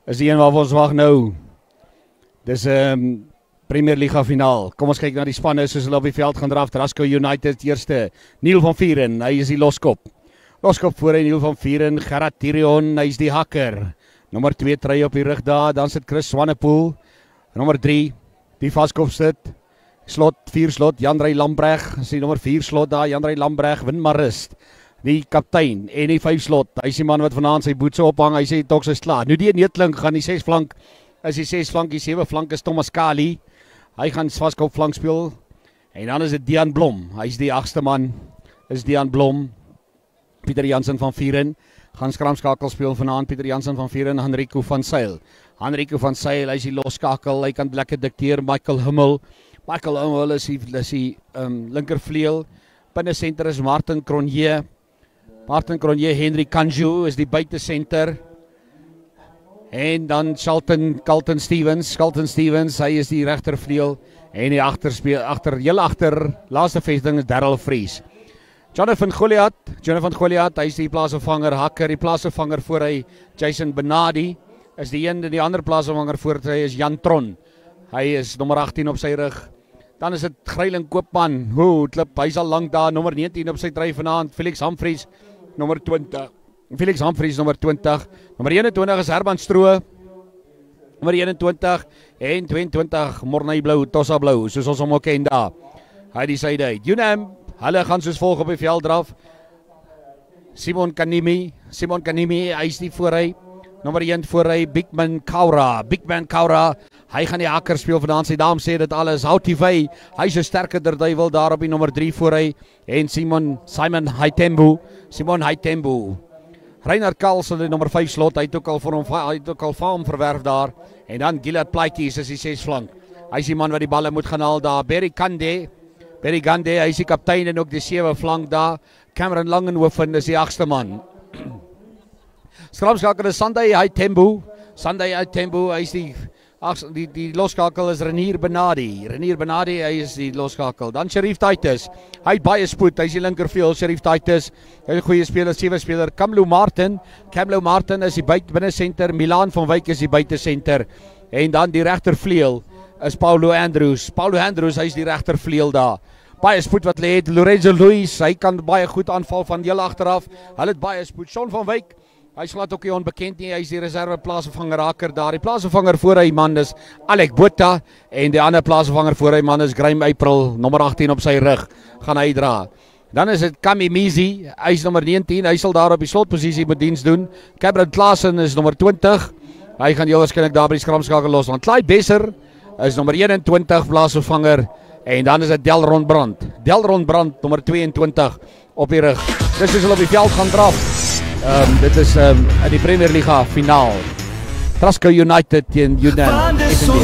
is die een waarvan ons wag nou. Dis Premier Liga finaal. Kom ons kyk na die spanne soos hulle op die veld gaan draf. Rasco United eerste. Neil van Vieren, hy is die loskop. Loskop voor hy Neil van Vieren, Gerard Thirion, hy is die hakker. Nommer 2 trui op die rug daar, dan sit Chris Swanepoel. Nommer 3, die vaskop sit. Slot, 4 slot, Jan-Ray Lambreg, is die nommer 4 slot daar, Jan-Ray Lambreg, win maar rust. Die kaptein en die 5 slot, hy is die man wat vanaand sy boetse ophang, hy sê toks is klaar. Nou die neetlink gaan die 6 flank, is die 6 flank, die 7 flank is Thomas Kali. Hy gaan vaskop flank speel. En dan is dit Dean Blom, hy is die 8ste man, is Dean Blom. Pieter Jansen van Vieren gaan skramskakel speel vanaand, Pieter Jansen van Vieren, Henrico van Sail. Henrico van Sail, hy is die losskakel, hy kan lekker dikteer, Michael Hummel is die linkervleuel. Binnensenter is Martin Cronje, Henry Kanju is die buitensenter. En dan Carlton Stevens, hy is die regtervleuel. En die laaste vesting is Darryl Vries. Jonathan Goliath, hy is die plaasvervanger hakker, die plaasvervanger voor hy Jason Benadi, is die ander plaasvervanger voor hy is Jan Tron. Hy is nommer 18 op sy rug. Dan is dit Greiling Koopman, hy is al lang daar, nommer 19 op sy trui vanaand, Felix Humphries, nommer 20. Nommer 21 is Herman Stroe, nommer 21 en 22 Mornay Blou, Tossa Blou, soos ons hom ook ken daar. Hy die syde uit. UNAM, hulle gaan soos volg op die veld draf. Simon Kanimi, hy is die voorhy. Nommer 1 voorhy, Bigman Kaura, hy gaan die hakker speel vanaand, sy daam sê dit alles. Houtivey, hy is 'n sterke duiwel daar op die nommer 3 voorhy. En Simon Haitembu. Reinhard Karlsson, die nommer 5 slot, hy het ook al vir hom verwerf daar. En dan Gillard Plaatjes is die 6 flank. Hy is die man wat die balle moet gaan haal daar. Berry Gande, hy is die kaptein en ook die 7 flank daar. Cameron Langenhoven is die 8ste man. Skramskakel is Sunday Haitembu, hy is die loskakel is Renier Benadi, hy is die loskakel. Dan Sheriff Titus, hy het baie spoed, hy is die linkervleuel, Sheriff Titus, hy is 'n goeie speler, 7 speler. Camlo Martin is die binnensenter, Milan van Wyk is die buitensenter. En dan die regtervleuel is Paulo Andrews, hy is die regtervleuel daar. Baie spoed wat hulle het, Lorenzo Luis, hy kan baie goed aanval van heel agteraf, hulle het baie spoed. Sean van Wyk, hy is glad ook nie onbekend nie, hy is die reserve plaasvervanger haker daar. Die plaasvervanger voor hy man is Alec Botha en die ander plaasvervanger voor hy man is Graham April, nommer 18 op sy rug, gaan hy dra. Dan is dit Kami Mizi, hy is nommer 19, hy sal daar op die slotposisie moet diens doen. Cameron Klaasen is nommer 20, hy gaan heel waarskynlik daar by die skramskakel los. Want Clyde Besser is nommer 21 plaasvervanger. En dan is dit Delron Brandt, nommer 22 op die rug. Dis is hulle op die veld gaan draf. Dit is in die Premier Liga finaal. Rasco United teen UNAM.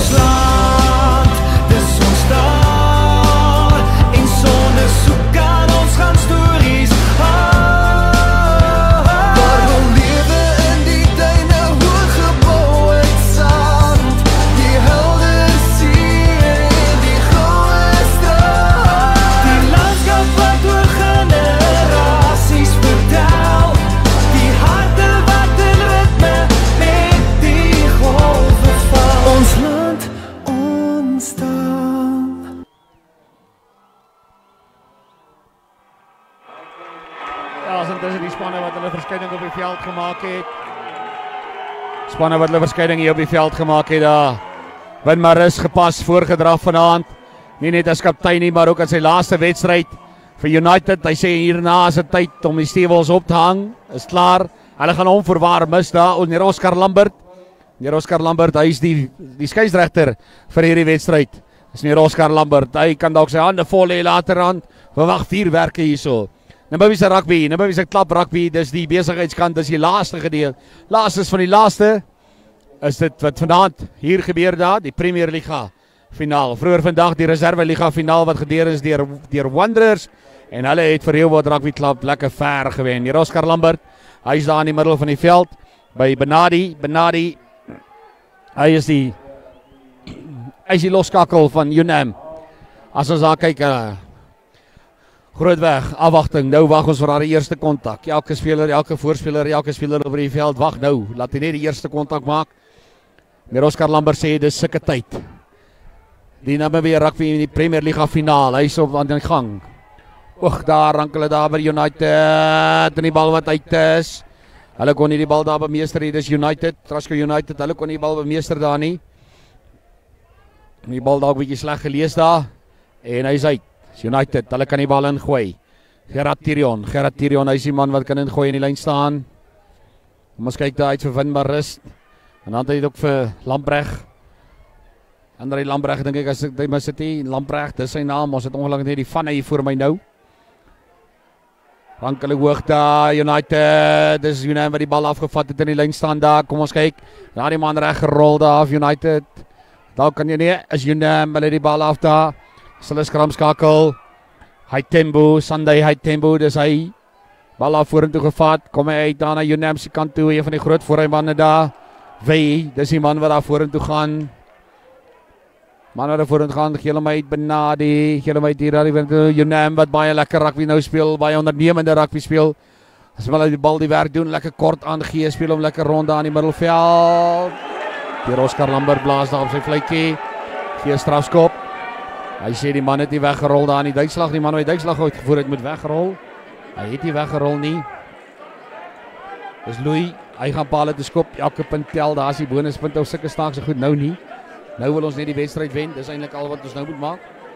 Tussen die spanne wat hulle verskyning op die veld gemaak het. Win Maris gepas voorgedrag vanaand. Nie net as kaptein nie, maar ook in sy laaste wedstryd vir United. Hy sê hierna is dit tyd om die stewels op te hang. Is klaar. Hulle gaan hom voorwaar mis daar. En Oscar Lambert, hy is die skeieregter vir hierdie wedstryd. Is nie Oscar Lambert. Hy kan dalk sy hande vol hê later aan. Verwag 4 werke hierso. Namibische rugby, Namibische klap rugby, dis die besigheidskant, dis die laaste gedeelte. Laastes van die laaste is dit wat vanaand hier gebeur daar, die Premier Liga finaal. Vroeger vandag die Reserve Liga finaal wat gedeur is deur Wanderers en hulle het vir Rehoboth Rugby Club lekker ver gewen. Hier Oscar Lambert, hy is daar in die middel van die veld by Benadi. Hy is die loskakel van UNAM. As ons daar kyk, grootweg, afwagting, nou wag ons vir haar eerste kontak. Elke speler, elke voorspeler, elke speler oor die veld, wag nou, laat hy net die eerste kontak maak. Meneer Oscar Lambert sê dis sulke tyd. Die Namibia Rugby in die Premier Liga finaal, hy is op aan die gang. Oeg, daar rank hulle daar by United, en die bal wat uit is. Hulle kon nie die bal daar bemeester, dis United, Trasco United, hulle kon nie die bal bemeester daar nie. Die bal dalk bietjie sleg gelees daar, en hy is uit. United, hulle kan die bal ingooi. Gerard Tirion, hy is die man wat kan ingooi in die lyn staan. Ons kyk daar uit vir Windmarus. En dan het hy ook vir Lamprecht. André Lamprecht, dink ek, as ek my City, Lamprecht, dis sy naam, ons het ongelukkig net die van hier voor my nou. Rank hulle hoog daar, United, dis United wat die bal afgevat het in die lyn staan daar, kom ons kyk, daar die man reg gerol daar af, United, daar kan jy nie, is United, hulle die bal af daar, hulle skramskakel, Sunday Haitembo, dis hy, bal af vorentoe gevat, kom hy uit daar na United se kant toe, een van die groot voorrijmanne daar, Wei, dis die man wat daar vorentoe gaan, man wat daar vorentoe gaan, geel hom uit Benadi, geel hom uit hier, Unam wat baie lekker rugby nou speel, baie ondernemende rugby speel, as hulle die bal die werk doen, lekker kort aangee, speel hom lekker ronde aan die middelveld, die Oscar Lambert blaas daar op sy vletjie, gee strafskop, hy sê die man het nie weggerol daar in die duikslag, die man wat die duikslag uitgevoer het moet weggerol, hy het nie weggerol nie, dis Louis, hy gaan pale te skop, elke punt tel, daar is die bonuspunt, of sikke snaakse goed, nou nie, nou wil ons net die wedstrijd wen, dis eintlik al wat ons nou moet maak.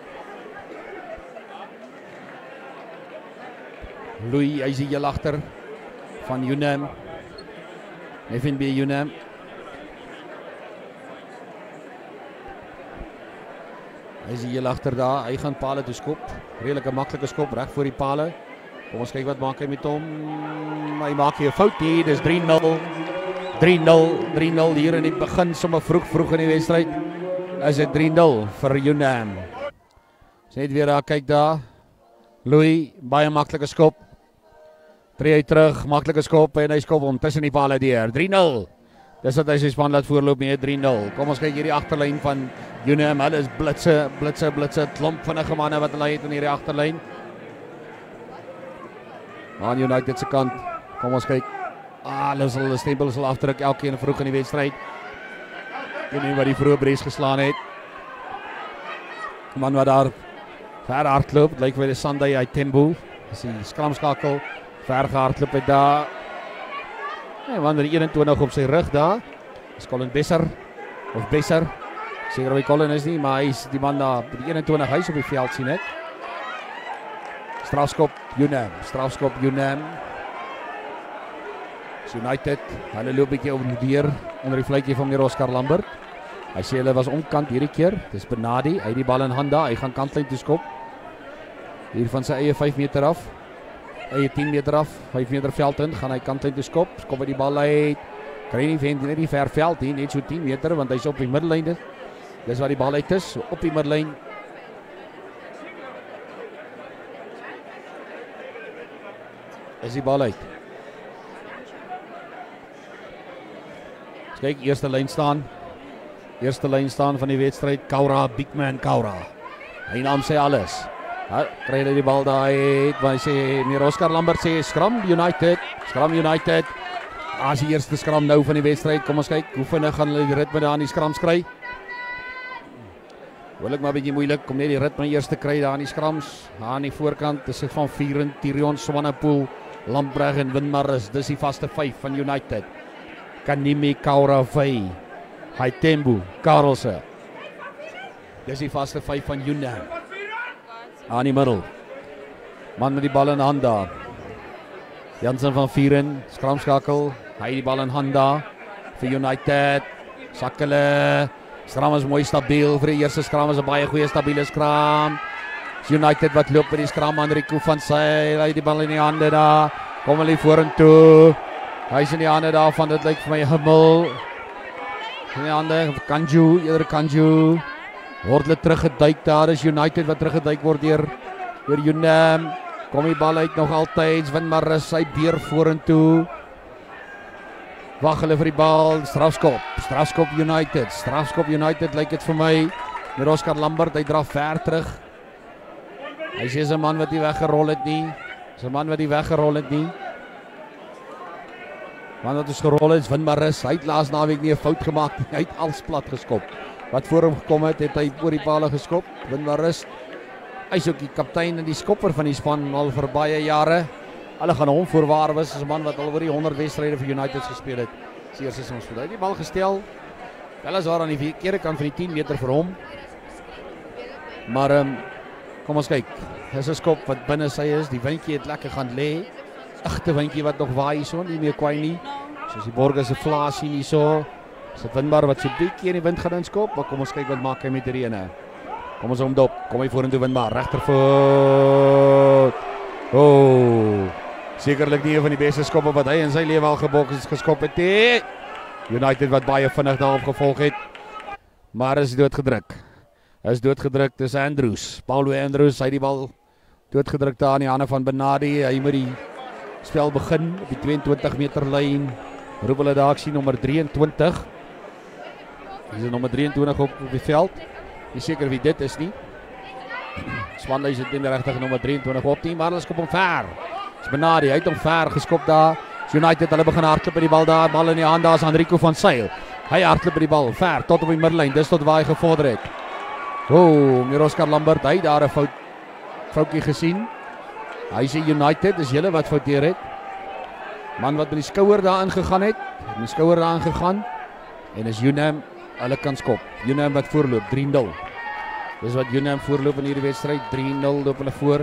Louis, hy is die heel achter van Unam, FNB Unam. Hy is die heel achter daar, hy gaan pale te skop, redelike maklike skop, recht voor die pale. Kom ons kyk wat maak hy met hom, hy maak hier 'n fout hier, dis 3-0, 3-0 hier in die begin, sommer vroeg in die wedstrijd, is dit 3-0 vir Unam. Is net weer daar, kyk daar, Louis, baie maklike skop, tree hy terug, maklike skop, en hy skop hom tussen die pale deur, 3-0, dis wat hy sy span laat voorloop mee, 3-0, kom ons kyk hier die achterlyn van Unam, hulle is blitse, klomp vinnige manne wat hulle het in hierdie achterlyn, aan United se kant, kom ons kyk, hulle sal stempel sal afdruk elkeen vroeg in die wedstrijd, en wat die vroege brees geslaan het, man wat daar ver hardloop, het lyk vir die Sunday Haitembo, is die skramskakel, ver gehardloop het daar, en man met die 21 op sy rug daar, is Colin Besser, seker wie Colin is nie, maar hy is die man daar, die 21 huis op die veld sien het, strafskop Unam, United, hulle loop bietjie weer onder die vletjie van meneer Oscar Lambert, hy sê hulle was omkant hierdie keer, dis Benadi, hy die bal in hand daar, hy gaan kantlyn toe skop, hier van sy eie 5 meter af, eie 10 meter af, 5 meter veld in, gaan hy kantlyn toe skop hy die bal uit, kry nie vent, net die ver veld hier, net so 10 meter, want hy is op die middellyn, dis waar die bal uit is, op die middellyn, is die bal uit. Kyk, eerste lyn staan van die wedstrijd, Kaura, Bigman Kaura, hy naam sê alles, kry hy die bal daar uit, maar hy sê, meneer Oscar Lambert sê, skram United, as die eerste skram nou van die wedstrijd, kom ons kyk, hoe vinnig gaan hulle die ritme daar aan die skrams kry, wil ek maar bietjie moeilik, kom net die ritme eerste kry daar aan die skrams, aan die voorkant, dis van Vieren, Tirion, Swanepoel, Lamprecht en Windmarus, dis die vaste 5 van United, Kanimi, Kaura, Vey, Haitembo, Karelse. Dis die vaste 5 van Unam. Aan die middel. Man met die bal in hand daar. Jansen van Vieren, skramskakel, hy die bal in hand daar, vir United, Sakkele, skram is mooi stabiel, vir die eerste skram is 'n baie goeie stabiele skram. United wat loop by die skram, Enrico van Sail, hy die bal in die hande daar, kom hulle vorentoe, hy is in die hande daarvan, dit lyk vir my Himmel, in die hande, Kanju, word hulle teruggeduik daar, is United wat teruggeduik word deur Unam, kom die bal uit nog altyd, Windmarus, hy beer vorentoe, wag hulle vir die bal, strafskop United, lyk het vir my, met Oscar Lambert, hy draf ver terug, hy sê is 'n man wat nie weggerol het nie, Man wat ons gerol het, Winmaris, hy het laas naweek nie 'n fout gemaak nie, hy het als plat geskop. Wat voor hom gekom het, het hy oor die pale geskop. Winmaris, hy is ook die kaptein en die skopper van die span al vir baie jare. Hulle gaan hom voorwaar wees as 'n man wat al oor die 100 wedstryde vir United gespeel het. Dis die eerste seisoen speel. Hy het die bal gestel. Wel is daar aan die verkeerde kant van die 10 meter vir hom. Maar kom ons kyk. Dis 'n skop wat binne sy is. Die windjie het lekker gaan lê. Agte windjie wat nog waai hierso, nie meer kwai nie. Soos die borgers se vlaas sien hierso. Is dit Winmar wat so 'n bietjie in die wind gaan inskop, maar kom ons kyk wat maak hy met die ene. Kom ons hom dop. Kom hy vorentoe Winmar, regtervoet. Sekerlik nie een van die beste skoppe wat hy in sy lewe al geskop het nie. United wat baie vinnig daarop gevolg het. Maar is doodgedruk. Is doodgedruk, dis Andrews. Paulo Andrews, hy die bal doodgedruk daar in die hande van Benadi. Hy moet die spel begin op die 22 meter lyn. Roep hulle daar aksie nommer 23. Dis nommer 23 op die veld. Nie seker wie dit is nie. Swanley het nie regtig nommer 23 op nie, maar hulle skop hom ver. Dis Benadi, hy het hom ver geskop daar. United, hulle begin hardloop by die bal daar, bal in die hand, daar is Enrico van Sail. Hy hardloop by die bal, ver, tot op die middenlyn, dis tot waar hy gevorder het. Oscar Lambert, hy daar 'n foutjie gesien. Hy sê United, dis julle wat fouteer het. Man wat met die skouer daar ingegaan het, en is Unam, hulle kan skop. Unam wat voorloop, 3-0. Dis wat Unam voorloop in hierdie wedstryd, 3-0 loop hulle voor.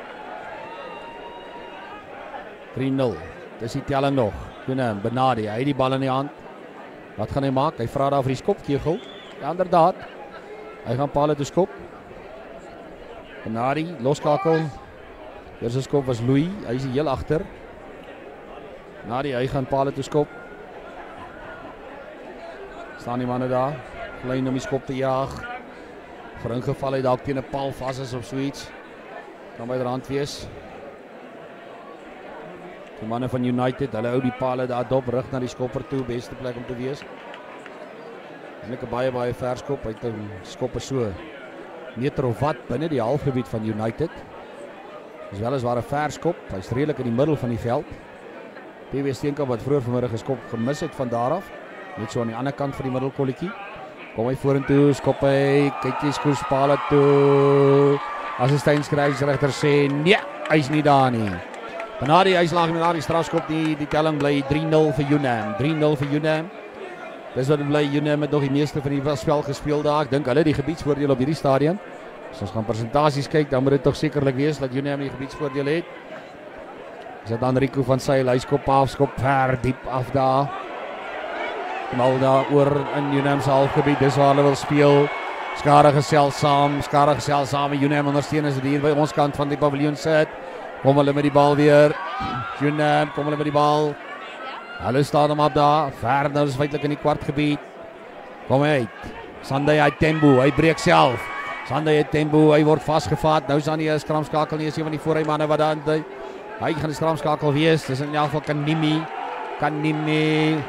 3-0. Dis die telling nog. Unam, Benadi, hy het die bal in die hand. Wat gaan hy maak? Hy vra daar vir die skopkegel. Ja, inderdaad. Hy gaan pale toe skop. Benadi, loskakel. Eerste skop was Louis, hy is heel agter. Benadi, hy gaan pale toe skop. Staan die manne daar, klein om die skop te jaag. Vir ingeval hy dalk teen 'n paal vas is of so iets. Kan by die rand wees. Die manne van United, hulle hou die pale daar dop, rig na die skopper toe, beste plek om te wees. En ek 'n baie ver skop, hy het 'n skop so meter of wat binne die halfgebied van United. Dis weliswaar 'n ver skop, hy's redelik in die middel van die veld. PW Steenkamp wat vroeër vanmiddag geskop gemis het van daar af, net so aan die ander kant van die middelkolletjie. Kom hy vorentoe, skop hy, kyk jy skoors pale toe. Assistent skrysregter sê nee, hy's nie daar nie. Benadi, hy slaag met daardie strafskop nie, die telling bly 3-0 vir Unam. 3-0 vir Unam. Dis wat bly, Unam het nog die meeste van die spel gespeel daar. Ek dink hulle die gebiedsvoordeel op hierdie stadion. As ons gaan presentasies kyk, dan moet dit tog sekerlik wees dat Unam die gebiedsvoordeel het. Is dit Enrico van Sail, hy skop af, skop ver, diep af daar. Mal daar oor in Unam se halfgebied, dis waar hulle wil speel. Skare gesels saam, Unam ondersteuners het hier by ons kant van die paviljoen sit. Kom hulle met die bal weer. Unam, kom hulle met die bal. Hulle staan hom op daar. Ver, nou is feitlik in die kwartgebied. Kom uit. Sunday Tembo, hy breek self. Sunday Tembo, hy word vasgevat. Nou is daar nie 'n skramskakel nie, is een van die voorrymanne wat daar hy gaan die skramskakel wees. Dis in elk geval Kanimi.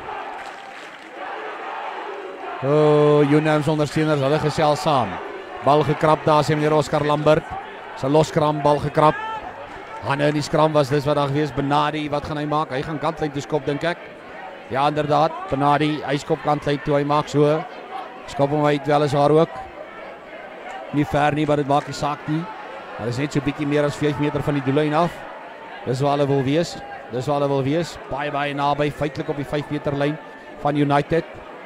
Unam se ondersteuners, hulle gesels saam. Bal gekrap daar, sê meneer Oscar Lambert. Sy loskram bal gekrap. Hanne in die skram was dis wat daar gewees. Benadi, wat gaan hy maak? Hy gaan kantlyn toe skop, dink ek. Ja, inderdaad. Benadi, hy skop kantlyn toe, hy maak so. Skop hom uit weliswaar ook. Nie ver nie, maar dit maak nie saak nie. Hulle is net so bietjie meer as 5 meter van die doellyn af. Dis waar hulle wil wees. Baie naby, feitelik op die 5 meter lyn van United.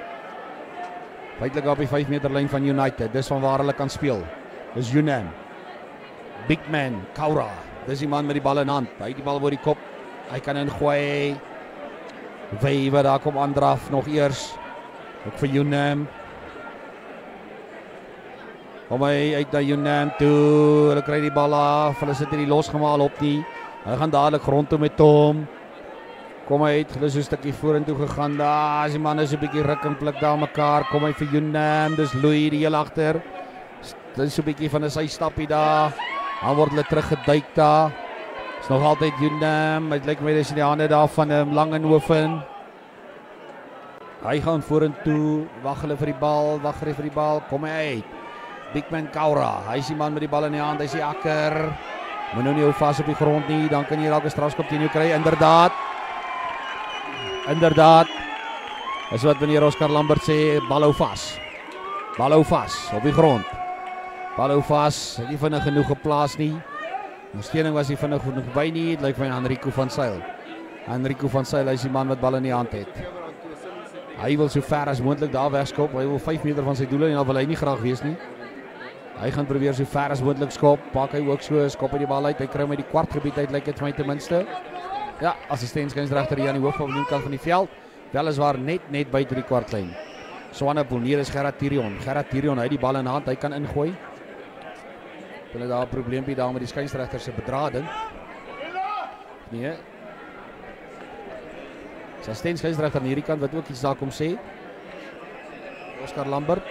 Dis van waar hulle kan speel. Dis Unam. Big man, Kaura. Dis die man met die bal in hand. Hy het die bal oor die kop. Hy kan ingooi. Wewe daar kom aandraf nog eers. Ook vir Unam. Kom hy uit na Unam toe. Hulle kry die bal af. Hulle sit hier losgemaal op nie. Hy gaan dadelik grond toe met Tom. Kom hy uit. Hulle so 'n stukkie vorentoe gegaan. Daar is die manne so 'n bietjie ruk en pluk daar mekaar. Kom hy vir Unam. Dis Louis die heel agter. Dis so 'n bietjie van 'n sy stappie daar. Dan word hulle teruggeduik daar. Is nog altyd Unam. Dit lyk my dis in die hande daar van Langenhoven. Hy gaan vorentoe. Wag hulle vir die bal. Kom hy uit. Bigman Kaura. Hy is die man met die bal in die hand. Hy is die akker. Moet nou nie hou vas op die grond nie. Dan kan jy dalk 'n strafskop teen jou kry. Inderdaad. inderdaad. Is wat meneer Oscar Lambert sê, bal hou vas. Bal hou vas op die grond. Bal hou vas, nie vinnig genoeg geplaas nie. Ondersteuning was nie vinnig genoeg by nie. Het lyk vir my Henrico van Sail. Henrico van Sail is die man wat bal in die hand het. Hy wil so ver as moontlik daar wegskop. Hy wil 5 meter van sy doel en dan wil hy nie graag wees nie. Hy gaan probeer so ver as moontlik skop. Pak hy ook so, skop hy die bal uit. Hy kry met die kwartgebied uit, lyk dit vir my ten minste. Ja, assistent skynsregter hier aan die hoofpaviljoenkant van die veld. Weliswaar net buite die kwartlyn. Swanne Bonnier is Gerard Thirion. Gerard Thirion, hy die bal in hand, hy kan ingooi. Hulle daar 'n probleempie daar met die skynsregter se bedrading. Nee. Assistent skynsregter aan hierdie kant wat ook iets daar kom sê. Oscar Lambert.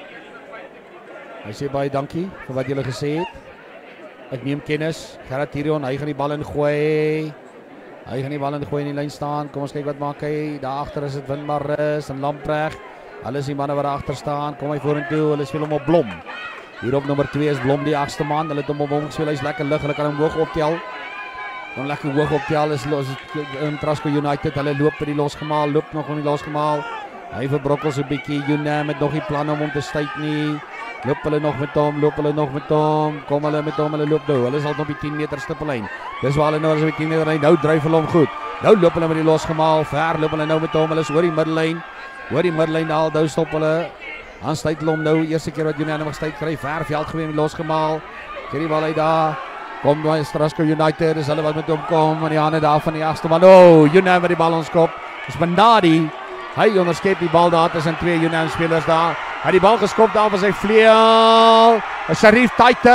Hy sê baie dankie vir wat julle gesê het. Ek neem kennis. Gerard Thirion, hy gaan die bal ingooi. Hy gaan die bal ingooi in die lyn staan. Kom ons kyk wat maak hy. Daar agter is dit Winmarus en Lamprecht. Hulle is die manne wat daar agter staan. Kom hy vorentoe. Hulle speel hom op Blom. Hier op nommer 2 is Blom die 8ste man. Hulle het hom op hom gespeel. Hy's lekker lig. Hulle kan hom hoog optel. Dan lekker hoog optel is Trasco United. Hulle loop by die losgemaal. Loop nog om die losgemaal. Hy verbrokkel so 'n bietjie. Unam het nog nie plan om te styt nie. Loop hulle nog met hom, loop hulle nog met hom. Kom hulle met hom, hulle loop nou. Hulle is al op die 10 meter stippellyn. Dis waar hulle nou is op die 10 meter lyn. Nou dryf hulle hom goed. Nou loop hulle met die losgemaal. Ver loop hulle nou met hom. Hulle is oor die middellyn. Hoor die middellyn daal, nou stop hulle. Dan stuit hulle hom nou. Eerste keer wat Unam gestuit kry. Ver veld gewees met losgemaal. Kry die bal uit daar. Kom nou Trasco United. Dis hulle wat met hom kom. Aan die hande daar van die 8ste man. Oh, Unam met die bal onskop. Dis Benadi. Hy onderskep die bal daar tussen 2 Unam spelers daar. Hy die bal geskop daar van sy vleuel. Sharif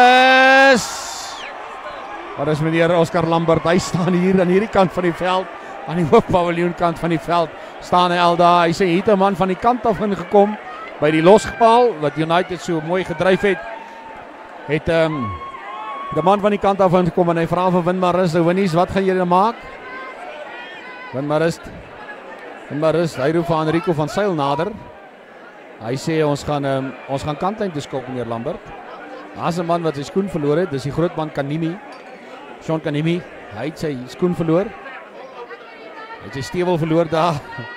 Titus. Wat is meneer Oscar Lambert? Hy staan hier aan hierdie kant van die veld. Aan die hoofpaviljoen kant van die veld staan hy al daar. Hy sê hier het 'n man van die kant af ingekom by die losgepaal wat United so mooi gedryf het. Het die man van die kant af ingekom en hy vra vir Winmarus, nou Winnies, wat gaan julle maak? Winmarus, hy roep vir Henrico van Sail nader. Hy sê ons gaan kantlyn toe skop meneer Lambert. Daar's 'n man wat sy skoen verloor het, dis die groot man Kanimi. Sean Kanimi, hy het sy skoen verloor. Hy het sy stewel verloor daar.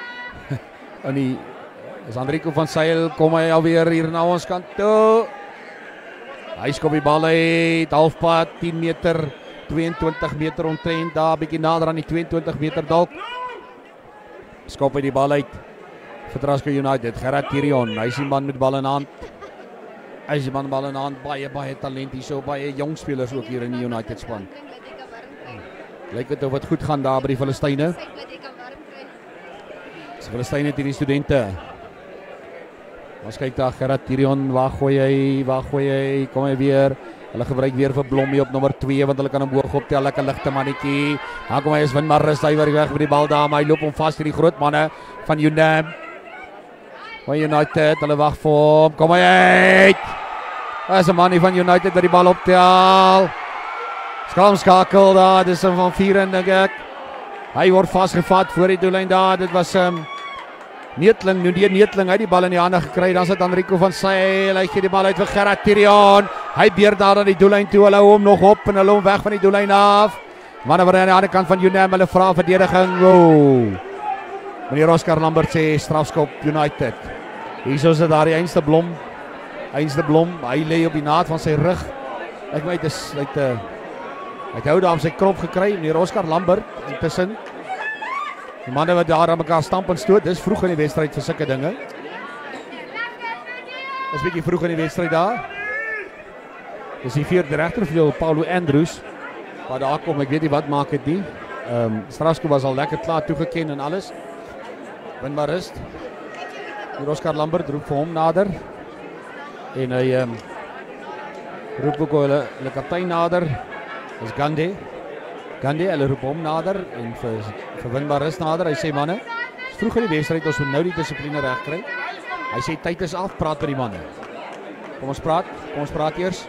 En is Henrico van Sail, kom hy alweer hier na ons kant toe. Hy skop die bal uit, halfpad, 10 meter, 22 meter omtrent, daar bietjie nader aan die 22 meter dalk. Skop hy die bal uit vir Trasco United. Gerard Thirion, hy is die man met bal in hand. Hy is die man met bal in hand, baie talent hier so, baie jong spelers ook hier in die United span. Lyk dit of wat goed gaan daar by die Filistyne. Die Filistyne het hierdie studente. Ons kyk daar, Gerard Thirion, waar gooi hy, kom hy weer. Hulle gebruik weer vir Blom hier op nommer 2, want hulle kan hom hoog optel, lekker ligte mannetjie. Dan kom hy is Winmarus, hy weer weg met die bal daar, maar hy loop hom vas hierdie groot manne van Unam. Van United, hulle wag vir hom, kom hy uit. Daar is 'n man van United wat die bal optel. Skakel daar, dis van Vieren dink ek. Hy word vasgevat voor die doellyn daar, dit was Neetling, Neetling, hy die bal in die hande gekry, dan sit Henrico van Sail, hy gee die bal uit vir Gerard Thirion, hy beer daar aan die doellyn toe, hulle hou hom nog op en hulle hou hom weg van die doellyn af. Manne wat aan die ander kant van Unam, hulle vra verdediging. Oh. Meneer Oscar Lambert sê strafskop United. Hier is dit daar die Einste Blom, hy lê op die naad van sy rug. Ek weet hy hou daar op sy krop gekry, meneer Oscar Lambert intussen. Die manne wat daar aan mekaar stamp en stoot, dis vroeg in die wedstryd vir sulke dinge. Dis bietjie vroeg in die wedstryd daar. Dis die vierde regtervleuel Paulo Andrews. Wat daar kom, ek weet nie wat maak dit nie. Strasco was al lekker klaar toegeken en alles. Winmarus. Hier Oscar Lambert roep vir hom nader. En hy roep ook hulle kaptein nader. Dis Gandhi, hulle roep hom nader en vir Winmarus nader. Hy sê manne, is vroeg in die wedstryd, ons moet nou die dissipline reg kry. Hy sê tyd is af, praat met die manne. Kom ons praat eers.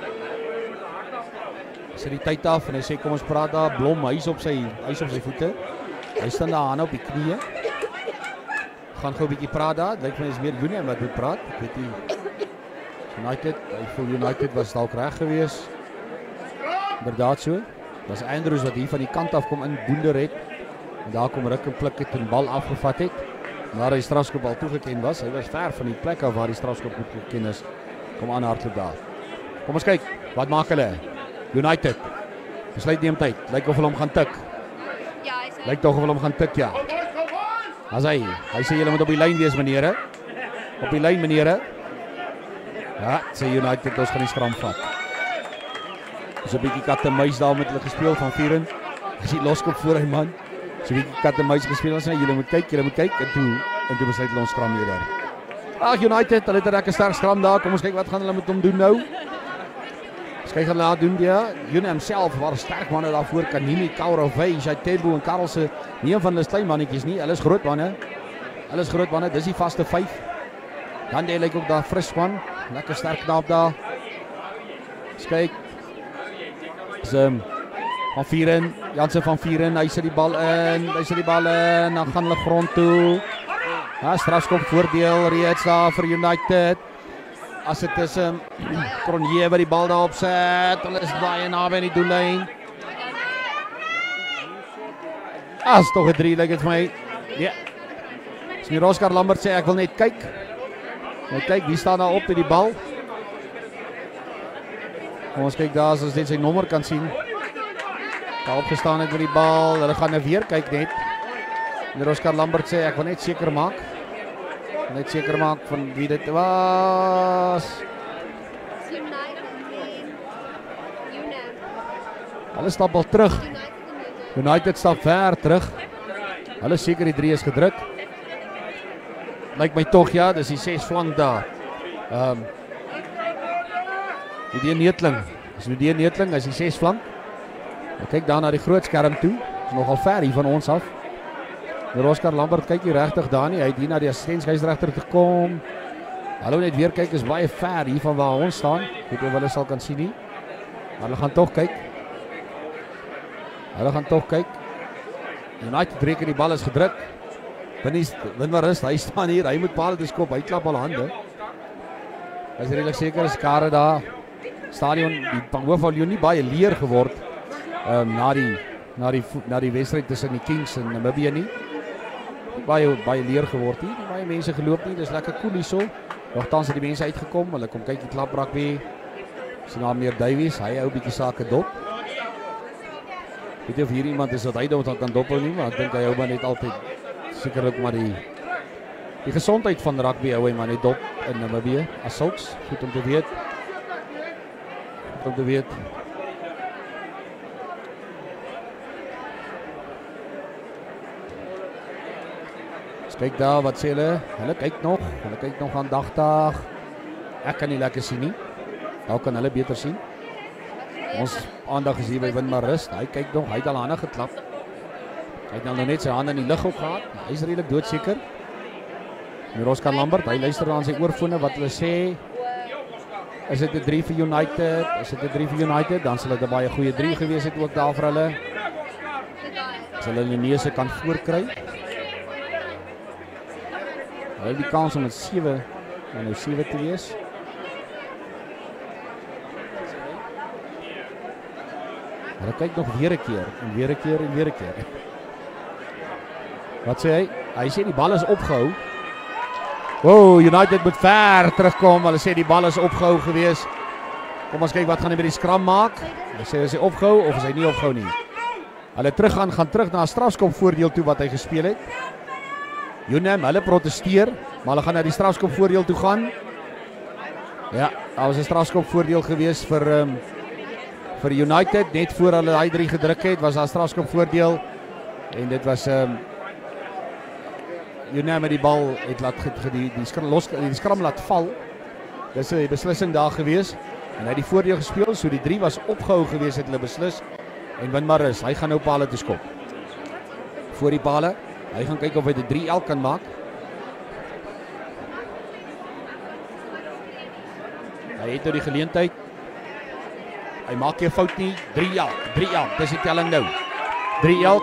Hy sê die tyd af en hy sê kom ons praat daar. Blom, hy is op sy voete. Hy staan daar hande op die knieë. Gaan gou 'n bietjie praat daar. Lyk my is meer Unam wat moet praat. Ek weet nie. United, hy voel United was dalk reg geweest. Inderdaad so. Was Andrews wat hier van die kant af kom in boender het. En daar kom Rick en Plik het 'n bal afgevat het. Waar die strafskop al toegeken was. Hy was ver van die plek af waar die strafskop toegeken is. Kom aan hardloop daar. Kom ons kyk, wat maak hulle? United. Besluit neem tyd. Lyk of hulle hom gaan tik. Ja, hy sê. Lyk tog of hulle hom gaan tik, ja. As hy sê julle moet op die lyn wees, menere. Op die lyn, menere. Ja, sê United, ons gaan die skram vat. Dis 'n bietjie kat en muis daar met hulle gespeel van Vieren. As hy loskop voor hy man. So 'n bietjie kat en muis gespeel, ons sê julle moet kyk en toe besluit hulle ons skram hier daar. Ag United, hulle het 'n lekker sterk skram daar. Kom ons kyk wat gaan hulle met hom doen nou. Ons kyk hulle daar doen ja. Unam self waar sterk manne daarvoor Kanini, Kaurovey, Jaitembu en Karelse. Nie een van hulle is klein mannetjies nie. Hulle is groot manne. Hulle is groot manne. Dis die vaste 5. Dan deel ek ook daar fris man. Lekker sterk knaap daar. Ons kyk. Van Vieren, Jansen van Vieren, hy sit die bal in, dan gaan hulle grond toe. Ja, strafskop voordeel reeds daar vir United. As dit is Cronje wat die bal daar opset, hulle is baie naby aan die doellyn. As toch 'n 3 lyk dit vir my. Ja. As Oscar Lambert sê ek wil net kyk. Net kyk wie staan daar op met die bal. Kom ons kyk daar as ons net sy nommer kan sien. Daar opgestaan het met die bal. Hulle gaan nou weer kyk net. En Oscar Lambert sê ek wil net seker maak. Net seker maak van wie dit was. Hulle stap al terug. United stap ver terug. Hulle seker die 3 is gedruk. Lyk my tog ja, dis die 6 flank daar. Die Neetling. Dis die Neetling, is die 6 flank. Kyk daar na die groot skerm toe. Is nogal ver hier van ons af. Oscar Lambert kyk hier regtig daar nie. Hy het hier na die assistentskeieregter toe gekom. Hallo net weer kyk, is baie ver hier van waar ons staan. Ek weet of hulle sal kan sien nie. Maar hulle gaan tog kyk. United reken die bal is gedruk. Win maar rust, hy staan hier, hy moet paal te skop, hy klap al hande. Hy is redelijk seker, is kare daar. Stadion, die Hoofvaljoen nie baie leer geword na die wedstryd tussen die Kings en Namibia nie. Baie leer geword hier, nie baie mense geloop nie, dis lekker cool hier so. Nogtans het die mense uitgekom, hulle kom kyk die klapbrak weer. Sy naam meneer Davies, hy hou bietjie sake dop. Weet jy of hier iemand is wat hy dan kan dophou nie, maar ek dink hy hou maar net altyd seker ook maar die gesondheid van rugby hou hy maar net dop in Namibia as sulks, goed om te weet. Kyk daar, wat sê hulle? Hulle kyk nog aandagtig. Ek kan nie lekker sien nie. Daar kan hulle beter sien. Ons aandag is hier by Win maar rust. Hy kyk nog, hy het al hande geklap. Hy het nou net sy hande in die lug opgehad. Hy is redelik doodseker. En Oscar Lambert, hy luister aan sy oorfone wat hulle sê. Is dit 'n 3 vir United? Dan sal dit 'n baie goeie 3 gewees het ook daar vir hulle. As hulle die neuse kan voorkry. Hulle die kans om het 7 te wees. Hulle kyk nog weer 'n keer. Wat sê hy? Hy sê die bal is opgehou. Wow, United moet ver terugkom. Hulle sê die bal is opgehou gewees. Kom ons kyk wat gaan hy met die skram maak. Hulle sê is hy opgehou of is hy nie opgehou nie. Hulle gaan terug na 'n strafskop voordeel toe wat hy gespeel het. Unam, hulle protesteer, maar hulle gaan na die strafskop voordeel toe gaan. Ja, daar was 'n strafskop voordeel gewees vir United, net voor hulle daai 3 gedruk het, was daar strafskop voordeel. En dit was Unam met die bal het laat die skram laat val. Dis 'n beslissing daar gewees en hy het die voordeel gespeel, so die 3 was opgehou gewees het hulle beslis. En Win maar rust, hy gaan nou pale toe skop. Voor die pale. Hy gaan kyk of hy die 3 elk kan maak. Hy het nou die geleentheid. Hy maak nie 'n fout nie. 3 elk. Dis die telling nou. 3 elk.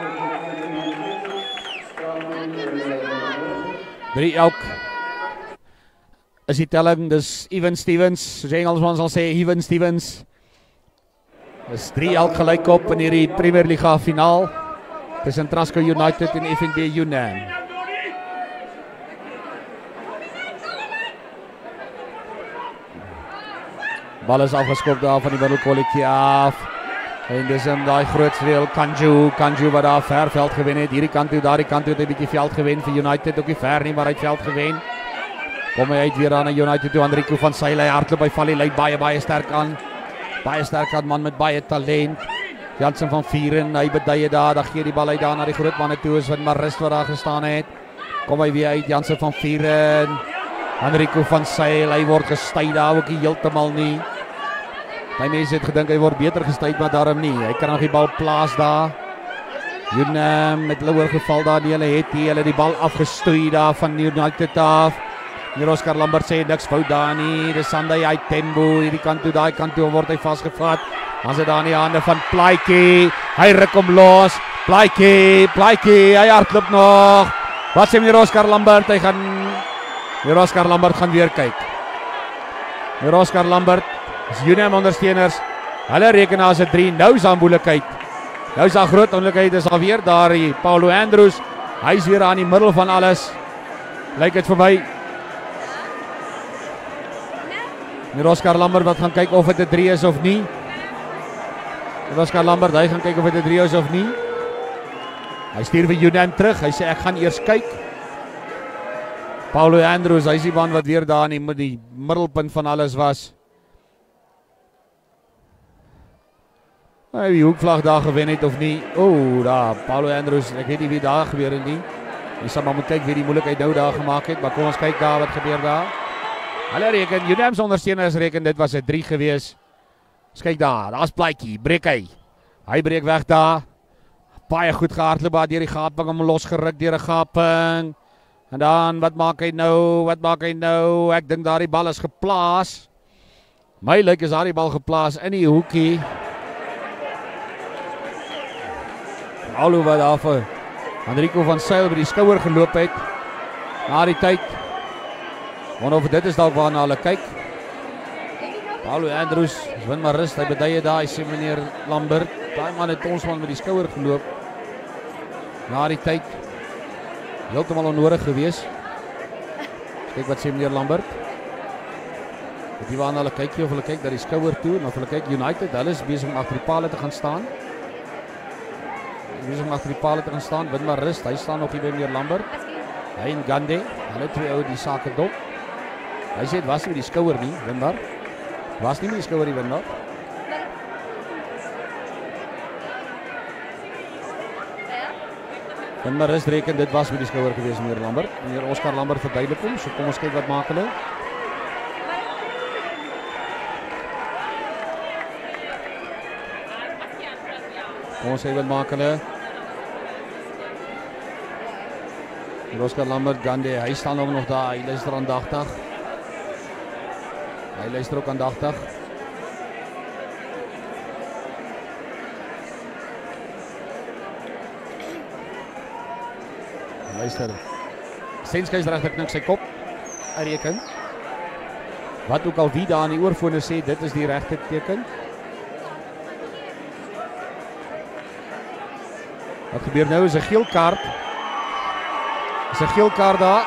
3 elk. Is die telling, dis Evan Stevens. Soos Engelsman sal sê, Evan Stevens. Dis 3 elk gelyk op in hierdie Premier Liga finaal. tussen Trasco United en FNB UNAM. Bal is afgeskop daar van die middelkolletjie af. En dis daai groot streel Kanju wat daar verveld gewen het. Hierdie kant toe, daardie kant toe het 'n bietjie veld gewen vir United, ook nie ver nie, maar hy het veld gewen. Kom hy uit weer aan na United toe. Henrico van Sail, hy hardloop by Valley, lei baie sterk aan. Baie sterk aan, man met baie talent. Jansen van Vieren, hy beduie daar, dan gee die bal uit daar na die groot manne toe, is wat maar rust wat daar gestaan het. Kom hy weer uit, Jansen van Vieren. Henrico van Sail, hy word gestui daar ook nie heeltemal nie. My mense het gedink hy word beter gestui, maar daarom nie. Hy kan nog die bal plaas daar. Unam met hulle oorgeval daar, hulle die bal afgestoei daar van United af. Hier Oscar Lambert sê niks fout daar nie. Dis Sunday uit Tembo, hierdie kant toe, daai kant toe word hy vasgevat. Dan sit daar in die hande van Plaatjie. Hy ruk hom los. Plaatjie, hy hardloop nog. Wat sê meneer Oscar Lambert? Meneer Oscar Lambert gaan weer kyk. Meneer Oscar Lambert, is Unam ondersteuners. Hulle reken as 'n 3. Nou is daar moeilikheid. Nou is daar groot ongelukkigheid, is alweer daar die Paulo Andrews. Hy is weer aan die middel van alles. Lyk dit vir my. Meneer Oscar Lambert wat gaan kyk of dit 'n 3 is of nie. Meneer Oscar Lambert, hy gaan kyk of dit 'n 3 is of nie. Hy stuur vir Unam terug. Hy sê ek gaan eers kyk. Paulo Andrews, hy is die man wat weer daar in die middelpunt van alles was. Hy die hoekvlag daar gewen het of nie. Daar, Paulo Andrews, ek weet nie wie daar gebeur het nie. Jy sal maar moet kyk wie die moeilikheid nou daar gemaak het, maar kom ons kyk daar wat gebeur daar. Hulle reken, Unam's ondersteuners reken dit was 'n 3 gewees. Ons kyk daar's Plaatjie, breek hy. Hy breek weg daar. Baie goed gehardloop daar deur die gaping, hom losgeruk deur 'n gaping. En dan, wat maak hy nou? Ek dink daardie bal is geplaas. My lyk is daardie bal geplaas in die hoekie. Alhoewel wat daar vir Henrico van Sail by die skouer geloop het. Na die tyd. Wonder of dit is dalk waarna hulle kyk. Paulo Andrews, win maar rust, hy beduie daar, hy sê meneer Lambert. Daai man het ons man met die skouer geloop. Na die tyd. Heeltemal onnodig gewees. Kyk wat sê meneer Lambert. Dit is waarna hulle kyk, of hulle kyk dat die skouer toe, en of hulle kyk United, hulle is besig om agter die pale te gaan staan. Win maar rust, hy staan nog hier by meneer Lambert. Hy en Gandhi, hulle twee ou die sake dop. Hy sê dit was nie die skouer nie, win maar. Was nie met die skouer die win maar. Win maar rust reken, dit was met die skouer gewees meneer Lambert. Meneer Oscar Lambert verduidelik hom, so kom ons kyk wat maak hulle. Kom ons sê wat maak hulle. Oscar Lambert, Gandhi, hy staan ook nog daar, hy luister aandagtig. Hy luister ook aandagtig. Luister. Senske is regtig knik sy kop. Hy reken. Wat ook al wie daar in die oorfone sê, dit is die regte teken. Wat gebeur nou is 'n geel kaart. Is 'n geel kaart daar.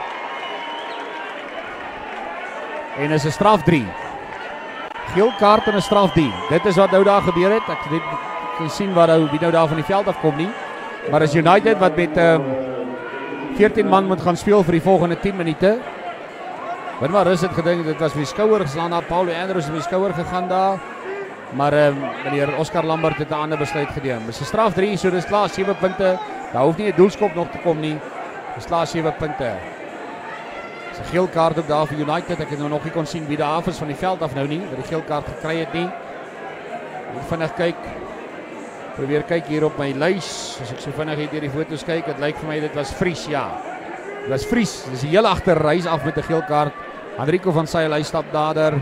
En is 'n straf 3. Geel kaart en 'n straf 3. Dit is wat nou daar gebeur het. Ek kan sien wat nou wie nou daar van die veld afkom nie. Maar as United wat met 14 man moet gaan speel vir die volgende 10 minute. Wat maar is dit gedink, dit was vir die skouer geslaan daar. Paulo Andrews het vir die skouer gegaan daar. Maar meneer Oscar Lambert het 'n ander besluit geneem. Dis 'n straf 3, so dis klaar 7 punte. Daar hoef nie 'n doelskop nog te kom nie. Dis klaar 7 punte. Dis 'n geel kaart ook daar vir United. Ek het nou nog nie kon sien wie daar af is van die veld af nou nie. Wat die geel kaart gekry het nie. Ek vinnig kyk. Probeer kyk hier op my lys. As ek so vinnig hier deur die foto's kyk, dit lyk vir my dit was Fries, ja. Dit was Fries. Dis die heel agter reis af met 'n geel kaart. Henrico van Sail, hy stap nader.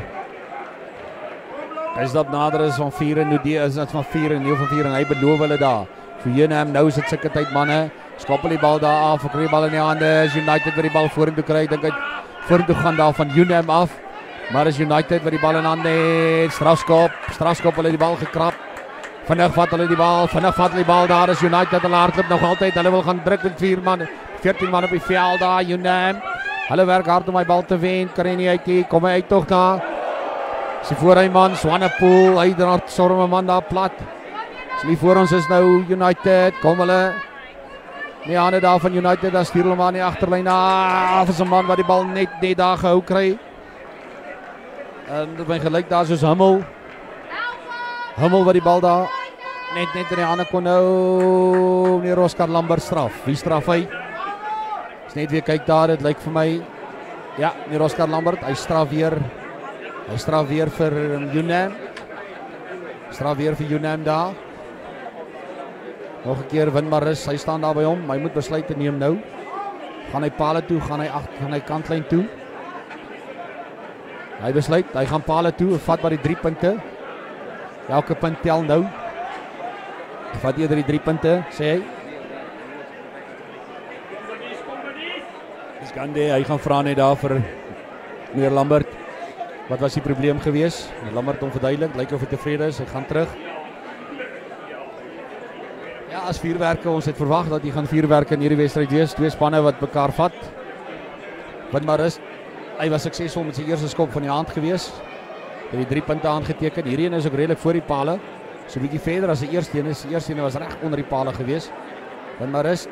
Hy stap nader is van 4 en Nudie is dit van 4 en Neil van 4 en hy beloof hulle daar. Vir Unam nou is dit sulke tyd manne. Skop hulle die bal daar af, kry die bal in die hande. Is United wat die bal vorentoe kry, dink ek vorentoe gaan daar van Unam af. Maar is United wat die bal in hande het. Strafskop hulle die bal gekrap. Vinnig vat hulle die bal, daar is United, hulle hardloop nog altyd, hulle wil gaan druk met 14 man op die veld daar, UNAM. Hulle werk hard om die bal te wen, kan hy nie uit nie, kom hy uit toch daar. Is die voorhuiman, Swanepoel, hy draad storm 'n man daar plat. Is nie voor ons is nou United, kom hulle. Nie hande daar van United, dan stuur hulle maar aan die agterlyn af, is 'n man wat die bal net daar gehou kry. En dit my gelyk daar soos Hummel wat die bal daar net in die hande kon nou. Meneer Oscar Lambert straf. Wie straf hy? Is net weer kyk daar, dit lyk vir my. Ja, meneer Oscar Lambert, hy straf weer vir UNAM. Straf weer vir UNAM daar. Nog 'n keer win Maris, hy staan daar by hom. Hy moet besluit te neem nou. Gaan hy palle toe, gaan hy kantlyn toe. Hy besluit, hy gaan palle toe, vat maar die 3 punte. Elke punt tel nou. Vat eerder die 3 punte, sê hy. Dis Gandhi, hy gaan vra net daar vir meneer Lambert. Wat was die probleem gewees? Lambert hom verduidelik, lyk of hy tevrede is, hy gaan terug. Ja, as vuurwerke, ons het verwag dat hy gaan vuurwerke in hierdie wedstryd wees. 2 spanne wat mekaar vat. Wat maar is, hy was suksesvol met sy eerste skop van die hand gewees. Hy het die 3 punte aangeteken. Hierdie een is ook redelik voor die pale. So 'n bietjie verder as die eerste een is. Die eerste een was reg onder die pale gewees. Wat maar is.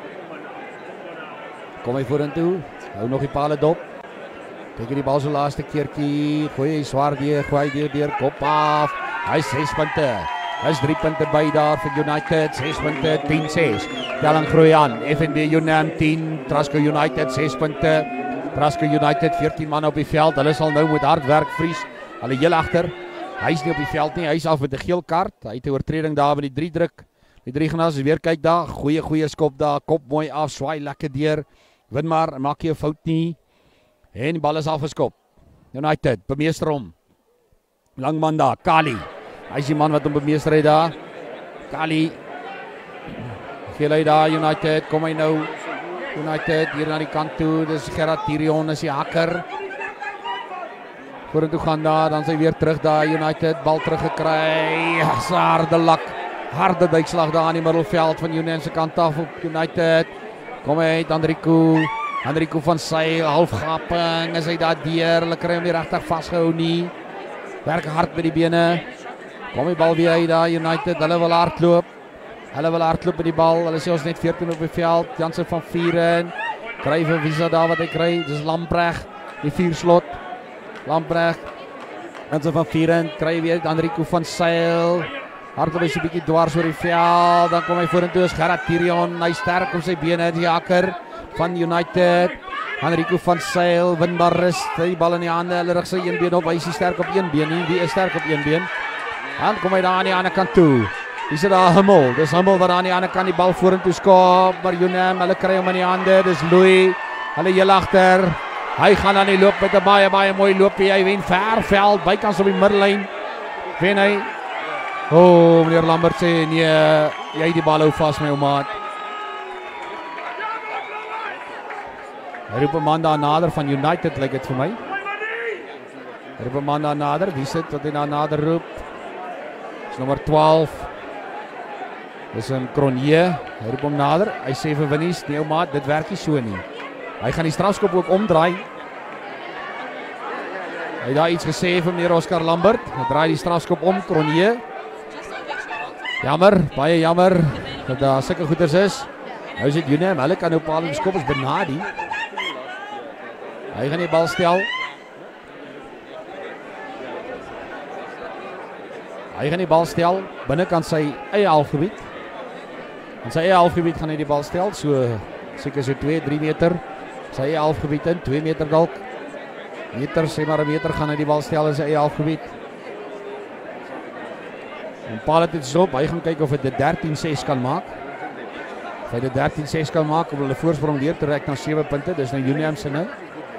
Kom hy vorentoe. Hou nog die pale dop. Kyk die bal so laaste keertjie. Gooi hy swaar deur kop af. Hy 6 punte. Hy is 3 punte by daar vir United. 6 punte, 10-6. Telling groei aan. FNB UNAM 10, Trasco United 6 punte. Trasco United 14 man op die veld. Hulle sal nou met hard werk vries. Hulle heel agter. Hy is nie op die veld nie. Hy is af met 'n geel kaart. Hy het 'n oortreding daar met die 3 druk. Die 3 genas weer kyk daar. Goeie skop daar. Kop mooi af, swaai lekker deur. Win maar, maak jy 'n fout nie. En die bal is afgeskop. United bemeester hom. Langman daar, Kali. Hy is die man wat hom bemeester het daar. Kali. Geel hy daar, United. Kom hy nou. United hier na die kant toe. Dis Gerard Tirion is die hakker. Vorentoe gaan daar, dan sy weer terug daar. United, bal teruggekry. Ja, harde lak. Harde duikslag daar aan die middelveld van UNAM se kant af op United. Kom hy, Andrico van Sail, halfgaping. Is hy daar deur. Hulle kry hom nie regtig vasgehou nie. Werk hard met die bene. Kom die bal weer uit daar, United. Hulle wil hardloop. Met die bal. Hulle sê ons net 14 op die veld. Jansen van Vieren. Kry vir Visa daar wat hy kry. Dis Lamprecht. Die 4 slot. Lamprecht. Jansen van Vieren. Kry weer Andrico van Sail. Hardloop is 'n bietjie dwars oor die veld. Dan kom hy vorentoe is Gerard Tirion. Hy sterk op sy bene. Die hakker van United. Andrico van Sail. Winbaar rust. Die bal in die hande. Hulle rig sy een been op. Hy is sterk op een been nie. Wie is sterk op een been? Dan kom hy daar aan die ander kant toe. Hier sit daar Hummel. Dis Hummel wat aan die ander kant die bal vorentoe skop. Maar UNAM, hulle kry hom in die hande. Dis Louis. Hulle heel agter. Hy gaan aan die loop met 'n baie mooi loopie. Hy wen ver veld bykans op die middellyn. Wen hy. Meneer Lambert sê nee, jy die bal hou vas my ou maat. Hy roep 'n man daar nader van United lyk dit vir my. Hy roep 'n man daar nader. Wie sit wat hy daar nader roep? Dis nommer 12. Dis 'n Cronje. Hy roep hom nader. Hy sê vir Winnies, nee ou maat, dit werk nie so nie. Hy gaan die strafskop ook omdraai. Hy het daar iets gesê vir meneer Oscar Lambert. Hy draai die strafskop om, Cronje. Jammer, baie jammer dat daar sulke goeders is. Nou is dit UNAM, hulle kan nou paal en skop is Benadi. Hy gaan die bal stel. Binnekant sy eie halfgebied. In sy eie halfgebied gaan hy die bal stel, so seker so 2-3 meter. Sy eie halfgebied in, 2 meter dalk. Meter, sê maar 'n meter gaan hy die bal stel in sy eie halfgebied. En paal het dit op, hy gaan kyk of hy dit 13-6 kan maak. Of hy dit 13-6 kan maak, om hulle voorsprong weer te trek na 7 punte, dis nou UNAM se nou.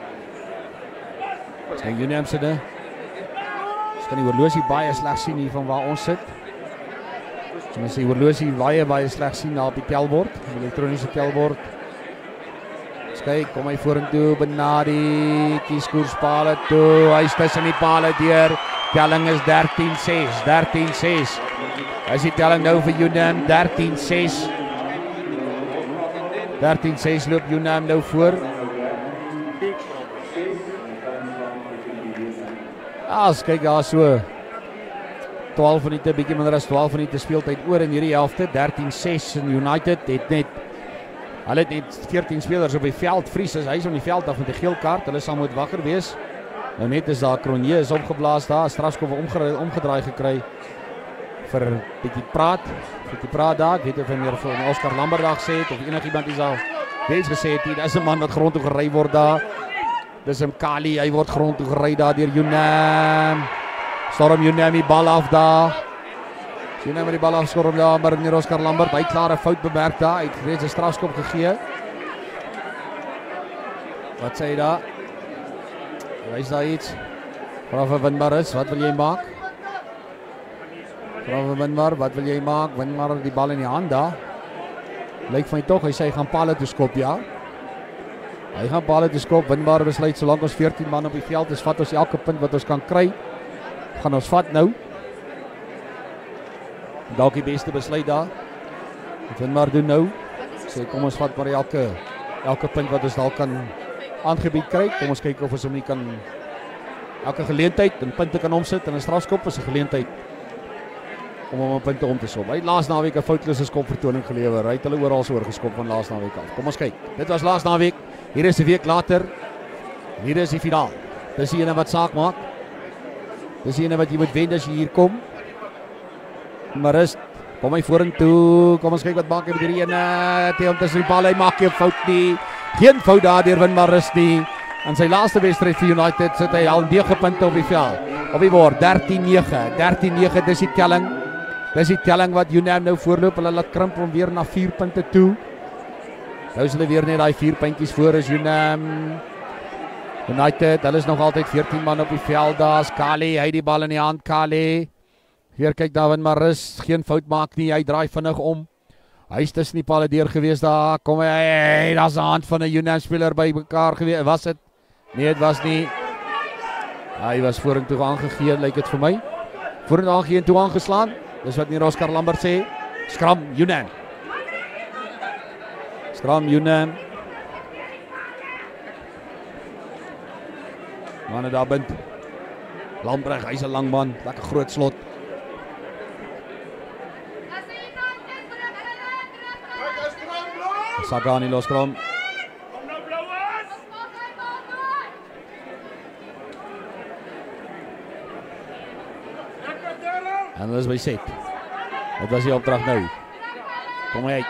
Dis nou UNAM se nou. Ons kan die horlosie baie sleg sien hier van waar ons sit. Ons sien die horlosie baie sleg sien daar op die telbord, die elektroniese telbord. Ons kyk, kom hy vorentoe, Benadi, kieskoers pale toe, hy is tussen die pale deur. Telling is 13-6. Is die telling nou vir UNAM 13-6. 13-6 loop UNAM nou voor. As kyk daar so 12 minute, bietjie minder as 12 minute speeltyd oor in hierdie helfte. 13-6 en United het net 14 spelers op die veld. Vries is hy's op die veld af met 'n geel kaart. Hulle sal moet wakker wees. Nou net is daar Cronje is opgeblaas daar. Strafskop omgedraai gekry vir 'n bietjie praat. Daar. Ek weet of hy meer vir Oscar Lambert gesê het of enigiemand iets al Wens gesê het. Dis 'n man wat grond toe gery word daar. Dis Mkali, hy word grond toe gery daar deur UNAM. Storm UNAM die bal af daar. UNAM met die bal afskorm daar, maar meneer Oscar Lambert, hy klaar 'n fout bemerk daar. Hy het reeds 'n strafskop gegee. Wat sê hy daar? Wys daar iets. Vra vir Winmar is, wat wil jy maak? Vra vir Winmar, wat wil jy maak? Winmar die bal in die hand daar. Lyk van my tog, hy sê hy gaan palle toe skop, ja. Hy gaan palle toe skop. Winmar besluit solank ons 14 man op die veld is, vat ons elke punt wat ons kan kry. Gaan ons vat nou. Dalk die beste besluit daar. Wat Winmar doen nou? Sê kom ons vat maar elke punt wat ons dalk kan aangebied kry. Kom ons kyk of ons hom nie kan elke geleentheid in punte kan omsit en 'n strafskop is 'n geleentheid om hom op punte om te som. Hy het laas naweek 'n foutlose skopvertoning gelewer. Hy het hulle oral oor geskop van laas naweek af. Kom ons kyk. Dit was laas naweek. Hier is 'n week later. Hier is die finaal. Dis die ene wat saak maak. Dis die ene wat jy moet wen as jy hier kom. Maar is kom hy vorentoe. Kom ons kyk wat maak hy met hierdie ene. Teen tussen die bal, hy maak nie 'n fout nie. Geen fout daar deur Winmar is nie. In sy laaste wedstryd vir United sit hy al 9 punte op die veld. Op die bord 13-9. 13-9 dis die telling. Dis die telling wat UNAM nou voorloop. Hulle laat krimp om weer na 4 punte toe. Nou is hulle weer net daai 4 puntjies voor is UNAM. United, hulle is nog altyd 14 man op die veld. Daar's Kali, hy die bal in die hand. Kali. Weer kyk daar Winmar is, geen fout maak nie. Hy draai vinnig om. Hy is tussen die palle deur gewees daar. Kom hy, daar's 'n hand van 'n UNAM speler by mekaar gewees. Was dit? Nee, dit was nie. Hy was vorentoe aangegee, lyk dit vir my. Vorentoe aangegee en toe aangeslaan. Dis wat meneer Oscar Lambert sê. Skram UNAM. Skram UNAM. Manne daar bind. Lambreg, hy's 'n lang man, lekker groot slot. Sagani loskrom. En dis by set. Dit was die opdrag nou. Kom hy.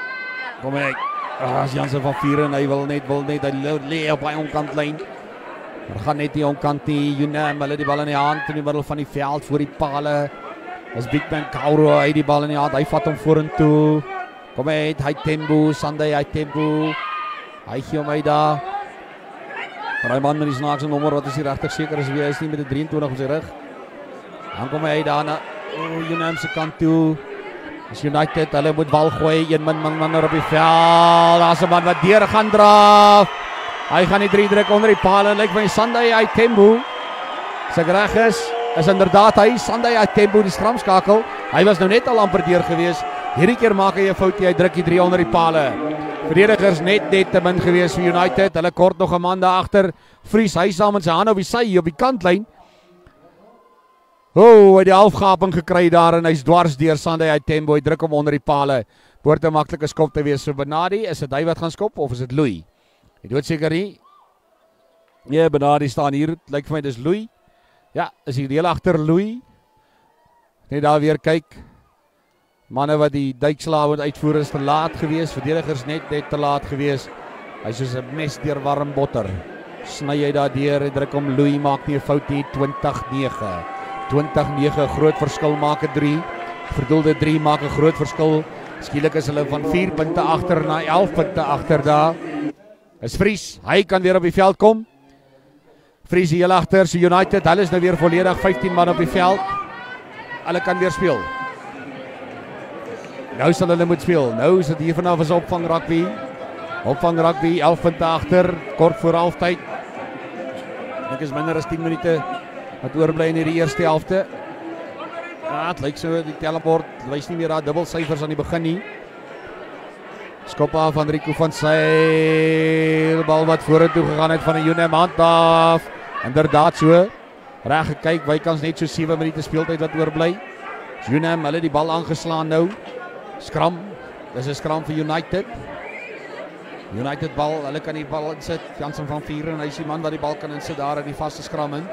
As Jansen van Vieren, hy wil net hy lê op hy omkantlyn. Maar gaan net nie omkant nie. UNAM, hulle die bal in die hand in die middel van die veld voor die pale. Is Bigman Kauro, hy die bal in die hand. Hy vat hom vorentoe. Kom hy tempo, Sunday hy tempo. Hy gee hom uit daar. Maar hy man met die snaakse nommer wat is die regtig seker is wie hy is nie met die 23 op sy rug. Dan kom hy daar na UNAM se kant toe. As United, hulle moet bal gooi, een man op die veld. Daar's 'n man wat deur gaan draf. Hy gaan die 3 druk onder die paal en lyk my Sunday hy tempo. Sy reg is inderdaad hy Sunday hy tempo die skramskakel. Hy was nou net al amper deur gewees. Hierdie keer maak hy 'n fout, hy druk die 3 onder die palle. Verdedigers net te min gewees vir United. Hulle kort nog 'n man daar agter. Vries hy saam met sy hand op die sy op die kantlyn. Hy het die halfgaping gekry daar en hy's dwars deur Sunday hy tempo. Hy druk hom onder die palle. Behoort 'n maklike skop te wees vir Benadi. Is dit hy wat gaan skop of is dit Louis? Ek weet seker nie. Nee, Benadi staan hier. Lyk vir my dis Louis. Ja, is hier heel agter Louis. Net daar weer kyk. Manne wat die duikslae moet uitvoer is te laat gewees. Verdedigers net te laat gewees. Hy soos 'n mes deur warm botter. Sny hy daar deur en druk hom Louis maak nie 'n fout nie. 20-9. 20-9 groot verskil maak 'n 3. Verdoelde 3 maak 'n groot verskil. Skielik is hulle van 4 punte agter na 11 punte agter daar. Is Vries, hy kan weer op die veld kom. Vries hier agter, so United, hulle is nou weer volledig 15 man op die veld. Hulle kan weer speel. Nou sal hulle moet speel. Nou is dit hier vanaf is opvang rugby. Opvang rugby, 11 punte agter, kort voor halftyd. Ek is minder as 10 minute wat oorbly in hierdie eerste helfte. Ja, het lyk so die tellebord wys nie meer daar dubbelsyfers aan die begin nie. Skop af van Rico van Sail, bal wat vorentoe gegaan het van 'n UNAM hand af. Inderdaad so. Reg gekyk, bykans net so 7 minute speeltyd wat oorbly. UNAM, hulle die bal aangeslaan nou. Skram. Dis 'n skram vir United. United bal, hulle kan die bal insit. Jansen van Vieren, hy is die man wat die bal kan insit daar in die vaste skram in.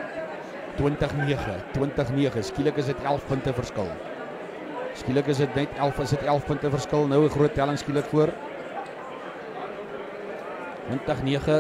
20-9. Skielik is dit 11 punte verskil. Skielik is dit net 11 punte verskil. Nou 'n groot telling skielik voor. 20-9.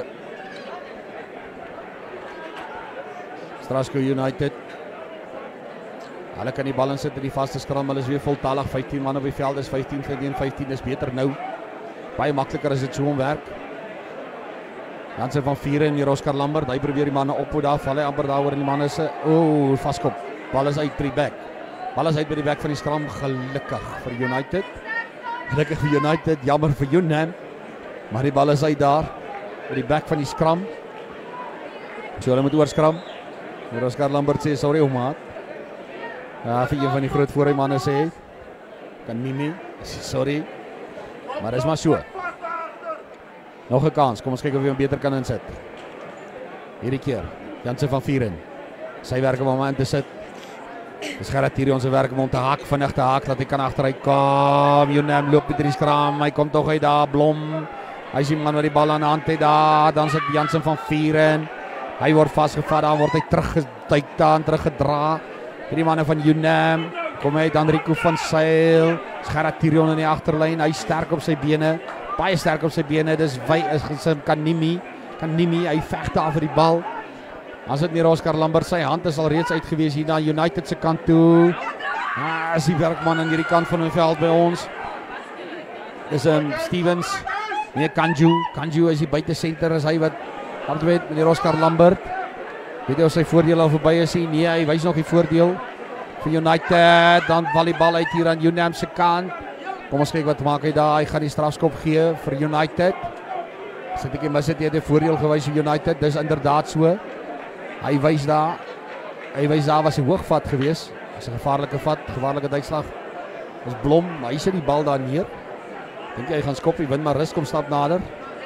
Strasco United. Hulle kan die bal insit in die vaste skram. Hulle is weer voltallig. 15 man op die veld is 15 is beter nou. Baie makliker as dit so omwerk. Jansen van Vieren en hier Oscar Lambert. Hy probeer die manne ophou daar. Val hy amper daar oor en die manne se vaskop. Bal is uit by die back. Bal is uit by die back van die skram. Gelukkig vir United. Gelukkig vir United. Jammer vir UNAM. Maar die bal is uit daar by die back van die skram. So hulle moet oorskram. Hier Oscar Lambert sê sorry ou maat. Ja, vir een van die groot voorrymanne sê kan Mimi, sorry. Maar dis maar so. Nog 'n kans. Kom ons kyk of hy hom beter kan insit. Hierdie keer Jansen van Vieren. Sy werk om hom aan te sit. Dis Gerard hier ons werk om hom te haak, vinnig te haak dat hy kan agteruit kom. UNAM loop met die skram. Hy kom tog uit daar Blom. Hy sien man wat die bal aan die hand het daar. Dan sit Jansen van Vieren. Hy word vasgevat, dan word hy teruggedra. Hierdie manne van UNAM. Kom hy dan Rico van Sail. Gerard Tirion in die agterlyn. Hy sterk op sy bene. Baie sterk op sy bene. Dis Kanimi. Hy veg daar vir die bal. As dit meer Oscar Lambert, sy hand is al reeds uit gewees hier na United se kant toe. Is die werkman aan hierdie kant van die veld by ons. Dis Stevens. Nee, Kanju is die buitesenter, is hy wat weet met die Oscar Lambert. Weet jy of sy voordeel al verby is nie? Nee, hy wys nog die voordeel vir United. Dan val die bal uit hier aan UNAM se kant. Kom ons kyk wat maak hy daar. Hy gaan die strafskop gee vir United. Sit ek mis dit, hy het 'n voordeel gewys vir United. Dis inderdaad so. Hy wys daar was 'n hoogvat gewees. Dis 'n gevaarlike uitslag. Dis Blom, maar hy sit die bal daar neer. Dink jy hy gaan skop, hy win maar rus, kom stap nader.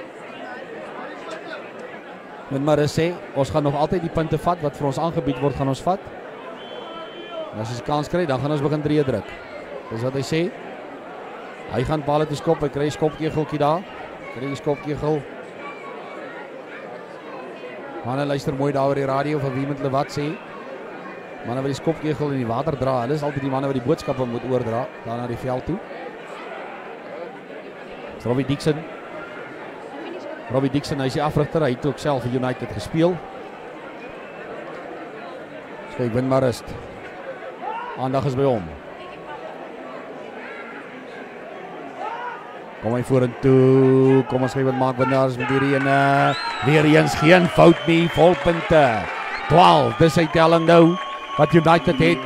Win maar rus sê, ons gaan nog altyd die punte vat wat vir ons aangebied word, gaan ons vat. En as ons 'n kans kry, dan gaan ons begin 3 druk. Dis wat hy sê. Hy gaan bal te skop, hy kry 'n skopkegeltjie daar. Kry 'n skopkegel. Manne luister mooi daar oor die radio van wie moet hulle wat sê. Manne wat die skopkegel in die water dra, hulle is altyd die manne wat die boodskappe moet oordra daar na die veld toe. Robbie Dixon, hy is die afrigter, hy het ook self vir United gespeel. Kyk, win maar rust. Aandag is by hom. Kom hy vorentoe, kom ons kyk wat maak winnaars met hierdie ene. Weer eens geen fout nie, volpunte. 12, dis sy telling nou. Wat United het,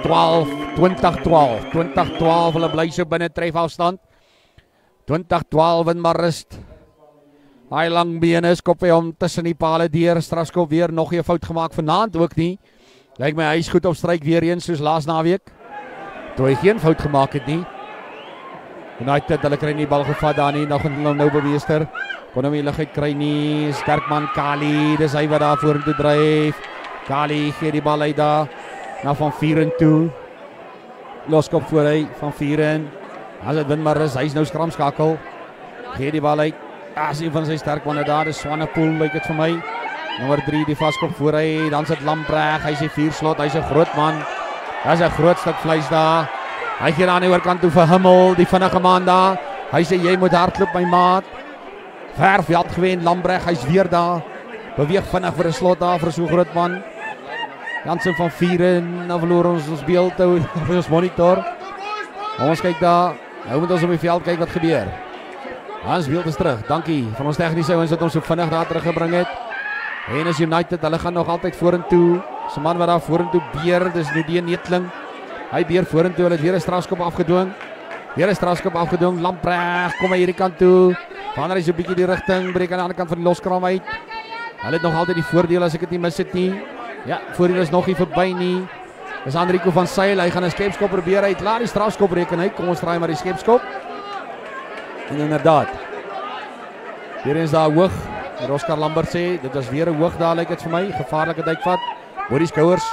20-12, hulle bly so binne trefafstand. 20-12 in maar rust. Hy lang bene skop hy hom tussen die pale deur. Strafskop weer nog 'n fout gemaak vanaand ook nie. Lyk my hy is goed op stryk weer eens soos laas naweek. Toe hy geen fout gemaak het nie. United, hulle kry nie bal gevat daar nie, nog nou beweester. Kon hom nie ligheid kry nie. Sterkman Kali, dis hy wat daar vorentoe dryf. Kali gee die bal uit daar na Van Vieren toe. Loskop voor hy Van Vieren. As dit win maar is, hy is nou skramskakel. Gee die bal uit. As een van sy sterkmanne daar, dis Swanepoel lyk dit vir my. Nommer 3 die vaskop voor hy, dan sit Lamprecht, hy is die 4 slot, hy's 'n groot man. Daar's 'n groot stuk vleis daar. Hy gee aan die oorkant toe vir Hummel, die vinnige man daar. Hy sê jy moet hardloop my maat. Ver veld gewen Lamprecht, hy's weer daar. Beweeg vinnig vir 'n slot daar vir so 'n groot man. Jansen van Vieren, nou verloor ons beeld toe op ons monitor. Ons kyk daar. Nou moet ons op die veld kyk wat gebeur. Hans beeld is terug. Dankie van ons tegniese ouens wat ons so vinnig daar teruggebring het. En as United, hulle gaan nog altyd vorentoe. So man wat daar vorentoe beer, dis Nudie Netling. Hy beer vorentoe, hulle het weer 'n strafskop afgedwing. Lamprecht kom hy hierdie kant toe. Wanneer hy so 'n bietjie die rigting breek aan die ander kant van die loskraam uit. Hulle het nog altyd die voordeel as ek dit nie mis het nie. Ja, voordeel is nog nie verby nie. Dis Andrico van Sail, hy gaan 'n skepskop probeer, hy het klaar die strafskop reken uit. Kom ons draai maar die skepskop. En inderdaad. Weer eens daar hoog. Oscar Lambert sê, dit was weer 'n hoog daar lyk dit vir my, gevaarlike duikvat. Hoor die skouers.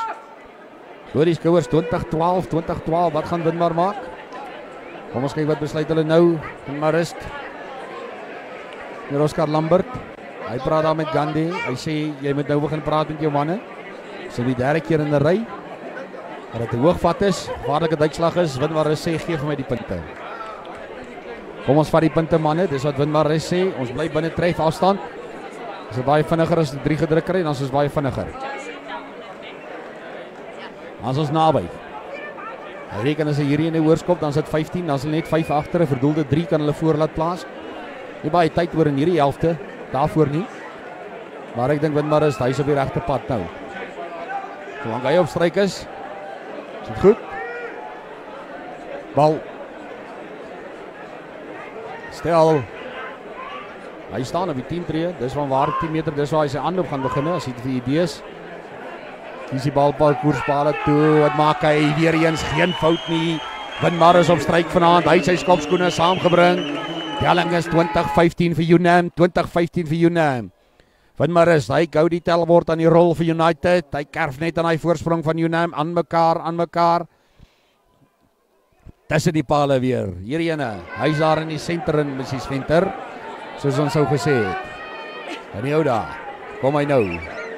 2012, wat gaan Winmar maak? Kom ons kyk wat besluit hulle nou. Winmar rust. Hier Oscar Lambert. Hy praat daar met Gandhi. Hy sê jy moet nou begin praat met jou manne. So die derde keer in 'n ry. Dat dit 'n hoogvat is, gevaarlike duikslag is. Winmar rust sê gee vir my die punte. Kom ons vat die punte manne. Dis wat Winmar rust sê. Ons bly binne tref afstand. As dit baie vinniger as 3 gedruk kry, dan is ons baie vinniger. As ons naby. Hy reken as hy hierdie in die hoorskop, dan is dit 15, dan is hulle net 5 agter, 'n verdoelde 3 kan hulle voor laat plaas. Nie baie tyd oor in hierdie helfte, daarvoor nie. Maar ek dink Winmar is hy's op die regte pad nou. Solank hy op stryk is dit goed. Bal. Stel. Hy staan op die 10 tree, dis van waar 10 meter, dis waar hy sy aanloop gaan begin, as hy die idees. Dis die balpad koerspale toe, wat maak hy weer eens, geen fout nie. Winmar is op stryk vanaand, hy het sy skopskoene saamgebring. Telling is 20-15 vir UNAM, 20-15 vir UNAM. Winmar is, hy gou die tel word aan die rol vir United, hy kerf net aan hy voorsprong van UNAM, aan mekaar. Tussen die pale weer, hier ene, hy is daar in die center in Mrs. Venter, soos ons sou gesê het. En die ou daar, kom hy nou.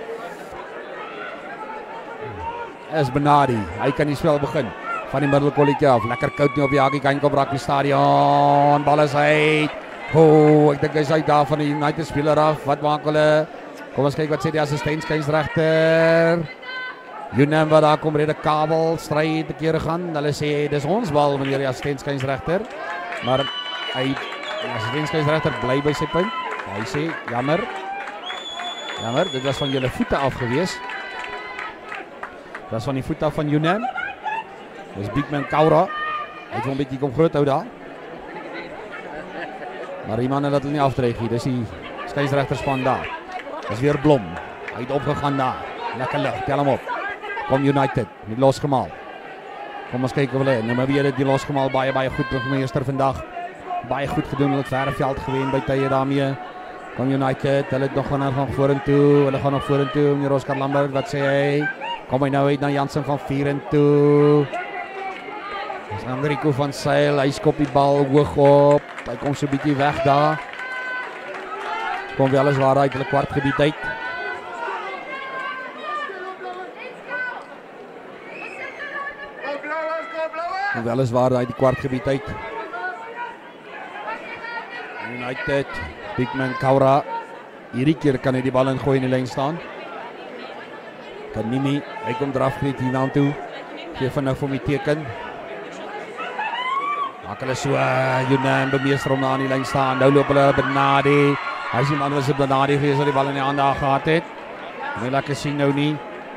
Is Benadi, hy kan die spel begin. Van die middelkolletjie af, lekker koud nie op die Hagie Geingob Rugby Stadion. Bal is uit. Ek dink hy is uit daar van die United speler af. Wat maak hulle? Kom ons kyk wat sê die assistentskynsregter. UNAM wat daar kom, rede kabel, stryd te kere gaan. Hulle sê, dis ons bal, meneer die assistentskynsregter. Maar hy, die assistentskynsregter bly by sy punt. Hy sê, jammer, dit was van julle voete af gewees. Dat is van die voet af van UNAM. Dis Bigman Kaura. Hy het wel 'n bietjie kom groot hou daar. Maar die manne laat hulle nie afdreig nie. Dis die skeieregterspan daar. Dis weer Blom. Hy het opgegaan daar. Lekker lig. Tel hom op. Kom United. Met losgemaal. Kom ons kyk of hulle. Nou maar weer dit die losgemaal baie goed burgemeester vandag. Baie goed gedoen. Hulle het verre veld gewen by tye daarmee. Kom United. Hulle het nog gaan vorentoe. Hulle gaan nog vorentoe. Meneer Oscar Lambert, wat sê hy? Kom hy nou uit na Jansen van Vierentoe. Dis Andrico van Sail, hy skop die bal hoog op. Hy kom so 'n bietjie weg daar. Kom wel eens waar uit hulle kwartgebied uit. Kom wel eens waar uit die kwartgebied uit. United, Bigman Kaura. Hierdie keer kan hy die bal ingooi in die lyn staan. Kanimi, hy kom draf net hier na toe. Gee vinnig vir my teken. Maak hulle so, UNAM bemeester om na aan die lyn staan. Nou loop hulle Benadi. Hy is die man wat sy Benadi gewees wat die bal in die hande gehad het. Nie lekker sien nou nie.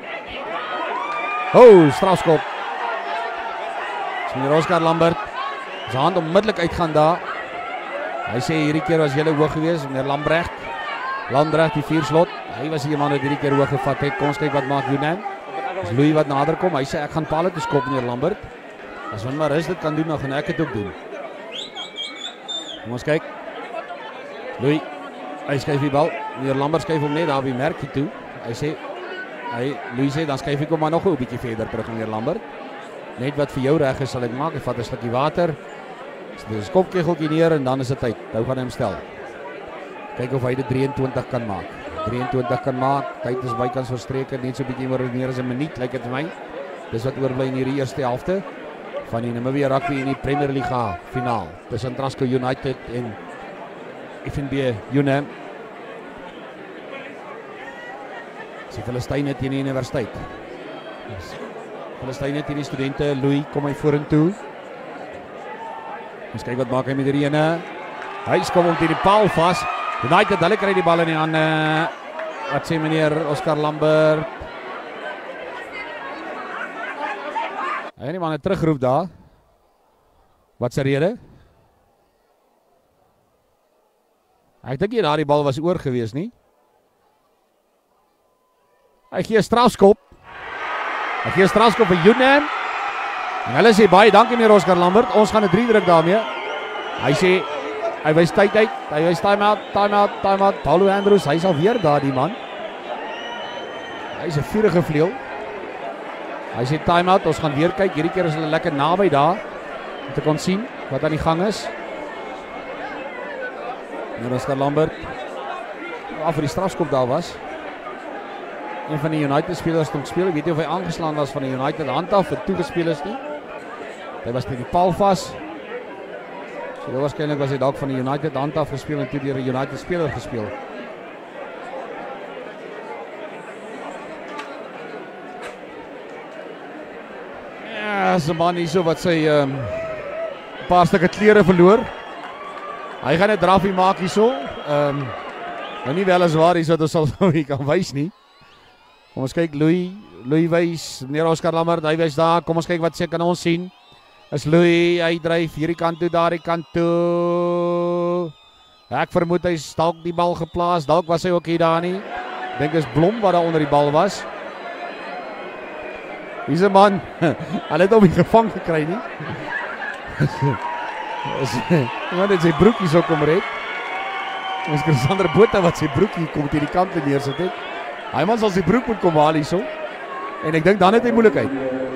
Strafskop. Meneer Oscar Lambert. Sy hand onmiddellik uitgaan daar. Hy sê hierdie keer was julle hoog gewees, meneer Landrecht die 4 slot. Hy was die man wat hierdie keer hoog gevat het. Kom ons kyk wat maak UNAM. As Louis wat nader kom, hy sê ek gaan palle toe skop meneer Lambert. As Winmar is dit kan doen, dan gaan ek dit ook doen. Kom ons kyk. Louis, hy skuif die bal. Meneer Lambert skuif hom net daar by merkie toe. Louis sê, dan skuif ek hom maar nog 'n bietjie verder terug meneer Lambert. Net wat vir jou reg is, sal ek maak. Ek vat 'n slukkie water. Dis 'n skopkegeltjie neer en dan is dit tyd. Nou gaan hy hom stel. Kyk of hy dit 23 kan maak. 23 kan maak. Tyd is bykans verstreke, net so 'n bietjie meer as 'n minuut lyk dit vir my. Dis wat oorbly in hierdie eerste helfte van die Namibia Rugby in die Premier Liga finaal tussen Trasco United en FNB UNAM. Die Filistyne teen die universiteit. Filistyne teen die studente. Louis kom hy vorentoe. Ons kyk wat maak hy met hierdie ene. Hy kom om teen die paal vas. United, hulle kry die bal in die hande. Wat sê meneer Oscar Lambert? Hy het nie manne terugroep daar. Wat se rede? Ek dink nie daardie bal was oor gewees nie. Hy gee 'n strafskop. Hy gee 'n strafskop vir Unam. En hulle sê baie dankie meneer Oscar Lambert. Ons gaan 'n 3 druk daarmee. Hy sê hy wys tyd uit. Hy wys time-out. Paulo Andrews, hy's al weer daar die man. Hy's 'n vurige vleuel. Hy sê time-out. Ons gaan weer kyk. Hierdie keer is hulle lekker naby daar om te kon sien wat aan die gang is. Meneer Oscar Lambert af vir die strafskop daar was. Een van die United spelers het gespeel. Ek weet nie of hy aangeslaan was van die United hand af en toegespeel is nie. Hy was by die paal vas. So waarskynlik was hy dalk van die United hand af gespeel en toe deur 'n United speler gespeel. Ja, so man hierso wat sy 'n paar stukke klere verloor. Hy gaan 'n drafie maak hierso. Nou nie wel as waar hierso dat ons sal kan wys nie. Kom ons kyk, Louis wys, meneer Oscar Lambert, hy wys daar, kom ons kyk wat sê kan ons sien. Is Louis, hy dryf hierdie kant toe, daardie kant toe. Ek vermoed hy's dalk die bal geplaas, dalk was hy ook hier daar nie. Dink is Blom wat daar onder die bal was. Hier's 'n man, hy het hom nie gevang gekry nie. Iemand het sy broekie so kom red. Ons Chrisander Botha wat sy broekie kom hierdie kant neersit het. Hy man sal sy broek moet kom haal hierso. En ek dink dan het hy moeilikheid.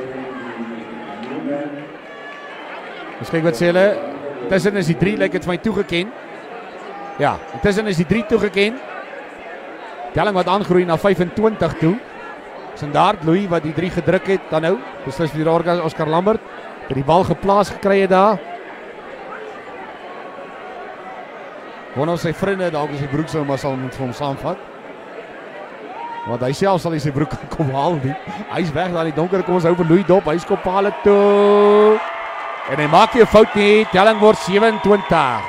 Ons kyk wat sê hulle. Tussen is die 3 lyk dit vir my toegeken. Ja, tussen is die 3 toegeken. Telling wat aangroei na 25 toe. Standaard Louis wat die 3 gedruk het dan nou. Beslis vir Oscar Lambert. Het die bal geplaas gekry het daar. Wonder of sy vriende dalk as sy broek sou maar sal moet vir hom saamvat. Want hy self sal hy sy broek kom haal nie. Hy's weg daar in die donker, kom ons hou vir Louis dop. Hy skop pale toe. En hy maak nie 'n fout nie. Telling word 27.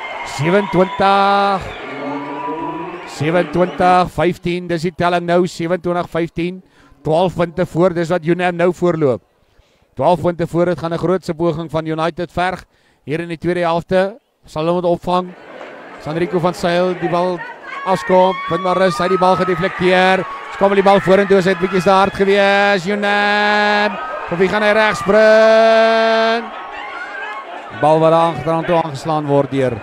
27-15. Dis die telling nou 27-15. 12 punte voor. Dis wat Unam nou voorloop. 12 punte voor. Dit gaan 'n grootse poging van United verg hier in die tweede helfte. Sal hulle moet opvang. Sandrico van Sail die bal afkom, vind maar rus, hy die bal gedeflekteer. Skommel die bal vorentoe, is dit bietjie te hard gewees. Unam, of wie gaan hy reg spring? Bal wat aangedraand toe aangeslaan word deur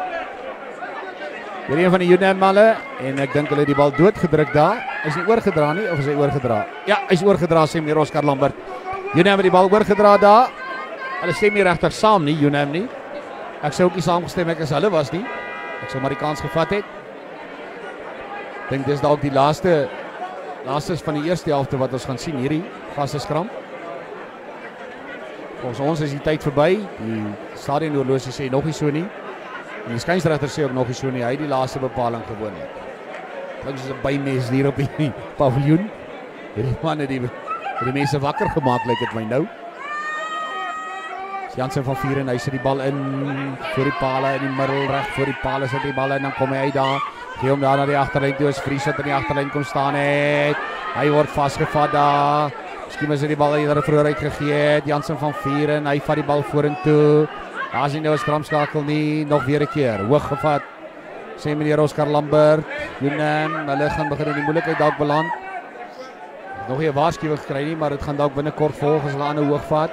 een van die Unam malle en ek dink hulle die bal doodgedruk daar. Is nie oorgedra nie of is hy oorgedra? Ja, hy's oorgedra sê meneer Oscar Lambert. Unam het die bal oorgedra daar. Hulle stem nie regtig saam nie, Unam nie. Ek sou ook nie saamgestem ek as hulle was nie. Ek sou maar die kans gevat het. Ek dink dis dalk die laaste van die eerste helfte wat ons gaan sien hierdie vaste skram. Volgens ons is die tyd verby. Die stadionhorlosie sê nog nie so nie. En die skynsregter sê ook nog nie so nie. Hy het die laaste bepaling gewoon het. Klink soos 'n bymes hier op die paviljoen. Hierdie man het die mense wakker gemaak lyk dit my nou. Jansen van Vieren, hy sit die bal in voor die pale in die middel, reg voor die pale sit die bal in, dan kom hy uit daar, gee hom daar na die agterlyn toe, as Vries wat in die agterlyn kom staan het, hy word vasgevat daar, miskien is hy die bal eerder vroeër uitgegee het, Jansen van Vieren, hy vat die bal vorentoe, daar is nie nou 'n skramskakel nie, nog weer 'n keer, hoog gevat, sê meneer Oscar Lambert, Unam, hulle gaan begin in die moeilikheid dalk beland, nog nie 'n waarskuwing gekry nie, maar dit gaan dalk binnekort volg as hulle aan 'n hoog vat.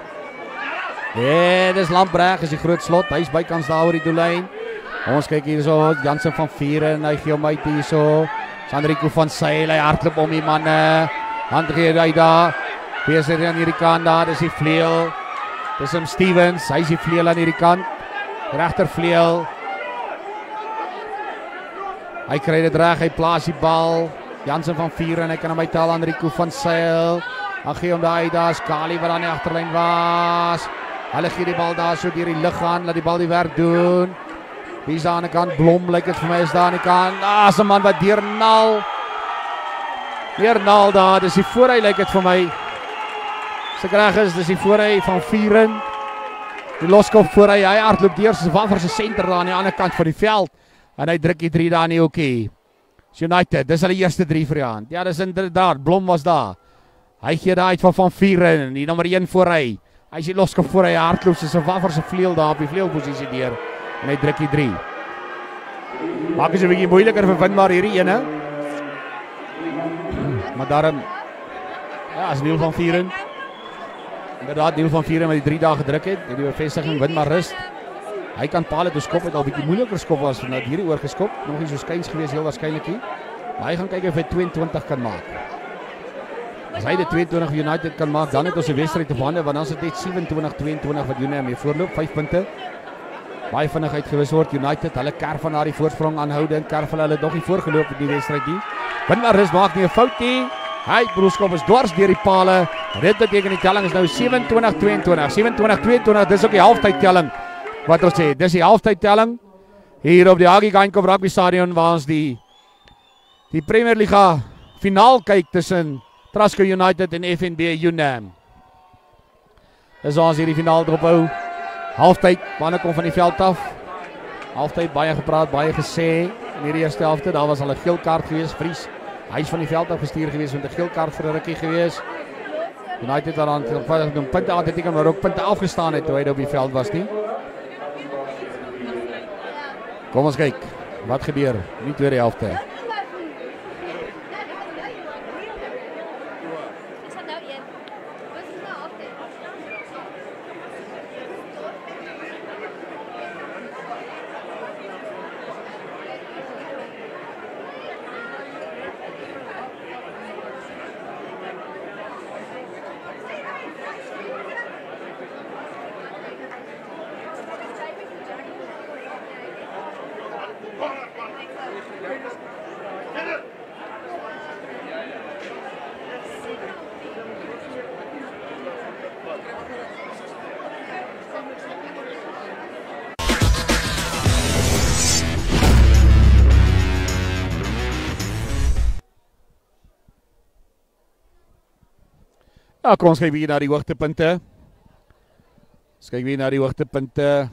Ja, dis Lambreg, is die groot slot. Hy's bykans daar oor die doellyn. Ons kyk hierso, Jansen van Vieren, hy gee hom uit hierso. Sandrico van Sail, hy hardloop om die manne. Hand gee hy daar. Besig aan hierdie kant daar, dis die vleuel. Dis hom Stevens, hy's die vleuel aan hierdie kant. Regter vleuel. Hy kry dit reg, hy plaas die bal. Jansen van Vieren, hy kan hom uithaal aan Rico van Sail. Hy gee hom daar uit, daar's Kali wat aan die agterlyn was. Hulle gee die bal daar so deur die lug aan, laat die bal die werk doen. Wie is daar aan die kant? Blom lyk dit vir my is daar aan die kant. Daar's 'n man wat deurnal. Deurnal daar, dis die voorhy lyk dit vir my. As ek reg is, dis die voorhy van Vieren. Die loskop voorhy, hy hardloop deur soos van vir sy senter daar aan die ander kant van die veld. En hy druk die 3 daar in die hoekie. United, dis hulle eerste 3 vir die hand. Ja, dis inderdaad, Blom was daar. Hy gee daar uit van Vieren, die nommer 1 voorhy. Hy sê loskop voor hy hardloop soos 'n waffer se vleuel daar op die vleuelposisie deur en hy druk die 3. Maak dit 'n bietjie moeiliker vir Winmar hierdie ene. Maar daarom Ja, as Neil van Vieren. Inderdaad, Neil van Vieren met die 3 dae gedruk het. Die bevestiging win maar rust. Hy kan paal het, skop het al bietjie moeiliker skop was vandat hierdie oorgeskop. Nog nie so skuins gewees heel waarskynlik nie. Maar hy gaan kyk of hy 22 kan maak. As hy die 22 United kan maak, dan het ons 'n wedstryd te hande, want dan is dit net 27-22 wat United mee voorloop, 5 punte. Baie vinnig uitgewis word United, hulle kerf van daardie voorsprong aanhoudend, kerf hulle nog nie voorgeloop in die wedstryd nie. Winmaris maak nie 'n fout nie. Hy broerskap is dwars deur die palle. Dit beteken die telling is nou 27-22. 27-22, dis ook die halftyd telling. Wat ons sê, dis die halftyd telling hier op die Haggie Geingob Rugby Stadion waar ons die Premier Liga finaal kyk tussen Trasco United en FNB UNAM. Dis ons hierdie finaal dophou. Halftyd, manne kom van die veld af. Halftyd baie gepraat, baie gesê in hierdie eerste helfte. Daar was al 'n geel kaart gewees, Vries. Hy is van die veld af gestuur gewees met 'n geel kaart vir 'n rukkie gewees. United het dan punte aangeteken, maar ook punte afgestaan het toe hy op die veld was nie. Kom ons kyk wat gebeur in die tweede helfte. Ja, kom ons kyk weer na die hoogtepunte. Ons kyk weer na die hoogtepunte.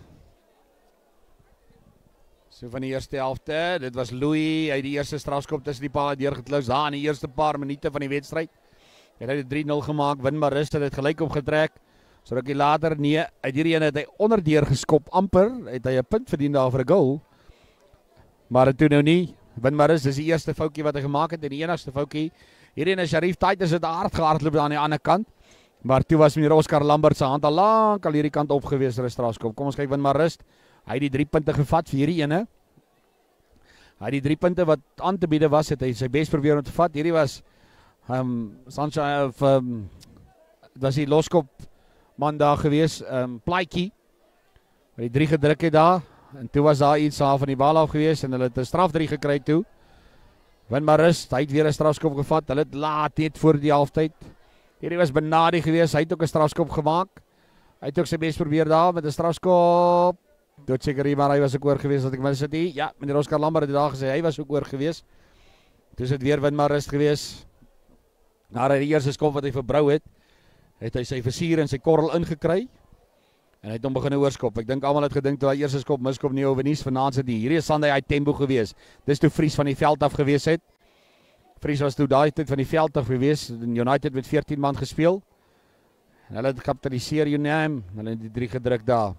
So van die eerste helfte, dit was Louis, hy het die eerste strafskop tussen die paal deurgeklous daar in die eerste paar minute van die wedstryd. Hy het 3-0 gemaak, win maar rus, het gelyk opgetrek. So rukkie later, nee, uit hierdie ene het hy onderdeur geskop amper, het hy 'n punt verdien daar vir 'n goal. Maar dit toe nou nie. Win maar rus, dis die eerste foutjie wat hy gemaak het en die enigste foutjie. Hierdie ene Sharif Titus het hard gehardloop aan die ander kant. Maar toe was meneer Oscar Lambert se hand al lank al hierdie kant op gewees vir 'n strafskop. Kom ons kyk win maar rus. Hy het die 3 punte gevat vir hierdie ene. Hy het die 3 punte wat aan te biede was, het hy sy bes probeer om te vat. Hierdie was Sancha of was die loskop man daar gewees, Plaatjie. Hy het 3 gedruk het daar en toe was daar iets van die bal af gewees en hulle het 'n straf 3 gekry toe. Win maar rus, hy het weer 'n strafskop gevat. Hulle het laat net voor die halftyd. Hierdie was benadi gewees. Hy het ook 'n strafskop gemaak. Hy het ook sy bes probeer daar met 'n strafskop. Dood seker hier, maar hy was ook oor gewees dat ek mis het nie. Ja, meneer Oscar Lambert het daar gesê hy was ook oor gewees. Dis dit weer win maar rus gewees. Na die eerste skop wat hy verbrou het, het hy sy versier en sy korrel ingekry. En hy het hom begin oorskop. Ek dink almal het gedink toe hy eerste skop miskop nie oor Nies vanaand se die. Hierdie is Sunday hy tempo gewees. Dis toe Vries van die veld af gewees het. Vries was toe daai tyd van die veld af gewees. United met 14 man gespeel. En hulle het gekapitaliseer UNAM. Hulle het die 3 gedruk daar.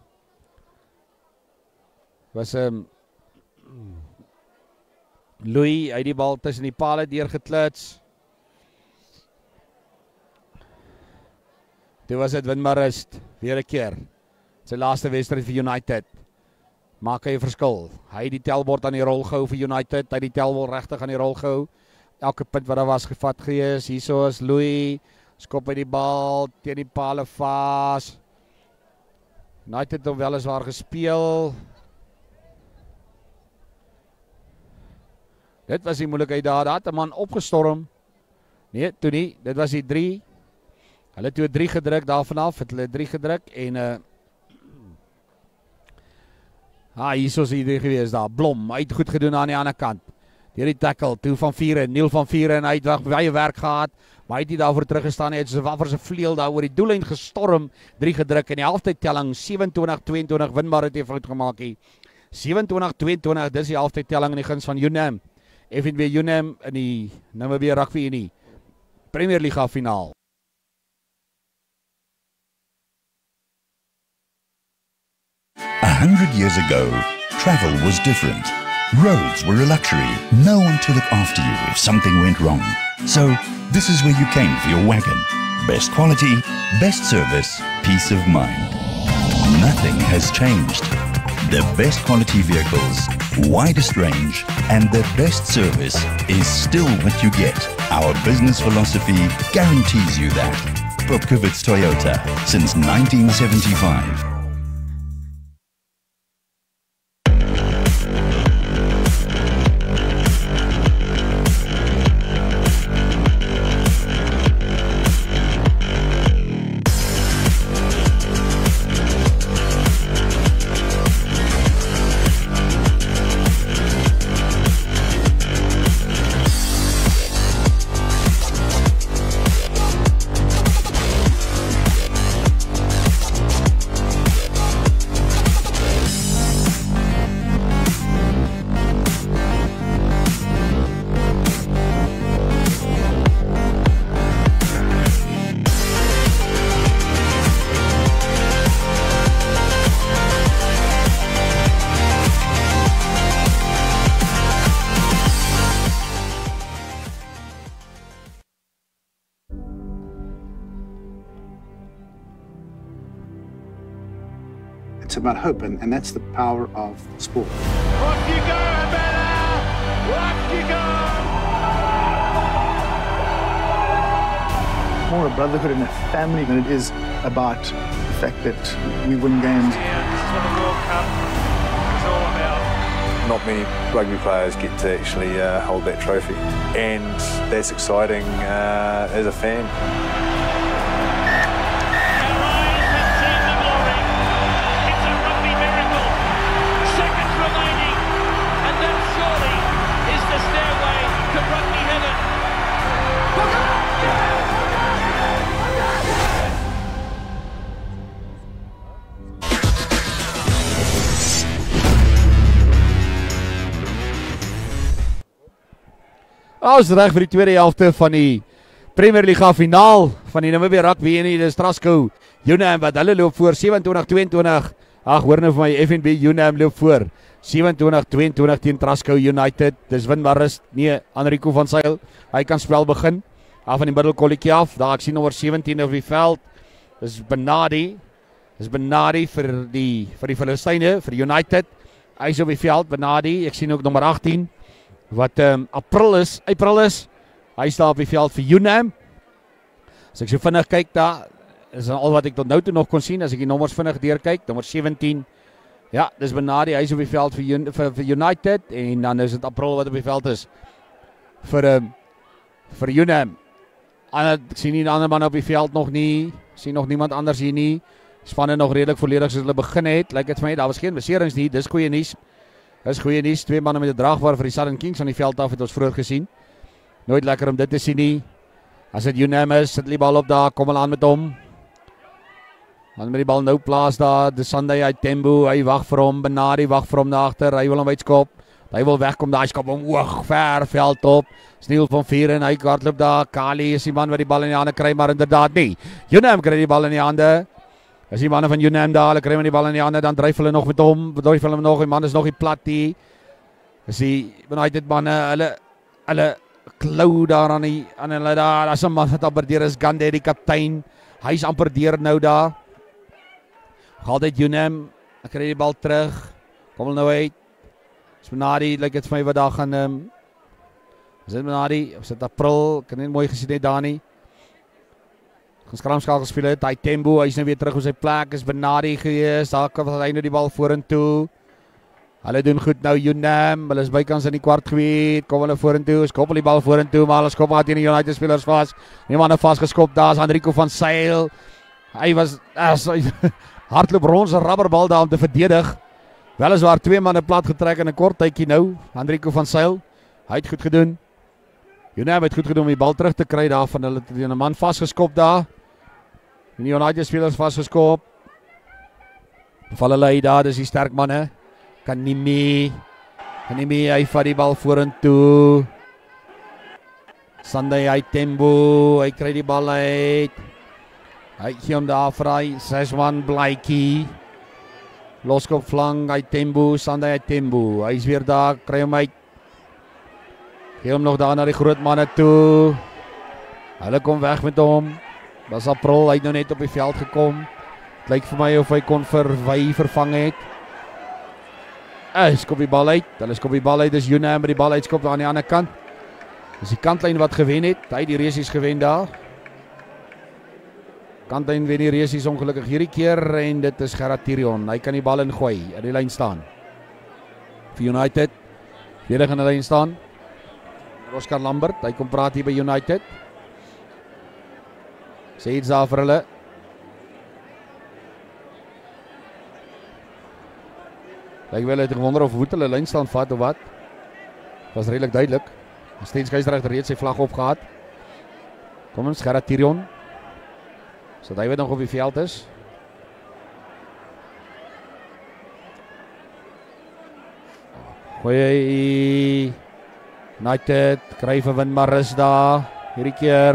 Was Louis uit die bal tussen die palle deurgekluts. Toe was dit win maar rus weer 'n keer. Sy laaste wedstryd vir United. Maak hy 'n verskil. Hy het die telbord aan die rol gehou vir United. Hy het die telbord regtig aan die rol gehou. Elke punt wat daar was gevat gees. Hierso is Louis. Skop hy die bal teen die palle vas. United het hom weliswaar gespeel. Dit was die moeilikheid daar. Daar het 'n man opgestorm. Nee, toe nie. Dit was die 3. Hulle het toe 3 gedruk daar vanaf. Het hulle 3 gedruk en hierso is die gewees daar. Blom, hy het goed gedoen aan die ander kant. Deur die tackle, toe van Vieren, Neil van Vieren, hy het baie werk gehad, maar hy het nie daarvoor teruggestaan, hy het so waffer se vleuel daar oor die doellyn gestorm, 3 gedruk en die halftyd telling 27-22 win maar het hy fout gemaak hier. 27-22, dis die halftyd telling in die guns van UNAM. FNB UNAM in die Namibia Rugby Unie Premier Liga finaal. A 100 years ago, travel was different. Roads were a luxury. No one to look after you if something went wrong. So, this is where you came for your wagon. Best quality, best service, peace of mind. Nothing has changed. The best quality vehicles, widest range, and the best service is still what you get. Our business philosophy guarantees you that. Popkowitz Toyota, since 1975. It's about hope, and that's the power of sport. Off you go, Bella! Off you go! More a brotherhood and a family than it is about the fact that we win games. Yeah, this is what the World Cup is all about. Not many rugby players get to actually hold that trophy, and that's exciting as a fan. Ons reg vir die tweede helfte van die Premier Liga finaal van die Namibia Rugby en die Strasco Unam wat hulle loop voor 27-22. Ag, hoor nou vir my, FNB Unam loop voor 27-22 teen Trasco United. Dis winbaar is. Nee, Enrico van Sail. Hy kan spel begin. Af van die middelkolletjie af. Daar ek sien nommer 17 op die veld. Dis Benadi. Dis Benadi vir die Filistyne, vir United. Hy is op die veld, Benadi. Ek sien ook nommer 18 wat April is. Hy staan op die veld vir Unam. As ek so vinnig kyk daar, is al wat ek tot nou toe nog kon sien, as ek die nommers vinnig deurkyk, nommer 17. Ja, dis Benadi, hy is op die veld vir United, en dan is dit April wat op die veld is vir Unam. Ek sien nie 'n ander man op die veld nog nie, sien nog niemand anders hier nie. Spanne nog redelik volledig soos hulle begin het. Lyk dit vir my, daar was geen beserings nie, dis goeie nuus. Dis goeie nuus, 2 manne met 'n draagbaar vir die Southern Kings aan die veld af het ons vroeër gesien. Nooit lekker om dit te sien nie. As dit Unam is, sit die bal op daar, kom hulle aan met hom. Dan met die bal nou plaas daar, De Sunday uit Tembo, hy wag vir hom, Benadi wag vir hom daar agter, hy wil hom uitskop. Hy wil wegkom daar, hy skop hom hoog, ver veld op. Sneeuw van Vieren, hy hardloop daar, Kali is die man wat die bal in die hande kry, maar inderdaad nie. Unam kry die bal in die hande. As die manne van Unam daar, hulle kry met die bal in die hande, dan dryf hulle nog met hom, die man is nog die plat hier. As die United manne, hulle klou daar aan hulle daar, as 'n man wat amper deur is, Gande, die kaptein, hy is amper deur nou daar. Haal dit Unam, ek kry die bal terug, kom hulle nou uit. Is Benadi, lyk dit vir my wat daar gaan, is dit Benadi, is dit April, kan nie mooi gesien het daar nie. Skramskakel gespeel het, hy Tembo, hy is nou weer terug op sy plek, is Benadi gewees, daar kan hy nou die bal vorentoe. Hulle doen goed nou Unam, hulle is bykans in die kwartgebied, kom hulle vorentoe, skop hulle die bal vorentoe, maar hulle skop maar teen die United spelers vas. Die manne vasgeskop, daar is Enrico van Sail. Hy was hardloop rond sy rubberbal daar om te verdedig. Weliswaar 2 manne plat getrek in 'n kort tydjie nou, Enrico van Sail. Hy het goed gedoen. Unam het goed gedoen om die bal terug te kry daar van hulle teen 'n man vasgeskop daar. En die United spelers vasgeskop. Val hulle uit daar, dis die sterk manne. Kan nie meer, hy vat die bal vorentoe. Sunday uit Tembo, hy kry die bal uit. Hy gee hom daar vir hy, 6-1 Blaikie. Loskop flank uit Tembo, Sunday uit Tembo. Hy is weer daar, kry hom uit. Gee hom nog daar na die groot manne toe. Hulle kom weg met hom. Was April, hy het nou net op die veld gekom. Het lyk vir my of hy kon Wy vervang het. Hy skop die bal uit. Hulle skop die bal uit. Dis Unam met die bal uitskop aan die ander kant. Dis die kantlyn wat gewen het. Hy het die resies gewen daar. Kantlyn wen die resies ongelukkig hierdie keer en dit is Gerard Tirion. Hy kan die bal ingooi, in die lyn staan. Vir United. Velig in die lyn staan. Oscar Lambert, hy kom praat hier by United. Sê iets daar vir hulle. Lyk wel, het gewonder of hulle lyn staan vat of wat. Was redelik duidelik. Stenskeisregter reeds sy vlag opgehad. Kom ons, Gerard Tirion. So hy weet nog op die veld is. Goeie United, kry vir win maar is daar. Hierdie keer.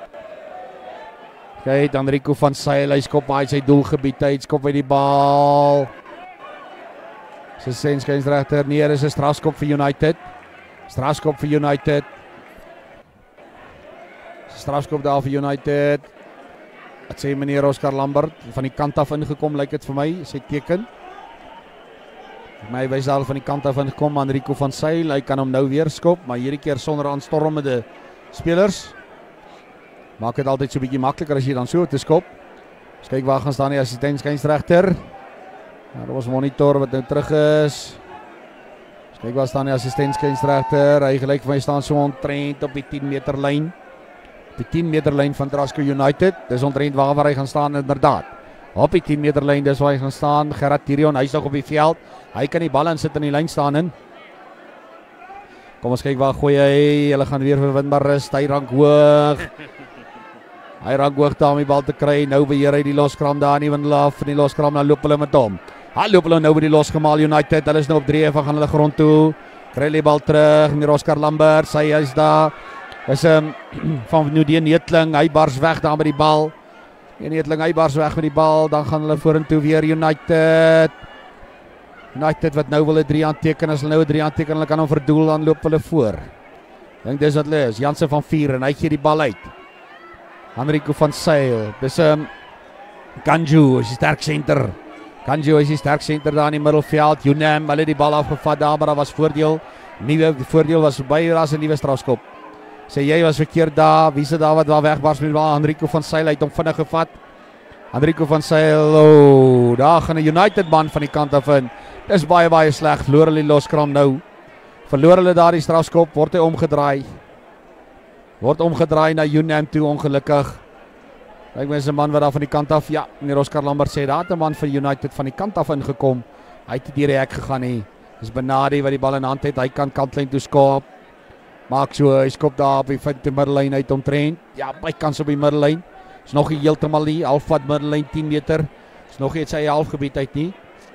Kyk, Enrico van Sail, hy skop uit sy doelgebied uit, skop uit die bal. Sy skeidsregter neer, is 'n strafskop vir United. Strafskop vir United. Strafskop daar vir United. Wat sê meneer Oscar Lambert, van die kant af ingekom lyk dit vir my, sy teken. My wys al van die kant af ingekom, Enrico van Sail, hy kan hom nou weer skop, maar hierdie keer sonder aanstormende spelers. Maak dit altyd so 'n bietjie makliker as jy dan so te skop. Ons kyk waar gaan staan die assistent skeidsregter. Daar was monitor wat nou terug is. Ons kyk waar staan die assistent skeidsregter. Hy gelyk vir my staan so omtrent op die 10 meter lyn. Op die 10 meter lyn van Trasco United. Dis omtrent waar hy gaan staan inderdaad. Op die 10 meter lyn, dis waar hy gaan staan. Gerard Tirion, hy's nog op die veld. Hy kan die bal insit in die lyn staan in. Kom ons kyk waar gooi hy. Hulle gaan weer vir Windmarrus. Hy rank hoog. Hy raak hoog daar om die bal te kry. Nou beheer hy die loskram daar in die windlaaf. En die loskram, dan loop hulle met hom. Hy loop hulle nou by die losgemaal United. Hulle is nou op 3 van gaan hulle grond toe. Kry die bal terug. Meneer Oscar Lambert, hy is daar. Is van Nudien Neetling. Hy bars weg daar met die bal. Neetling, hy bars weg met die bal. Dan gaan hulle vorentoe weer United. United wat nou wil 'n 3 aanteken. As hulle nou 'n 3 aanteken, hulle kan hom verdoel, dan loop hulle voor. Dink dis wat hulle is. Jansen van Vieren, hy gee die bal uit. Enrico van Sail, dis Kanju, is die sterk center. Kanju is die sterk center daar in die middelveld. Unam, hulle die bal afgevat daar, maar daar was voordeel. Die voordeel was verby, daar is 'n nuwe strafskop. Sê jy was verkeerd daar, wie se daar wat daar wegbars met die bal? Enrico van Sail het hom vinnig gevat. Enrico van Sail, daar gaan 'n United man van die kant af in. Dis baie sleg, verloor hulle die loskram nou. Verloor hulle daar die strafskop, word hy omgedraai. Word omgedraai na Unam toe, ongelukkig. Kyk, mens 'n man wat daar van die kant af, ja, meneer Oscar Lambert sê, daar het 'n man van United van die kant af ingekom. Hy het deur die hek gegaan nie. Dis Benadi wat die bal in hand het, hy kan kantlyn toe skop. Maak so, hy skop daar op die middellyn uit omtrent. Ja, by kans op die middellyn. Is nog nie heeltemal die halfvat middellyn 10 meter. Is nog nie sy halfgebied uit nie.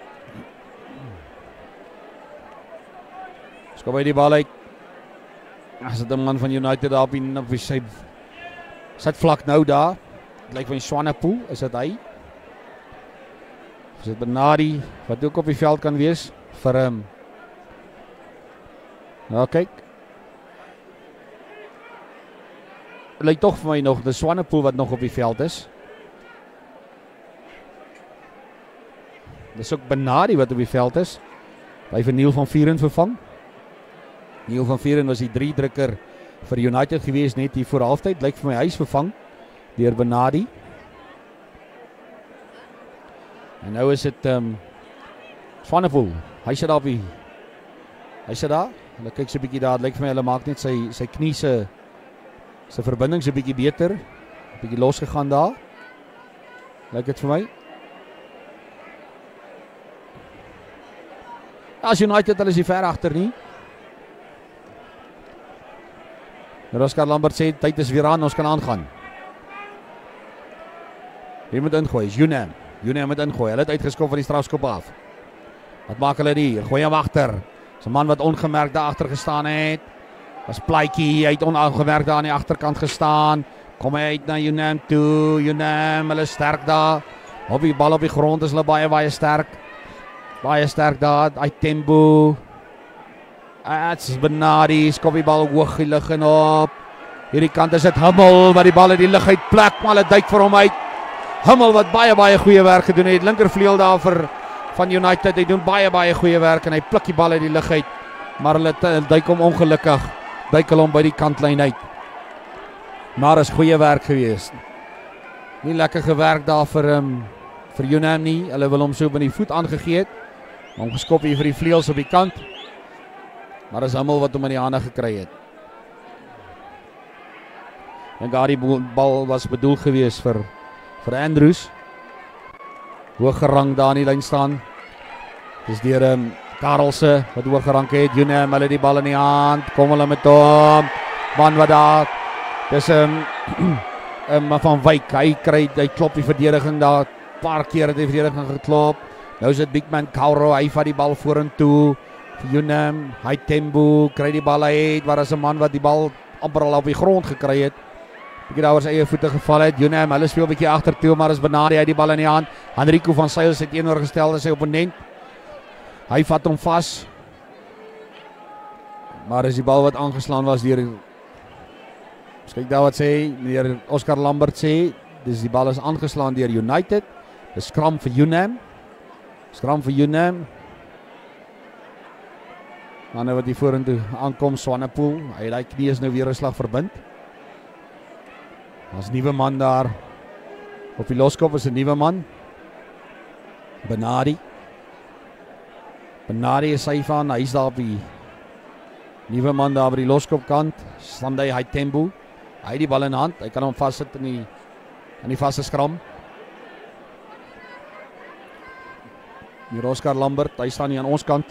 Skop hy die bal uit. As dit 'n man van United daar op die sy sit vlak nou daar. Dit lyk van Swanepoel, is dit hy? Is dit Benadi wat ook op die veld kan wees vir hom? Nou kyk. Lyk tog vir my nog die Swanepoel wat nog op die veld is. Dis ook Benadi wat op die veld is. Hy vir Neil van Vieren vervang. Neil van Vieren was die 3-drukker vir United gewees net hier voor halftyd. Lyk vir my hy is vervang deur Benadi. En nou is dit Swanepoel. Hy sit daar op die Hy sit daar. Hulle kyk so 'n bietjie daar. Lyk vir my hulle maak net sy knie se verbinding so 'n bietjie beter. 'n Bietjie losgegaan daar. Lyk dit vir my. As United hulle is nie ver agter nie. Oscar Lambert sê tyd is weer aan, ons kan aangaan. Wie moet ingooi? Unam. Unam moet ingooi. Hulle het uitgeskop van die strafskop af. Wat maak hulle hier? Gooi hom agter. Dis 'n man wat ongemerk daar agter gestaan het. Was Plaatjie, hy het ongemerk daar aan die agterkant gestaan. Kom hy uit na Unam toe. Unam, hulle sterk daar. Op die bal op die grond is hulle baie sterk. Baie sterk daar. Hy tempo. It's Benadi, skop die bal hoog die lug en op. Hierdie kant is dit Hummel wat die bal in die lug uit plek, maar hulle duik vir hom uit. Hummel wat baie goeie werk gedoen het. Linkervleuel daar vir van United. Hy doen baie goeie werk en hy pluk die bal uit die lug uit. Maar hulle duik hom ongelukkig. Duik hulle hom by die kantlyn uit. Maar is goeie werk gewees. Nie lekker gewerk daar vir Unam nie. Hulle wil hom so by die voet aangegee het. Hom geskop hier vir die vleuels op die kant. Maar is Hummel wat hom in die hande gekry het. En daardie bal was bedoel gewees vir Andrews. Hoog gerang daar in die lyn staan. Dis deur Karelse wat hoog gerang het. Unam hulle die bal in die hand. Kom hulle met hom. Man wat daar. Dis van Wyk. Hy klop die verdediging daar. Paar keer het die verdediging geklop. Nou is dit Bigman Kauro. Hy vat die bal vorentoe. Unam, hy tempo, kry die bal uit. Waar is 'n man wat die bal amper al op die grond gekry het. Bietjie daar oor sy eie voete geval het. Unam, hulle speel 'n bietjie agtertoe, maar is Benadi uit die bal in die hand. Henrico van Sail het teenoorgestel as sy opponent. Hy vat hom vas. Maar is die bal wat aangeslaan was deur kyk daar wat sê meneer Oscar Lambert sê, dis die bal is aangeslaan deur United. Dis skram vir Unam. Skram vir Unam. Manne wat hier vorentoe aankom, Swanepoel. Hy daai knie is nou weer 'n slag verbind. Daar's 'n nuwe man daar. Op die loskop is 'n nuwe man. Benadi is hy van, hy's daar op die nuwe man daar by die loskop kant. Sunday hy tempo. Hy het die bal in hand. Hy kan hom vassit in die vaste skram. Hier Oscar Lambert, hy staan hier aan ons kant.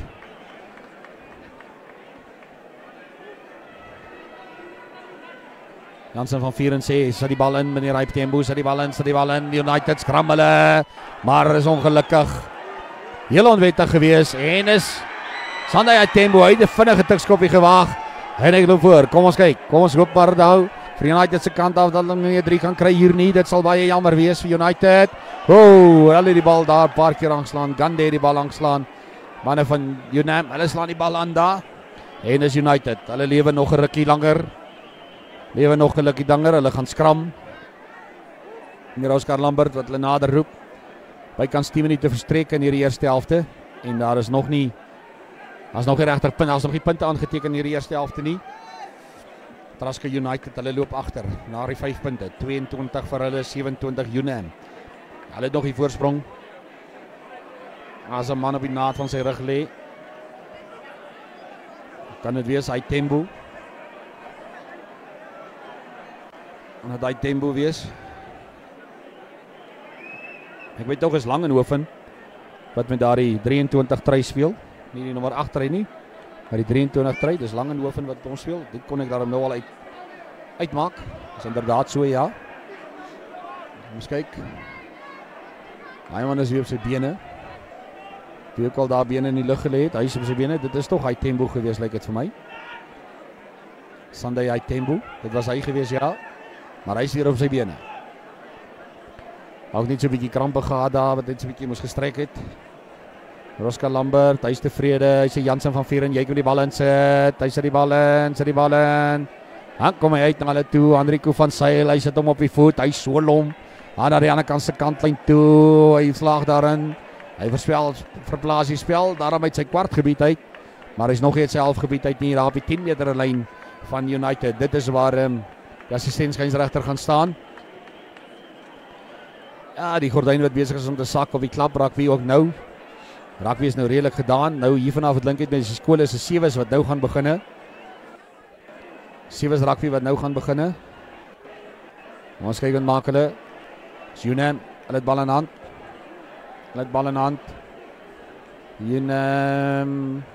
Jansen van Vieren sê, sit die bal in, meneer Hype Tembo, sit die bal in, United skram hulle, maar is ongelukkig. Heel onwettig gewees, en is Sunday Hype Tembo, hy het 'n vinnige tikskoppie gewaag, en ek loop voor, kom ons kyk, kom ons hoop maar nou, vir United se kant af, dat hulle nie 3 kan kry hier nie, dit sal baie jammer wees vir United. Hulle die bal daar, paar keer aanslaan, Gande die bal aanslaan, manne van Unam, hulle slaan die bal aan daar, en is United, hulle lewe nog 'n rukkie langer, hulle gaan skram. Meneer Oscar Lambert wat hulle nader roep. Bykans 10 minute verstrek in hierdie eerste helfte en daar is nog nie regter punt, daar's nog nie punte aangeteken in hierdie eerste helfte nie. Traska United, hulle loop agter na die 5 punte, 22 vir hulle, 27 Unam. Hulle het nog die voorsprong. As 'n man op die naad van sy rug lê. Kan dit wees hy tempo? En het hy tempo wees. Ek weet ook is Langenhoven wat met daardie 23 try speel. Nie die nommer 8 try nie, maar die 23 try, dis Langenhoven wat ons speel. Dit kon ek daarom nou al uitmaak. Dis inderdaad so, ja. Ons kyk. Hy man is weer op sy bene. Wie ook al daar bene in die lug gelê het, hy is op sy bene. Dit is tog hy tempo gewees, lyk dit vir my. Sunday hy tempo, dit was hy gewees, ja. Maar hy is weer op sy bene. Ook net so 'n bietjie krampe gehad daar, wat net so 'n bietjie moes gestrek het. Oscar Lambert, hy is tevrede, hy sê Jansen van Vieren, jy kan die bal insit, hy sit die bal in. Dan kom hy uit na hulle toe, Henrico van Sail, hy sit hom op die voet, hy swol hom, na die ander kant se kantlyn toe, hy slaag daarin, hy verplaas die spel, daarom uit sy kwartgebied uit, maar hy is nog nie uit sy halfgebied uit nie, daar op die 10 meter lyn van United, dit is waar die assistensscheidsregter gaan staan. Ja, die gordyn wat besig is om te sak op die klap, rugby ook nou. Rugby is nou redelik gedaan. Nou hier vanaf het link het met die skole is 'n 7's wat nou gaan beginne. 7's rugby wat nou gaan beginne. Ons kyk wat maak hulle. Unam, hulle het bal in hand. Unam.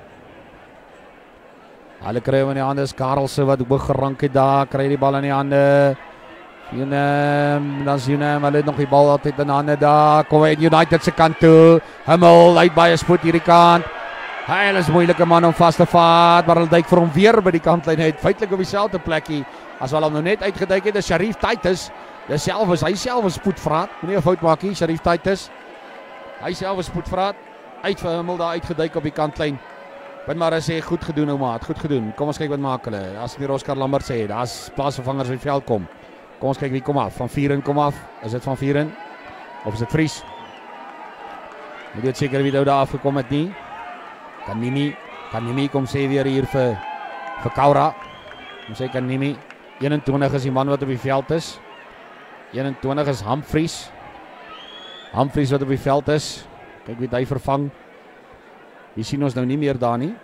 Hulle kry hom in die hande, is Karelse wat hoog gerank het daar, kry die bal in die hande. Unam, hulle het nog die bal altyd in hande daar, kom hy in United se kant toe, Hummel, hy het baie spoed hierdie kant, hy is 'n moeilike man om vas te vat, maar hulle duik vir hom weer by die kantlyn uit, feitlik op dieselfde plekkie, as wel hom nou net uitgeduik het, is Sharif Titus, hy self is spoedvraat, moenie 'n fout maak hier, Sharif Titus, hy self is spoedvraat, uit vir Hummel daar uitgeduik op die kantlyn, Winmar sê goed gedoen ou maat, goed gedoen. Kom ons kyk wat maak hulle. As meneer Oscar Lambert sê, daar's plaasvervangers wie veld kom. Kom ons kyk wie kom af. Van Vieren kom af. Is dit Van Vieren of is dit Vries? Ek weet seker wie nou daar afgekom het nie. Kanimi kom sê weer hier vir Kaura. Kom sê Kanimi. 21 is die man wat op die veld is. 21 is Humphries. Humphries wat op die veld is. Kyk wie hy vervang. Die sien ons nou nie meer daar nie.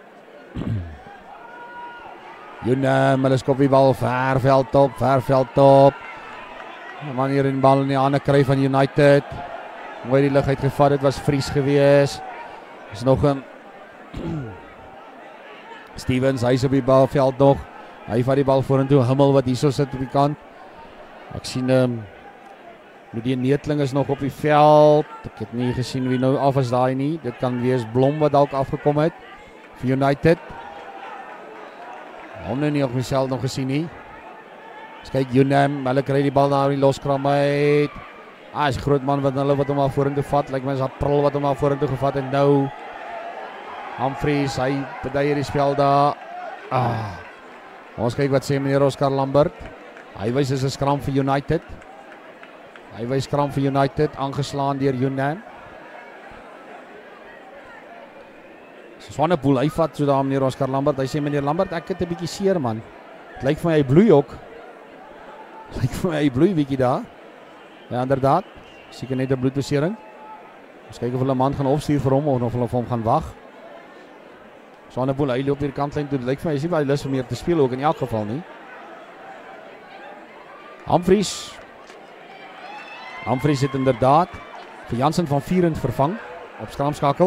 Hulle skop die bal verveld op. Man hier in bal in die hande kry van United. Mooi die lig uitgevat, dit was Vries gewees. Is nog 'n Stevens, hy is op die balveld nog. Hy vat die bal vorentoe, Hummel wat hierso sit op die kant. Ek sien die Neetling is nog op die veld. Ek het nie gesien wie nou af is daai nie. Dit kan wees Blom wat dalk afgekom het vir United. Hom nou nie op myself nog gesien nie. Ons kyk Unam, hulle kry die bal daar in die loskram uit. Is groot man wat hom al vorentoe vat. Lyk my is April wat hom al vorentoe gevat en nou Humphries, hy bedei hierdie spel daar. Ons kyk wat sê meneer Oscar Lambert. Hy wys is 'n skram vir United. Aangeslaan deur Unam. Swanepoel, hy vat so daar meneer Oscar Lambert. Hy sê meneer Lambert, ek het 'n bietjie seer man. Het lyk vir my hy bloei ook. Bietjie daar. Ja, inderdaad. Seker net 'n bloedbesering. Ons kyk of hulle 'n man gaan opstuur vir hom of hulle vir hom gaan wag. Swanepoel, hy loop hier kantlyn toe. Dit lyk vir my is nie baie lus om meer te speel ook in elk geval nie. Humphries het inderdaad vir Jansen van Vieren vervang op skramskakel.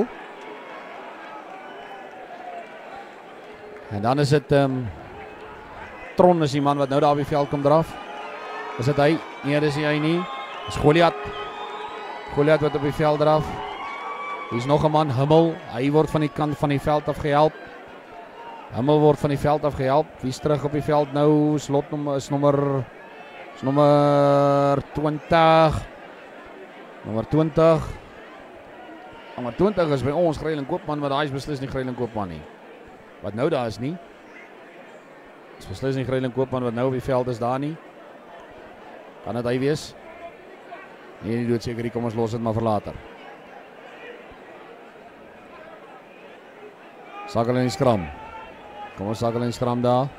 En dan is dit Tron is die man wat nou daar op die veld kom draf. Is dit hy? Nee, dis hy nie. Dis Goliath wat op die veld draf. Hier is nog 'n man, Hummel. Hy word van die kant van die veld af gehelp. Wie is terug op die veld nou? Is nommer 20. Nommer 20 is by ons Greiling Koopman, maar daai is beslis nie Greiling Koopman nie. Wat nou daar is nie. Is beslis nie Greiling Koopman wat nou op die veld is daar nie. Kan dit hy wees? Nee, nie doodseker nie, kom ons los dit maar vir later. Sakel in die skram. Kom ons sakel in die skram daar.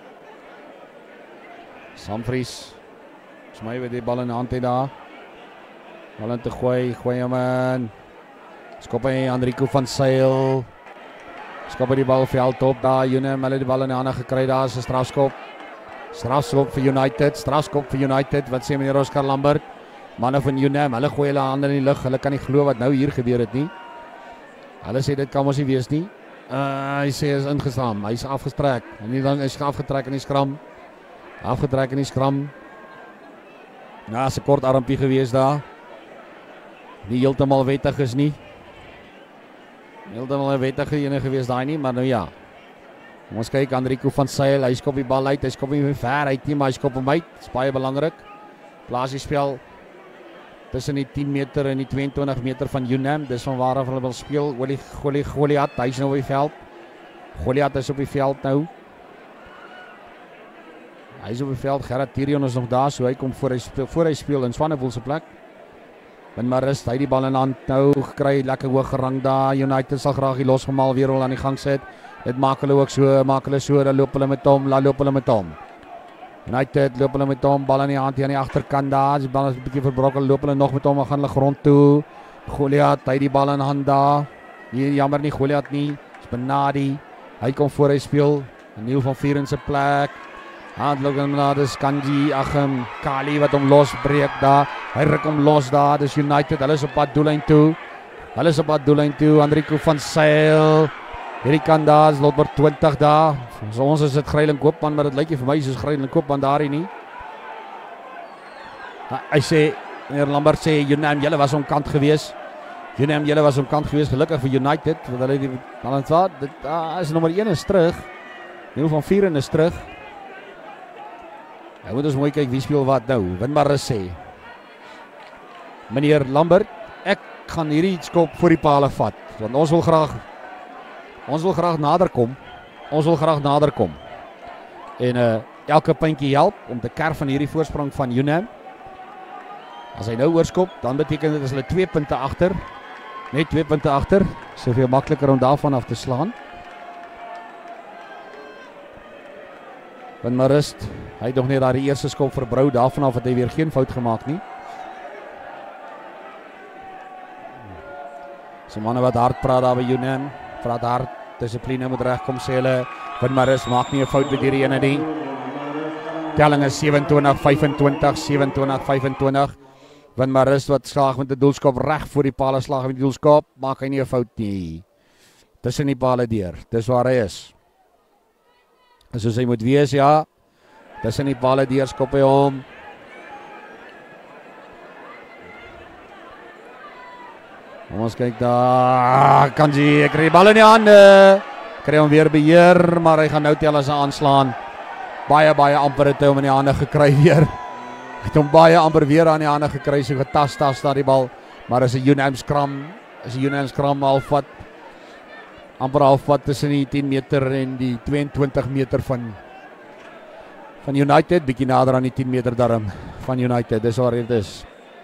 Humphries. Is my met die bal in die hand daar. Bal in te gooi hom in. Skop hy Enrico van Sail. Skop hy die bal veld op daar. Unam, hulle die bal in die hande gekry daar. Is 'n strafskop. Strafskop vir United. Wat sê meneer Oscar Lambert? Manne van Unam, hulle gooi hulle hande in die lug. Hulle kan nie glo wat nou hier gebeur het nie. Hulle sê dit kan mos nie wees nie. Hy sê hy is ingeslaan. Hy is afgetrek. En nie lang is afgetrek in die skram. Nou, is 'n kort armpie gewees daar. Nie heeltemal wettig is nie. Heeltemal 'n wettige ene gewees daai nie, maar nou ja. Ons kyk Enrico van Sail, hy skop die bal uit. Hy skop hom ver uit nie, maar hy skop hom uit. Dit is baie belangrik. Plaas die spel tussen die 10 meter en die 22 meter van Unam. Dis van waar af hulle wil speel. Goliath, hy is nou op die veld. Goliath is op die veld nou. Hy is op die veld. Gerard Thirion is nog daar, so hy kom voor hy speel in Swanepoel se plek. Maar rust, hy die bal in hand nou gekry, lekker hoog gerang daar. United sal graag die losgemaal weer al aan die gang sit. Dit maak hulle ook so, dan loop hulle met hom. United loop hulle met hom, bal in die hand hier aan die agterkant daar. Die bal is 'n bietjie verbrokkel, loop hulle nog met hom, gaan hulle grond toe. Goliath, hy die bal in hand daar. Hier jammer nie Goliath nie. Dis Benadi. Hy kom voor hy speel. Neil van Vieren se plek. Handloop en na dis Kanji Agam Kali wat hom losbreek daar. Hy ruk hom los daar. Dis United. Hulle is op pad doellyn toe. Enrico van Sail. Hierdie kan daar is lot maar 20 daar. Vir ons is dit Greiling Koopman, maar dit lyk nie vir my soos Greiling Koopman daarin nie. Hy sê meneer Lambert sê Unam, julle was omkant gewees. Gelukkig vir United want hulle die bal dit is nommer 1 is terug. Neil van Vieren is terug. Nou moet ons mooi kyk wie speel wat nou. Winmar sê meneer Lambert, ek gaan hierdie skop voor die paal vat want ons wil graag Ons wil graag nader kom. En elke puntjie help om te kerf van hierdie voorsprong van UNAM. As hy nou oorskop, dan beteken dit as hulle 2 punte agter. Net 2 punte agter. Soveel makliker om daarvan af te slaan. Van Marist, hy het nog net daai eerste skop verbrou, daarvan af het hy weer geen fout gemaak nie. So manne wat hard praat daar by UNAM, praat hard, dissipline moet regkom sê hulle. Van Marist maak nie 'n fout met hierdie ene nie. Telling is 27-25, 27-25. Van Marist wat slaag met 'n doelskop reg voor die paal slag met die doelskop, maak hy nie 'n fout nie. Tussen die palle deur, dis waar hy is. En soos hy moet wees, ja. Tussen die palle deur skop hy hom. Ons kyk daar, Kanji, ek kry die bal in die hande. Kry hom weer beheer, maar hy gaan nou tel as hy aanslaan. Baie amper het hy hom in die hande gekry weer. Hy het hom baie amper weer aan die hande gekry, so getas daar die bal. Maar as 'n UNAM skram amper halfpad tussen die 10 meter en die 22 meter van United, bietjie nader aan die 10 meter darm van United, dis waar dit is.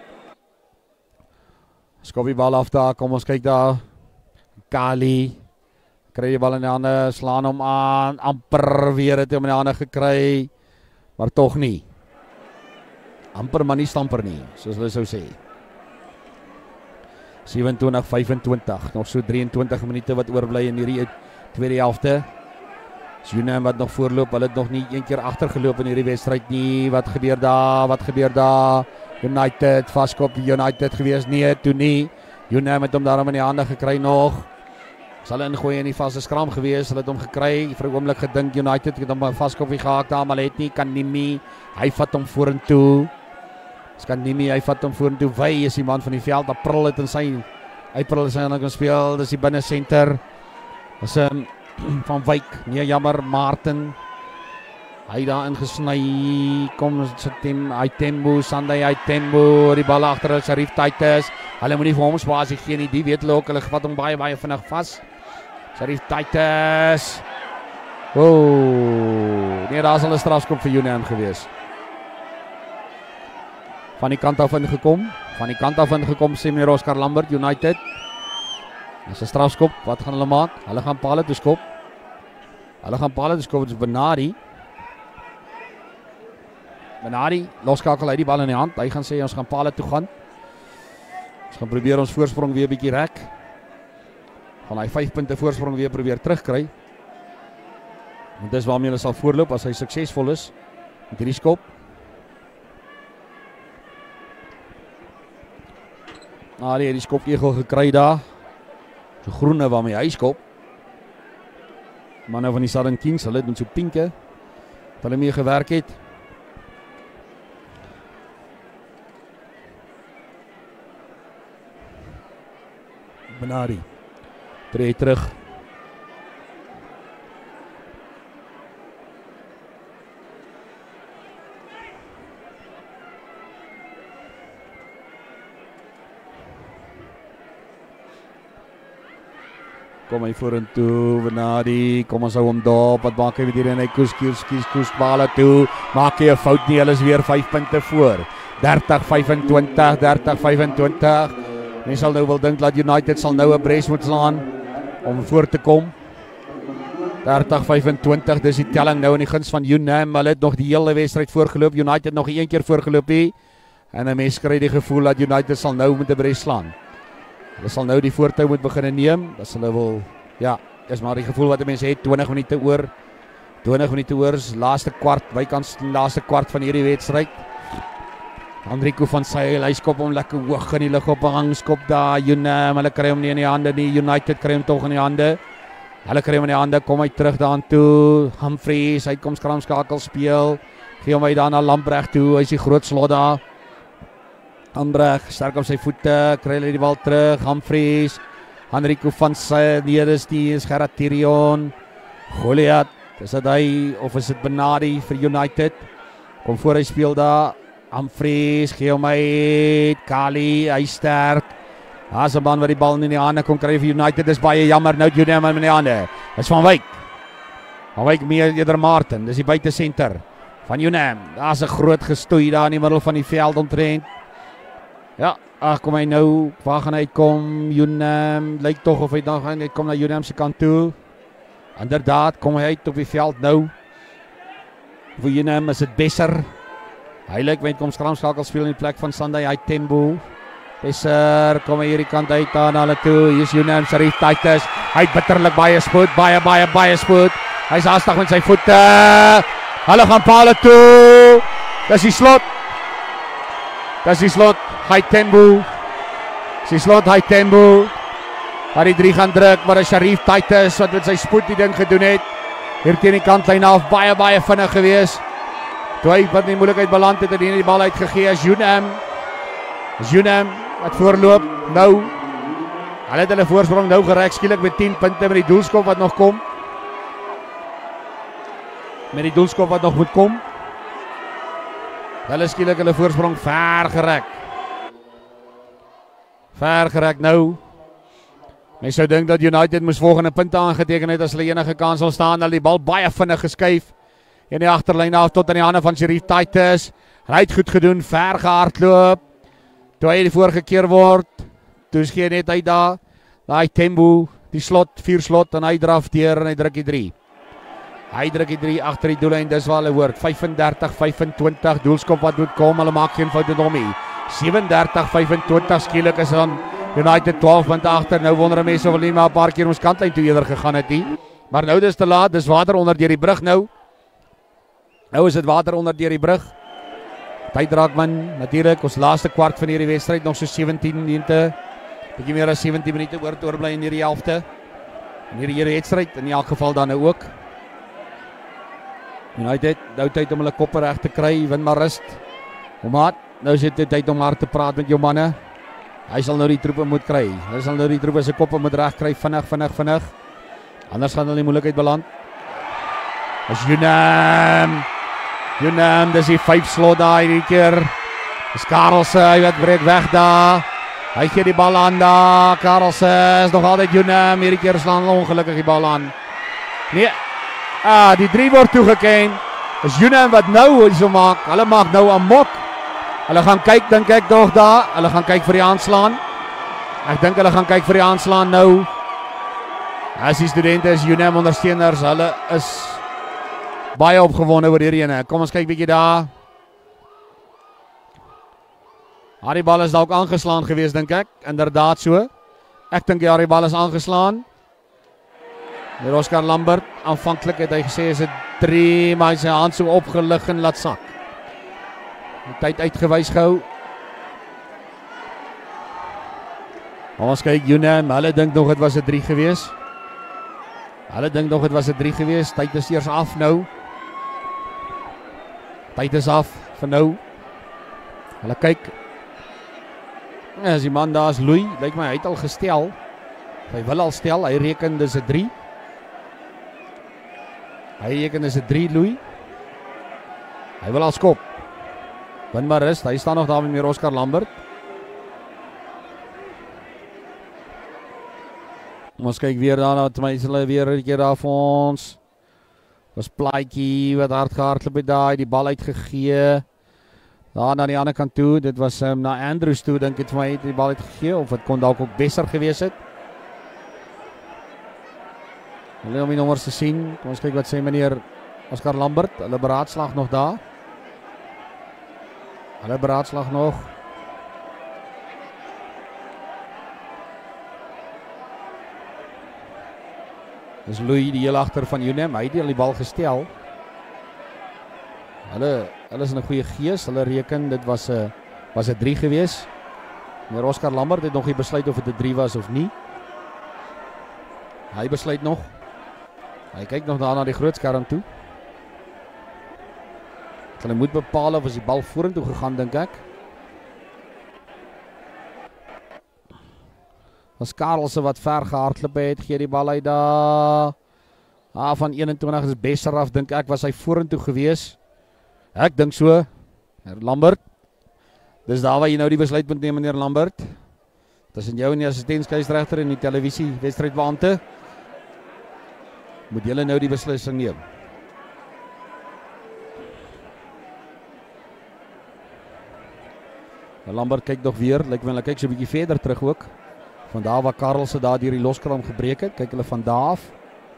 Skop die bal af daar, kom ons kyk daar. Kali kry die bal in die hande, slaan hom aan, amper weer het hy hom in die hande gekry, maar tog nie. Amper maar nie stamper nie, soos hulle sou sê. 27-25, nog so 23 minute wat oorbly in hierdie tweede helfte. UNAM wat nog voorloop, hulle het nog nie een keer agtergeloop in hierdie wedstryd nie. Wat gebeur daar? United, vaskop United gewees, nee, toe nie. UNAM het hom daarom in die hande gekry nog. Sal ingooi in die vaste skram gewees, hulle het hom gekry, vir 'n oomblik gedink United het hom vaskop gehaak daar, maar het nie, Kanimi, hy vat hom vorentoe. Kanimi, hy vat hom vorentoe, Wy is die man van die veld, April het in sy hande kan speel, dis die binne senter. Dis van Wyk, nee jammer, Martin. Hy daar ingesny, kom sit team, Sunday, die bal agter Sharif Titus. Hulle moet nie vir hom spasie gee nie, die weet hulle ook, hulle vat hom baie vinnig vas. Sharif Titus. Nee, daar is al 'n strafskop vir UNAM gewees. Van die kant af ingekom, sê meneer Oscar Lambert, United. Dis 'n strafskop, wat gaan hulle maak? Hulle gaan palle toe skop. Dit is Benari, loskakel hy die bal in die hand. Hy gaan sê ons gaan palle toe gaan. Ons gaan probeer ons voorsprong weer bietjie rek. Gaan hy 5 punte voorsprong weer probeer terugkry. Want dis waarmee hulle sal voorloop as hy suksesvol is met hierdie skop. Die skop egel gekry daar. So groene waarmee hy skop. Manne van die Southern Kings, hulle het met so pinke wat hulle mee gewerk het. Benari tree terug. Kom hy vorentoe, Benari, kom ons hou hom daar, wat maak hy met hier en hy koes bale toe, maak hy 'n fout nie, hulle is weer 5 punte voor. 30-25. Mens sal nou wil dink dat United sal nou 'n bres moet slaan om voor te kom. 30-25, dis die telling nou in die guns van UNAM. Hulle het nog die hele wedstryd voorgeloop, United nog een keer voorgeloop hier. En 'n mens kry die gevoel dat United sal nou met 'n bres slaan. Hulle sal nou die voortou moet begin neem. Dis hulle wil, ja, is maar die gevoel wat 'n mens het. 20 minute oor, laaste kwart, bykans laaste kwart van hierdie wedstryd. Enrico van Sail, hy skop hom lekker hoog in die lug op 'n hangskop daar. UNAM, hulle kry hom nie in die hande nie. United kry hom tog in die hande. Kom hy terug daartoe. Humphreys, hy kom skramskakel speel. Gee hom hy dan na Lambreg toe. Hy's die groot slot daar. Lambreg sterk op sy voete, kry hy die bal terug. Humphreys, Enrico van Sail, is Gerard Tirion. Goliath, is dit hy of is dit Benadi vir United? Kom voor hy speel daar. Humphreys, gee hom uit, Kali, hy sterk. Daar's 'n man wat die bal in die hande kom kry vir United. Dis baie jammer nou UNAM in die hande. Dis van Wyk. Van Wyk meer eerder Martin. Dis die buite senter van UNAM. Daar's 'n groot gestoei daar in die middel van die veld omtrent. Ja, ag kom hy nou, waar gaan hy kom? UNAM lyk tog of hy dan gaan hy kom na UNAM se kant toe. Inderdaad, kom hy uit op die veld nou. Vir UNAM is dit Besser. Hy lyk met kom skramskakel speel in die plek van Sunday Tembo. Besser, kom hy hierdie kant uit aan hulle toe. Hier's UNAM Sharif Titus. Hy bitterlik baie spoed, baie spoed. Hy's haastig met sy voete. Hulle gaan paal toe. Dis die slot. Dis die slot. Hy Tembo. Dis die slot hy Tembo. Waar die 3 gaan druk, maar is Sharif Titus wat met sy spoed die ding gedoen het. Hier teen die kantlyn af, baie vinnig gewees. Toe hy wat die moeilikheid beland het en die bal uitgegee is UNAM. Is UNAM wat voorloop nou. Hulle het hulle voorsprong nou gereg skielik met 10 punte met die doelskop wat nog kom. Met die doelskop wat nog moet kom. Hulle skielik hulle voorsprong ver gerek. Ver gerek nou. Mens sou dink dat United moes volgende punte aangeteken het as hulle enige kans sal staan. Hulle die bal baie vinnig geskuif. In die agterlyn af tot aan die hande van Sharif Titus. Hy het goed gedoen, ver gehardloop. Toe hy voorgekeer word. Toe skien net uit daar. Daai Tembo, die slot, 4 slot en hy draf deur en hy druk die 3. Hy druk die 3 agter die doellyn, dis waar hulle hoort. 35-25 doelskop wat moet kom. Hulle maak geen fout met hom nie. 37-25 skielik is dan United 12 punte agter. Nou wonder mense of hulle nie maar 'n paar keer ons kantlyn toe eerder gegaan het nie. Maar nou dis te laat. Dis water onder deur die brug nou. Nou is dit water onder deur die brug. Tyd raak man, natuurlik ons laaste kwart van hierdie wedstryd nog so 17 minute. Bietjie meer as 17 minute oorbly in hierdie helfte. In hierdie wedstryd in elk geval dan nou ook. United nou tyd om hulle koppe reg te kry, win maar rust. Omaat, nou is dit tyd om maar te praat met jou manne. Hy sal nou die troepe moet kry. Hy sal nou die troepe se koppe moet reg kry vinnig. Anders gaan hulle in moeilikheid beland. Dis UNAM, dis die 5 slot daar hierdie keer. Dis Karelse, hy wat breek weg daar. Hy gee die bal aan daar. Karelse is nog altyd UNAM. Hierdie keer slaan hulle ongelukkig die bal aan. Nee. Die 3 word toegeken. Dis UNAM wat nou hierso maak. Hulle maak nou 'n mok. Hulle gaan kyk, dink ek nog daar. Hulle gaan kyk vir die aanslaan. Ek dink hulle gaan kyk vir die aanslaan nou. As die studente is UNAM ondersteuners, hulle is baie opgewonde oor hierdie ene. Kom ons kyk bietjie daar. Die bal is dalk aangeslaan geweest dink ek. Inderdaad so. Ek dink die bal is aangeslaan. Hier Oscar Lambert, aanvanklik het hy gesê is dit 3, maar hy sy hand so opgelig en laat sak. Die tyd uitgewys gehou. Ons kyk UNAM, hulle dink nog dit was 'n 3 geweest. Tyd is eers af nou. Tyd is af vir nou. Hulle kyk. As die man daar is Louis, lyk my hy het al gestel. Hy wil al stel, hy reken dis 'n 3. Louis. Hy wil al skop. Win maar rust, hy staan nog daar met meer Oscar Lambert. Ons kyk weer daarna, tenminste hulle weer 'n keer daar vir ons. Was Plaatjie wat hard gehardloop het daai, die bal uitgegee. Daar na die ander kant toe, dit was na Andrews toe, dink ek vir my het die bal uitgegee of dit kon dalk ook Besser gewees het. Hulle om die nommers te sien. Kom ons kyk wat sê meneer Oscar Lambert. Hulle beraadslag nog daar. Dis Louis die heel agter van UNAM. Hy het die bal gestel. Hulle is in 'n goeie gees. Hulle reken dit was 'n 3 gewees. Meneer Oscar Lambert het nog nie besluit of dit 'n 3 was of nie. Hy besluit nog. Hy kyk nog daar na die groot skerm toe. Hulle moet bepaal of as die bal vorentoe gegaan dink ek. Was Karelse wat ver gehardloop het, gee die bal uit daar. Van 21 is Besser af, dink ek, was hy vorentoe gewees. Ek dink so. Meneer Lambert. Dis daar waar jy nou die besluit moet neem, meneer Lambert. Tussen jou en die assistentskeieregter en die televisie wedstrydbeampte moet julle nou die beslissing neem. Lambert kyk nog weer, lyk hulle kyk so 'n bietjie verder terug ook. Van daar waar Karel se daar deur die loskram gebreek het, kyk hulle van daar af.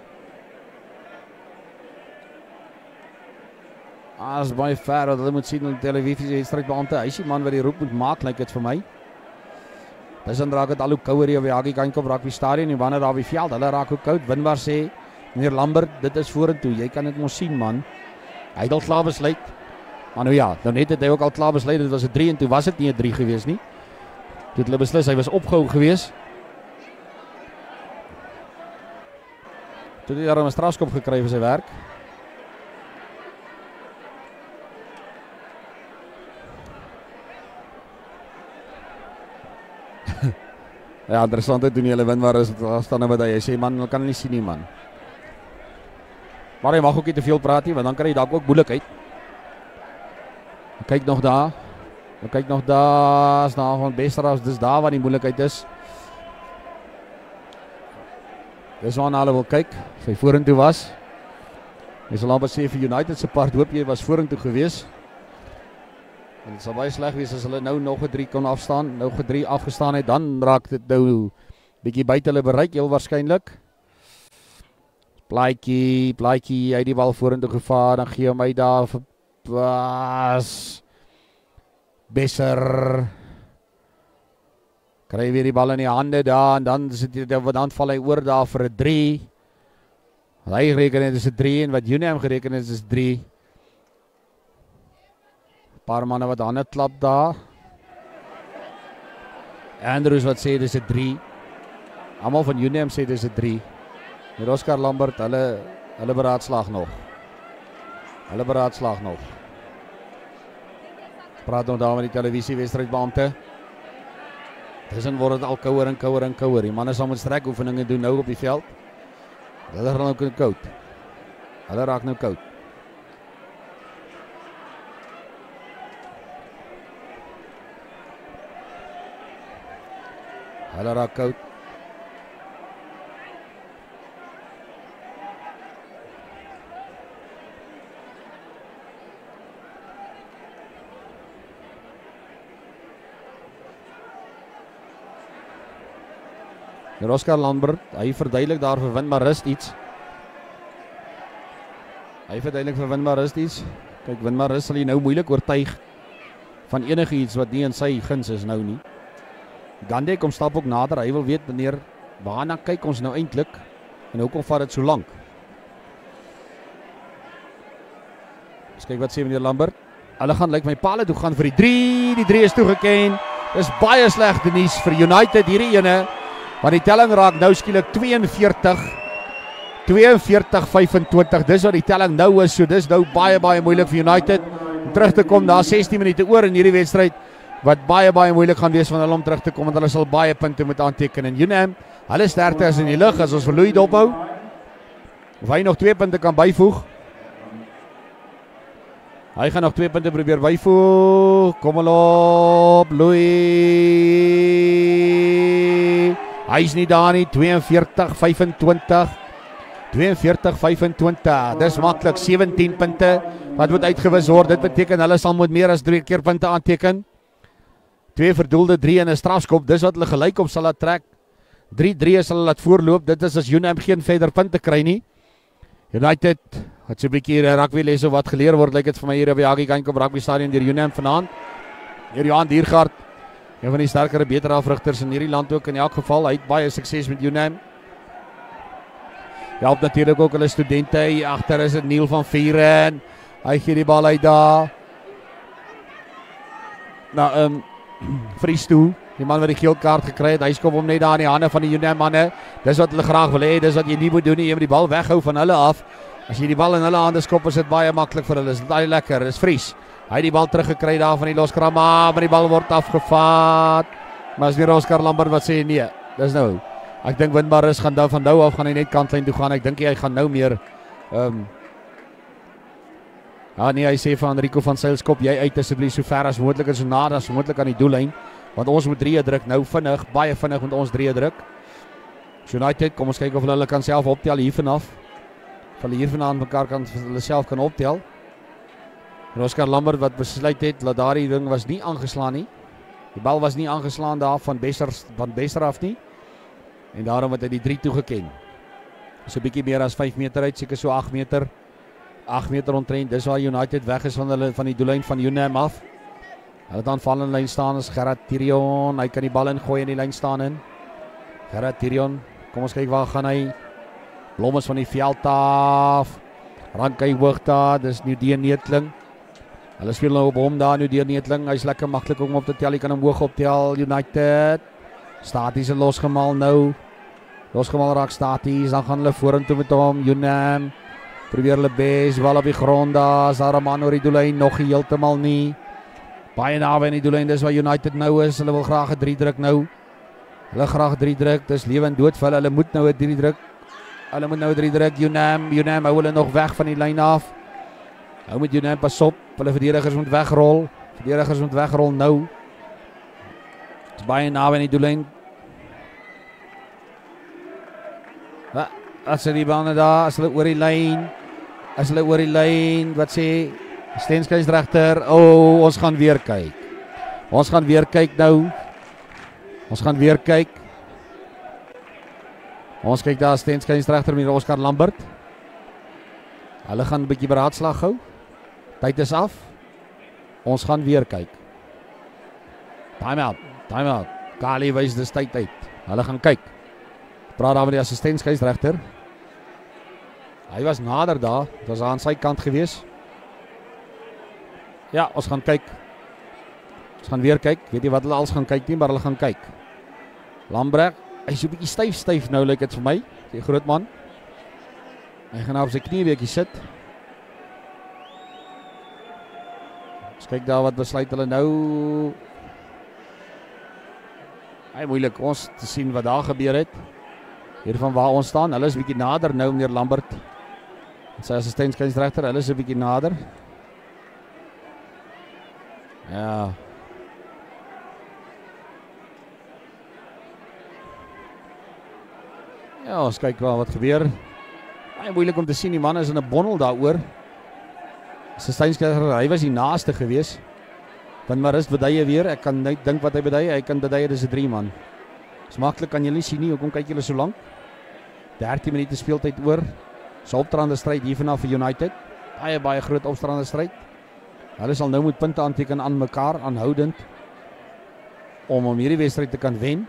As baie ver dat hulle moet sien op die televisie wedstrydbeampte. Hy is die man wat die roep moet maak, lyk dit vir my. Dis dan raak dit al hoe kouer hier op die Haggie Geinkel Rugby Stadion en wanneer daar op die veld, hulle raak ook koud. Winwaar sê, meneer Lambert, dit is vorentoe. Jy kan dit mos sien, man. Hy het al klaar besluit. Maar nou ja, nou net het hy ook al klaar besluit, dit was 'n 3 en toe was dit nie 'n 3 gewees nie. Toe het hulle beslis, hy was opgehou gewees. Toe het hy daar 'n strafskop gekry vir sy werk. Ja, interessant het doen julle Winwaar is staan nou wat hy sê, man, hulle kan nie sien nie, man. Maar hy mag ook nie te veel praat nie, want dan kan hy dalk ook moeilikheid. Kyk nog daar. Kyk nog daar, is daar van Besterhuis, dis daar waar die moeilikheid is. Dis waarna hulle wil kyk, sy vorentoe was. Hy sal amper sê vir United se part, hoop jy was vorentoe gewees. En dit sal baie sleg wees as hulle nou nog 'n 3 kon afstaan, nou 'n 3 afgestaan het, dan raak dit nou bietjie buite hulle bereik, heel waarskynlik. Plaatjie, hy die bal vorentoe gevaar, dan gee hom hy daar vir Bas. Besser. Kry weer die bal in die hande daar, en dan val hy oor daar vir 'n 3. Hy reken het is 'n 3, en wat Unam gereken het is 3. Paar manne wat hande klap daar. Andrews wat sê dis 'n 3. Almal van Unam sê dis 'n 3. Met Oscar Lambert, hulle beraadslaag nog. Praat nog daar met die televisiewedstrydbeampte. Tussen word dit al kouer en kouer. Die manne sal met strekoefeninge doen nou op die veld. Hulle raak nou koud. Hulle raak nou koud. Oscar Lambert, hy verduidelik daar vir Winwaar Rust iets. Kyk, Winwaar Rust sal hy nou moeilik oortuig van enige iets wat nie in sy guns is nou nie. Gandhi kom stap ook nader, hy wil weet meneer, waarna kyk ons nou eintlik en hoekom vat dit so lank? Dus kyk wat sê meneer Lambert. Hulle gaan lyk my paal toe gaan vir die 3 is toegeken. Dis baie slegte nuus vir United hierdie ene. Want die telling raak nou skielik 42-25. Dis wat die telling nou is, so dis nou baie moeilik vir United om terug te kom. Daar 16 minute oor in hierdie wedstryd wat baie moeilik gaan wees van hulle om terug te kom, want hulle sal baie punte moet aanteken. En Unam, hulle sterkte is in die lug as ons vir Louis dophou. Of hy nog 2 punte kan byvoeg. Hy gaan nog 2 punte probeer byvoeg. Kom al op, Louis. Hy is nie daar nie, 42-25. Dis maklik, 17 punte wat moet uitgewis word. Dit beteken hulle sal moet meer as 3 keer punte aanteken. 2 verdoelde 3 en 'n strafskop. Dis wat hulle gelyk op sal laat trek. 3-3 sal hulle laat voorloop. Dit is as Unam geen verder punte kry nie. United het so 'n bietjie rugby les of wat geleer word, lyk dit vir my hier op die Haggie Geinkel Rugby Stadion deur Unam vanaand. Hier Johan Diergaard, een van die sterkere beter afrigters in hierdie land ook in elk geval. Hy het baie sukses met Unam. Help natuurlik ook hulle studente. Hier agter is dit Neil van Vieren. Hy gee die bal uit daar. Nou Fries toe, die man wat die geel kaart gekry het, hy skop hom net daar in die hande van die Unam manne. Dis wat hulle graag wil hê, dis wat jy nie moet doen nie, jy moet die bal weghou van hulle af. As jy die bal in hulle hande skop, is dit baie maklik vir hulle. Dis baie lekker. Dis Fries. Hy het die bal teruggekry daar van die loskram, maar die bal word afgevat. Maar as weer Oscar Lambert wat sê nee. Dis nou. Ek dink Winwaar is gaan dan van nou af gaan hy net kantlyn toe gaan. Ek dink hy gaan nou meer nee, hy sê van Rico van Sail skop jy uit asseblief so ver as moontlik en so nader as moontlik aan die doellyn. Want ons moet 3 druk nou vinnig, baie vinnig met ons 3 druk. United, kom ons kyk of hulle kan self optel hier vanaf. Of hulle hier vandaan mekaar kan hulle self kan optel. En Oscar Lambert wat besluit het dat daardie ding was nie aangeslaan nie. Die bal was nie aangeslaan daar van Bester af nie. En daarom het hy die 3 toegeken. So 'n bietjie meer as 5 meter uit, seker so 8 meter. 8 meter omtrent. Dis waar United weg is van die doellyn van UNAM af. Hulle het aanvallende lyn staan as Gerard Tirion. Hy kan die bal ingooi in die lyn staan in. Gerard Tirion. Kom ons kyk waar gaan hy. Blom is van die veld af. Rank hy hoog daar. Dis nu die Neetling. Hulle speel nou op hom daar, nu die Neetling. Hy's lekker maklik om op te tel. Hy kan hom hoog optel. United. Staties en losgemaal nou. Losgemaal raak staties. Dan gaan hulle vorentoe met hom. UNAM. Probeer hulle bes. Bal op die grond daar. Is daar 'n man oor die doellyn? Nog heeltemal nie. Baie naby aan die doellyn. Dis waar United nou is. Hulle wil graag 'n 3 druk nou. Hulle graag 3 druk. Dis lewe en dood vir hulle. Hulle moet nou 'n 3 druk. Hulle moet nou 'n 3 druk. UNAM hou hulle nog weg van die lyn af. Hou met UNAM pas op. Hulle verdedigers moet wegrol. Verdedigers moet wegrol nou. Dis baie naby aan die doellyn. As die bane daar, as hulle oor die lyn. As hulle oor die lyn, wat sê Stenskeisregter? Ons gaan weer kyk. Ons gaan weer kyk nou. Ons gaan weer kyk. Ons kyk daar Stenskeisregter met Oscar Lambert. Hulle gaan 'n bietjie beraadslag hou. Tyd is af. Ons gaan weer kyk. Time out. Kali wys dis tyd uit. Hulle gaan kyk. Praat daar met die assistentskeisregter. Hy was nader daar. Dit was aan sy kant gewees. Ja, ons gaan kyk. Ons gaan weer kyk. Weet jy wat hulle als gaan kyk nie, maar hulle gaan kyk. Lambrecht, hy's so 'n bietjie styf nou, lyk dit vir my. Die groot man. Hy gaan nou op sy knie 'n bietjie sit. Ons kyk daar wat besluit hulle nou. Hy moeilik ons te sien wat daar gebeur het. Hier van waar ons staan, hulle is 'n bietjie nader nou, meneer Lambert. Sy assistentskeisregter, hulle is 'n bietjie nader. Ja. Ja, ons kyk wel wat gebeur. Baie moeilik om te sien, die man is in 'n bondel daaroor. Assistentskeisregter, hy was die naaste gewees. Want maar is beduie weer, ek kan net dink wat hy beduie, hy kan beduie dis 'n 3 man. Dis maklik, kan julle nie sien nie, hoekom kyk julle so lank? 13 minute speeltyd oor. So opdraande stryd hier vanaf vir United. Baie groot opdraande stryd. Hulle sal nou moet punte aanteken aan mekaar, aanhoudend, om hierdie wedstryd te kan wen.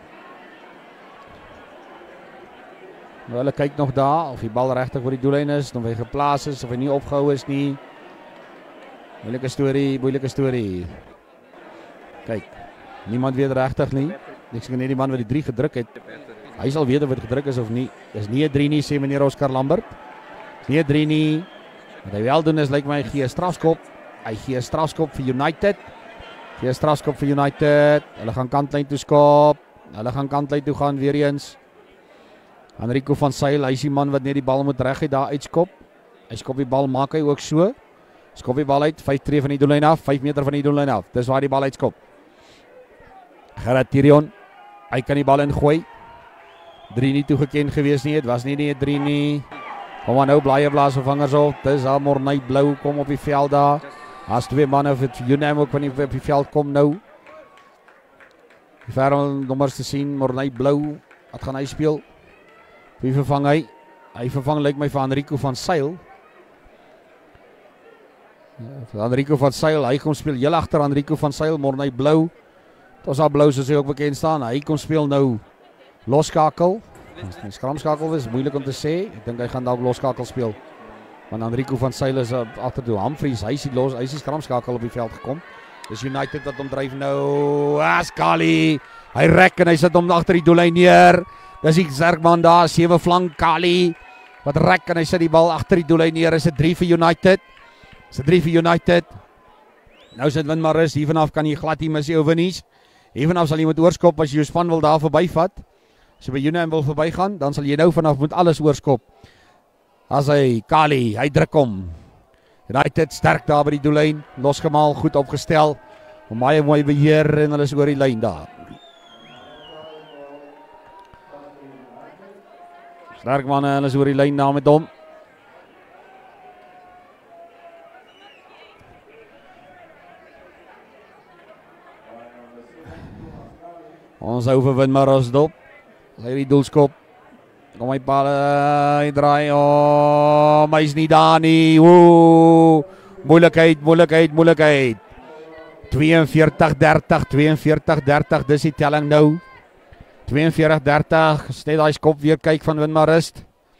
Nou hulle kyk nog daar, of die bal regtig oor die doellyn is, of hy geplaas is, of hy nie opgehou is nie. Moeilike storie. Kyk, niemand weet regtig nie. Ek sê net die man wat die 3 gedruk het. Hy sal weet of dit gedruk is of nie. Dis nie 'n 3 nie, sê meneer Oscar Lambert. Dis nie 'n 3 nie. Wat hy wel doen is, lyk my, hy gee 'n strafskop. Hy gee 'n strafskop vir United. Hulle gaan kantlyn toe skop. Hulle gaan kantlyn toe gaan weer eens. Enrico van Sail, hy is die man wat net die bal moet reguit daar uitskop. Hy skop die bal, maak hy ook so. Skop die bal uit, 5 tree van die doellyn af, 5 meter van die doellyn af. Dis waar die bal uitskop. Gerard Tirion, hy kan die bal ingooi. 3 nie toegeken gewees nie, dit was nie 'n 3 nie. Kom aan nou, blaas vervangers op. Dis al Morney Blou kom op die veld daar. As 2 manne vir UNAM ook van op die veld kom nou. Die nommers te sien, Morney Blou, wat gaan hy speel? Wie vervang hy? Hy vervang lyk my vir Enrico van Sail. Ja, Enrico van Sail, hy kom speel heel agter Enrico van Sail, Morney Blou. Dit was al Blou soos hy ook bekend staan. Hy kom speel nou losskakel. Skramskakel is moeilik om te sê. Ek dink hy gaan dalk losskakel speel. Want Enrico van Sail is agter toe. Humphries, hy is die skramskakel op die veld gekom. Dis United wat hom dryf nou. Kali. Hy rek en hy sit hom agter die doellyn neer. Dis die Zerkman daar, 7 flank Kali. Wat rek en hy sit die bal agter die doellyn neer. Is 'n 3 vir United. Nou sit win maar rus. Hier vanaf kan jy glad nie mis jou winies. Hier vanaf sal jy moet oorskop as jy jou span wil daar verbyvat. As jy by UNAM wil verbygaan, dan sal jy nou vanaf moet alles oorskop. As hy Kali, hy druk hom. United sterk daar by die doellyn, losgemaal, goed opgestel. Baie mooi beheer en hulle is oor die lyn daar. Sterk manne, hulle is oor die lyn daar met hom. Ons hou vir Windmaras dop. Hy die doelskop. Kom hy bal, hy draai. Oh, maar hy's nie daar nie. Ooh, moeilikheid. 42-30, 42-30, dis die telling nou. 42-30, net daai skop weer kyk van Windmaras.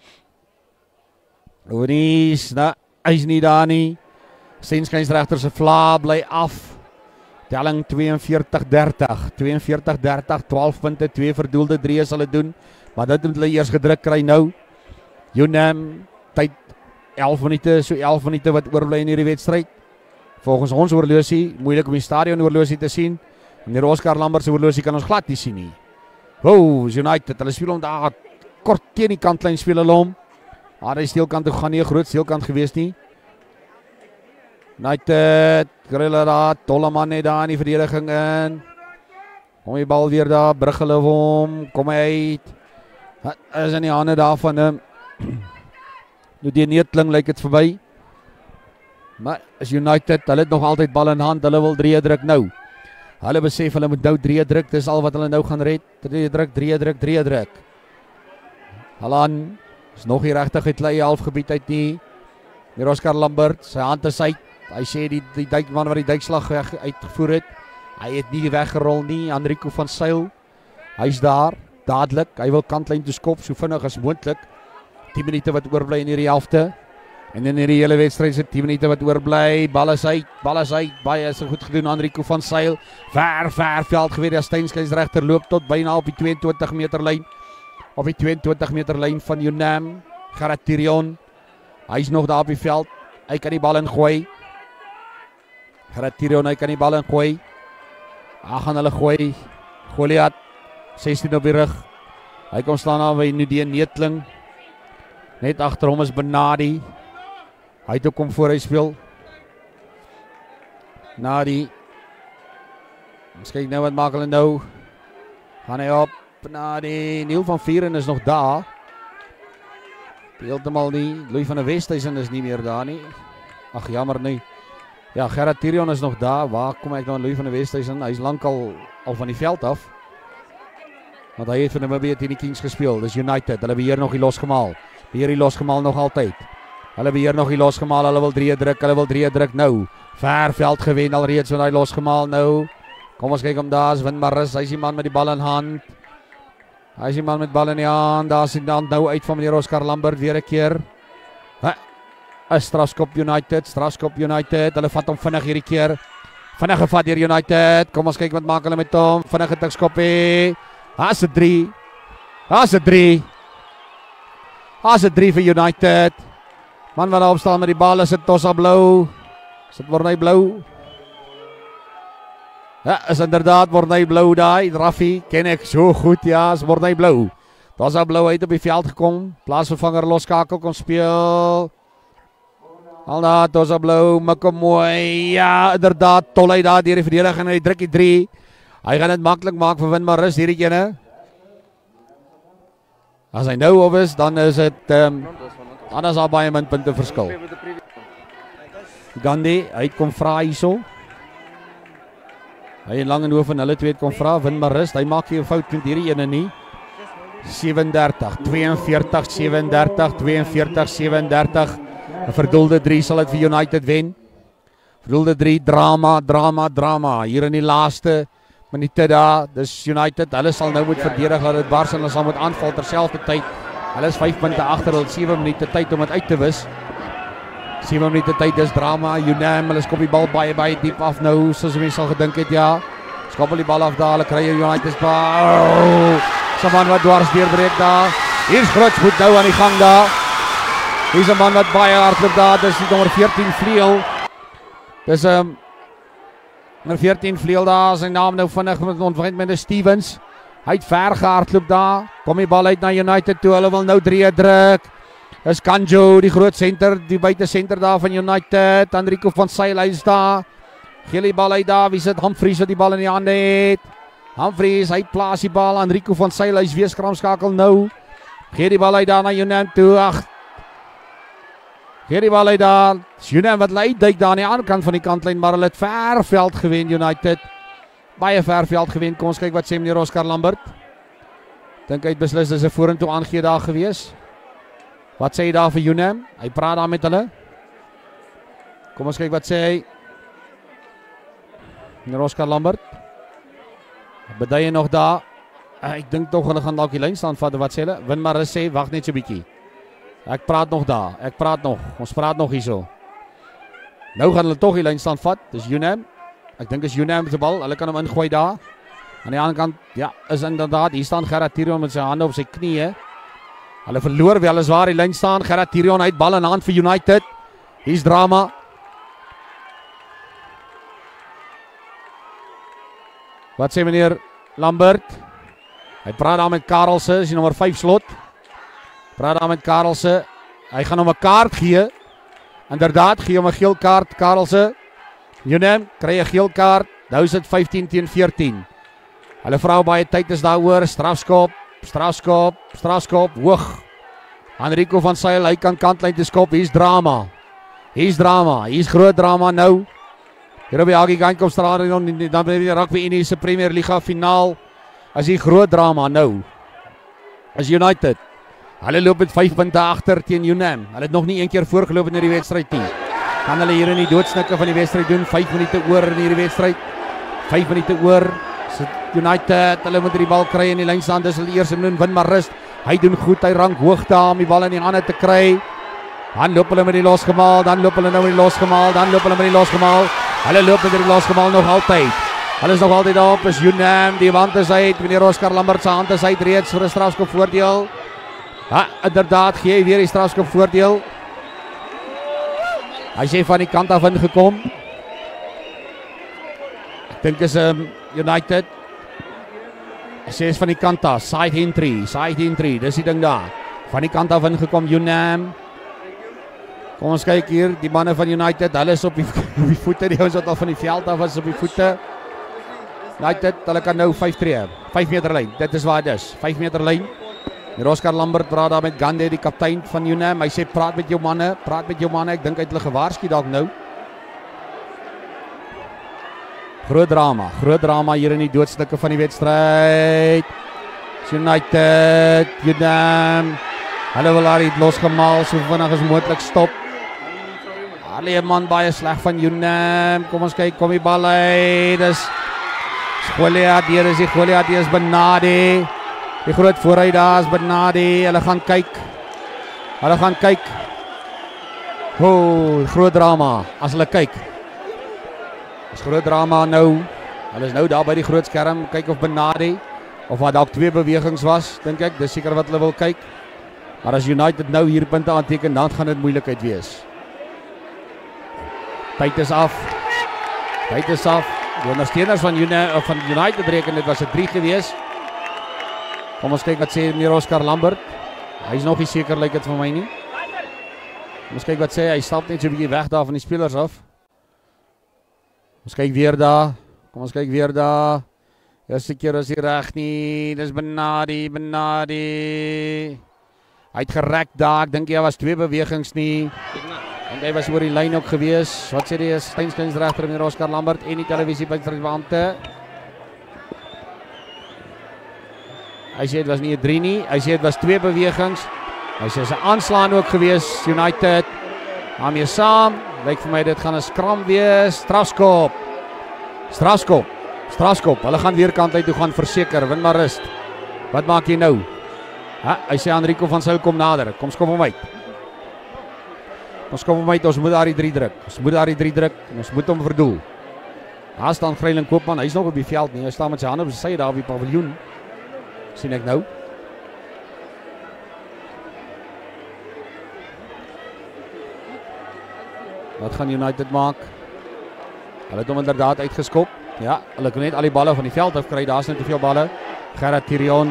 Oonies, hy's nie daar nie. Senskynsregter se vla bly af. Telling 42-30, 12 punte, 2 verdoelde, 3 sal dit doen. Maar dit moet hulle eers gedruk kry nou. UNAM, tyd 11 minute, so 11 minute wat oorbly in hierdie wedstryd. Volgens ons oorlosie, moeilik om die stadion oorlosie te sien. Meneer Oscar Lambert se oorlosie kan ons glad nie sien nie. Wow, United, hulle speel om daar kort teen die kantlyn speel hulle hom. Maar die steelkant toe gaan nie 'n groot steelkant gewees nie. United, Grille daar, Tolleman net daar in die verdediging in. Kom die bal weer daar, brug hulle hom, kom hy uit. Is in die hande daarvan nou die Neetling lyk dit verby. Maar is United, hulle het nog altyd bal in hand, hulle wil 3 druk nou. Hulle besef hulle moet nou 3 druk, dis al wat hulle nou gaan red. 3 druk. Halan is nog nie regtig uit die halfgebied uit nie. Hier Oscar Lambert, sy hand is uit. Hy sê die duikman wat die duikslag uitgevoer het, hy het nie weggerol nie. Enrico van Sail, hy's daar, dadelik. Hy wil kantlyn toe skop, so vinnig as moontlik. 10 minute wat oorbly in hierdie helfte. En in hierdie hele wedstryd se 10 minute wat oorbly, bal is uit. Baie is goed gedoen Enrico van Sail. Ver veld geweer, die Stenskynsregter loop tot byna op die 22 meter lyn. Op die 22 meter lyn van UNAM. Gerard Tirion, hy's nog daar op die veld. Hy kan die bal ingooi. Gerard Tirion, hy kan die bal ingooi. Gaan hulle gooi. Goliath 16 op die rug. Hy kom staan daar by Nudie Neetling. Net agter hom is Benadi. Hy het ook kom voor hy speel. Nadi. Ons kyk nou wat maak hulle nou. Gaan hy op. Benadi. Niel van Vieren is nog daar. Heeltemal nie. Louis van der Westhuizen is nie meer daar nie. Ag jammer nie. Ja, Gerard Tirion is nog daar. Waar kom ek nou aan Louis van der Westhuizen? Hy is lankal al van die veld af. Want hy het vir Namibia teen die Kings gespeel. Dis United. Hulle beheer nog die losgemaal. Beheer die losgemaal nog altyd. Hulle beheer nog die losgemaal. Hulle wil 3 druk nou. Ver veld gewen alreeds met daai losgemaal nou. Kom ons kyk om daar is Windmaras. Hy is die man met die bal in hand. Hy is die man met bal in die hand. Daar is die hand nou uit van meneer Oscar Lambert weer 'n keer. 'n strafskop United. Hulle vat hom vinnig hierdie keer. Vinnig gevat deur United. Kom ons kyk wat maak hulle met hom. Vinnige tikskoppie. Daar's 'n 3. Daar's 'n 3 vir United. Man wat daar op staan met die bal is dit Tossa Blou. Is dit Morney Blou? Ja, is inderdaad Morney Blou daai. Raffi ken ek so goed, ja, is Morney Blou. Tossa Blou uit op die veld gekom. Plaasvervanger loskakel kom speel. Alna Tossa Blou, Mikko mooi. Ja, inderdaad, tol hy daar deur die verdediging en hy druk die 3. Hy gaan dit maklik maak vir Windmaras hierdie ene. As hy nou op is, dan is dit dan is daar baie minpunte verskil. Gandhi, hy kom vra hierso. Hy en Langenhoven van hulle twee kom vra. Windmaras, hy maak nie 'n fout met hierdie ene nie. 37, 42, 37, 42, 37. 'n verdoelde 3 sal dit vir United wen. Verdoelde 3, drama. Hier in die laaste minute daar, dis United. Hulle sal nou moet verdedig dat dit bars en hulle sal moet aanval terselfdertyd. Hulle is 5 punte agter, hulle 7 minute tyd om dit uit te wis. 7 minute tyd, dis drama. UNAM, hulle skop die bal baie diep af nou, soos mense sal gedink het, ja. Skop die bal af daar, hulle kry United's bal. So man wat dwars deurbreek daar. Hier's Grotsboet nou aan die gang daar. Hier's 'n man wat baie hardloop daar, dis die nommer 14 vleuel. Dis nummer 14 vleuel daar, sy naam nou vinnig met ontwyd met Stevens. Hy het ver gehardloop daar. Kom die bal uit na United toe, hulle wil nou 3 druk. Dis Kanjo, die groot senter, die buite senter daar van United. Enrico van Sail is daar. Gee die bal uit daar, wie sit Humphries wat die bal in die hande het. Humphries, hy plaas die bal aan Rico van Sail, hy's weer skramskakel nou. Gee die bal uit daar na UNAM toe, Gee die bal uit daar, UNAM wat uitduik daar aan die ander kant van die kantlyn, maar hulle het ver veld gewen United. Baie ver veld gewen, kom ons kyk wat sê meneer Oscar Lambert. Dink hy het beslis dis 'n vorentoe aangee daar gewees. Wat sê hy daar vir UNAM? Hy praat daar met hulle. Kom ons kyk wat sê hy. Meneer Oscar Lambert. Beduie nog daar. Ek dink tog hulle gaan dalk die lyn staan vat. Wat sê hulle? Win maar sê, wag net so 'n bietjie. Ek praat nog daar. Ek praat nog. Ons praat nog hierso. Nou gaan hulle tog die lyn staan vat. Dis UNAM. Ek dink is UNAM met die bal. Hulle kan hom ingooi daar. Aan die ander kant, ja, is inderdaad. Hier staan Gerard Tirion met sy hande op sy knieë. Hulle verloor weliswaar die lyn staan. Gerard Tirion uit bal in hand vir United. Hier's drama. Wat sê meneer Lambert? Hy praat daar met Karelse, is die nommer 5 slot. Praat daar met Karelse. Hy gaan hom 'n kaart gee. Inderdaad, gee hom 'n geel kaart, Karelse. UNAM kry 'n geel kaart. Nou is dit 15-14. Hulle vra baie tyd is daaroor. Strafskop, hoog. Enrico van Sail, hy kan kantlyn te skop. Hier's drama. Hier's groot drama nou. Hier op die Aggie Gynkom Stadion, dan by die Rugby Unie se Premier Liga finaal. As die groot drama nou. As United. Hulle loop met 5 punte agter teen UNAM. Hulle het nog nie een keer voorgeloop in hierdie wedstryd nie. Kan hulle hier in die doodsnikke van die wedstryd doen? 5 minute oor in hierdie wedstryd. 5 minute oor. United, hulle moet die bal kry in die lynstand. Dis hulle eerste minuut, win maar rust. Hy doen goed, hy rank hoog daar om die bal in die hande te kry. Dan loop hulle met die losgemaal, dan loop hulle met die losgemaal. Hulle loop met die losgemaal nog altyd. Hulle is nog altyd daarop, is UNAM, die wand is uit. Meneer Oscar Lambert se hand is uit reeds vir 'n strafskop voordeel. Ja, inderdaad, gee hy weer die strafskop voordeel. Hy sê van die kant af ingekom. Ek dink is United. Hy sê is van die kant af, side entry, dis die ding daar. Van die kant af ingekom UNAM. Kom ons kyk hier, die manne van United, hulle is op die voete, die ouens wat al van die veld af is op die voete. United, hulle kan nou 5 tree, 5 meter lyn, dit is waar dit is, 5 meter lyn. Meneer Oscar Lambert praat daar met Gandhi, die kaptein van UNAM, hy sê praat met jou manne, ek dink hy het hulle gewaarsku dalk nou. Groot drama hier in die doodstukke van die wedstryd. United, UNAM, hulle wil daar iets losgemaal, so vinnig as moontlik stop. Hulle man baie sleg van UNAM, kom ons kyk, kom die bal uit, dis Goliath, hier is die Goliath, hier is Benadi. Die groot vooruit daar is Benadi, hulle gaan kyk. Groot drama, as hulle kyk. Is groot drama nou. Hulle is nou daar by die groot skerm, kyk of Benadi, of wat dalk 2 bewegings was, dink ek, dis seker wat hulle wil kyk. Maar as United nou hier punte aanteken, dan gaan dit moeilikheid wees. Tyd is af. Die ondersteuners van United reken dit was 'n 3 gewees. Kom ons kyk wat sê meneer Oscar Lambert. Hy is nog nie seker, lyk dit vir my nie. Kom ons kyk wat sê hy, stap net so 'n bietjie weg daar van die spelers af. Ons kyk weer daar. Eerste keer is hy reg nie. Dis Benadi. Hy het gerek daar. Ek dink hy was 2 bewegings nie. En hy was oor die lyn ook gewees. Wat sê die Steinsregter meneer Oscar Lambert en die televisiebeampte? Hy sê dit was nie 'n 3 nie. Hy sê dit was 2 bewegings. Hy sê 'n aanslaan ook gewees. United. Daarmee saam. Lyk vir my dit gaan 'n skram wees. Strafskop. Hulle gaan weer kant uit toe gaan verseker. Win maar rust. Wat maak jy nou? Hy sê Enrico van Sail kom nader. Kom skop hom uit. Ons moet daar die 3 druk. Ons moet hom verdoel. Daar staan Vryling Koopman. Hy's nog op die veld nie. Hy staan met sy hande op sy sy daar op die paviljoen. Sien ek nou. Wat gaan United maak? Hulle het hom inderdaad uitgeskop. Ja, hulle kan net al die balle van die veld af kry. Daar's net te veel balle. Gerard Tirion.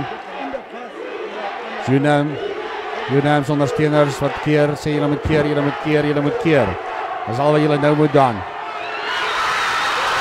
UNAM se ondersteuners wat keer, sê julle moet keer. Dis al wat julle nou moet doen.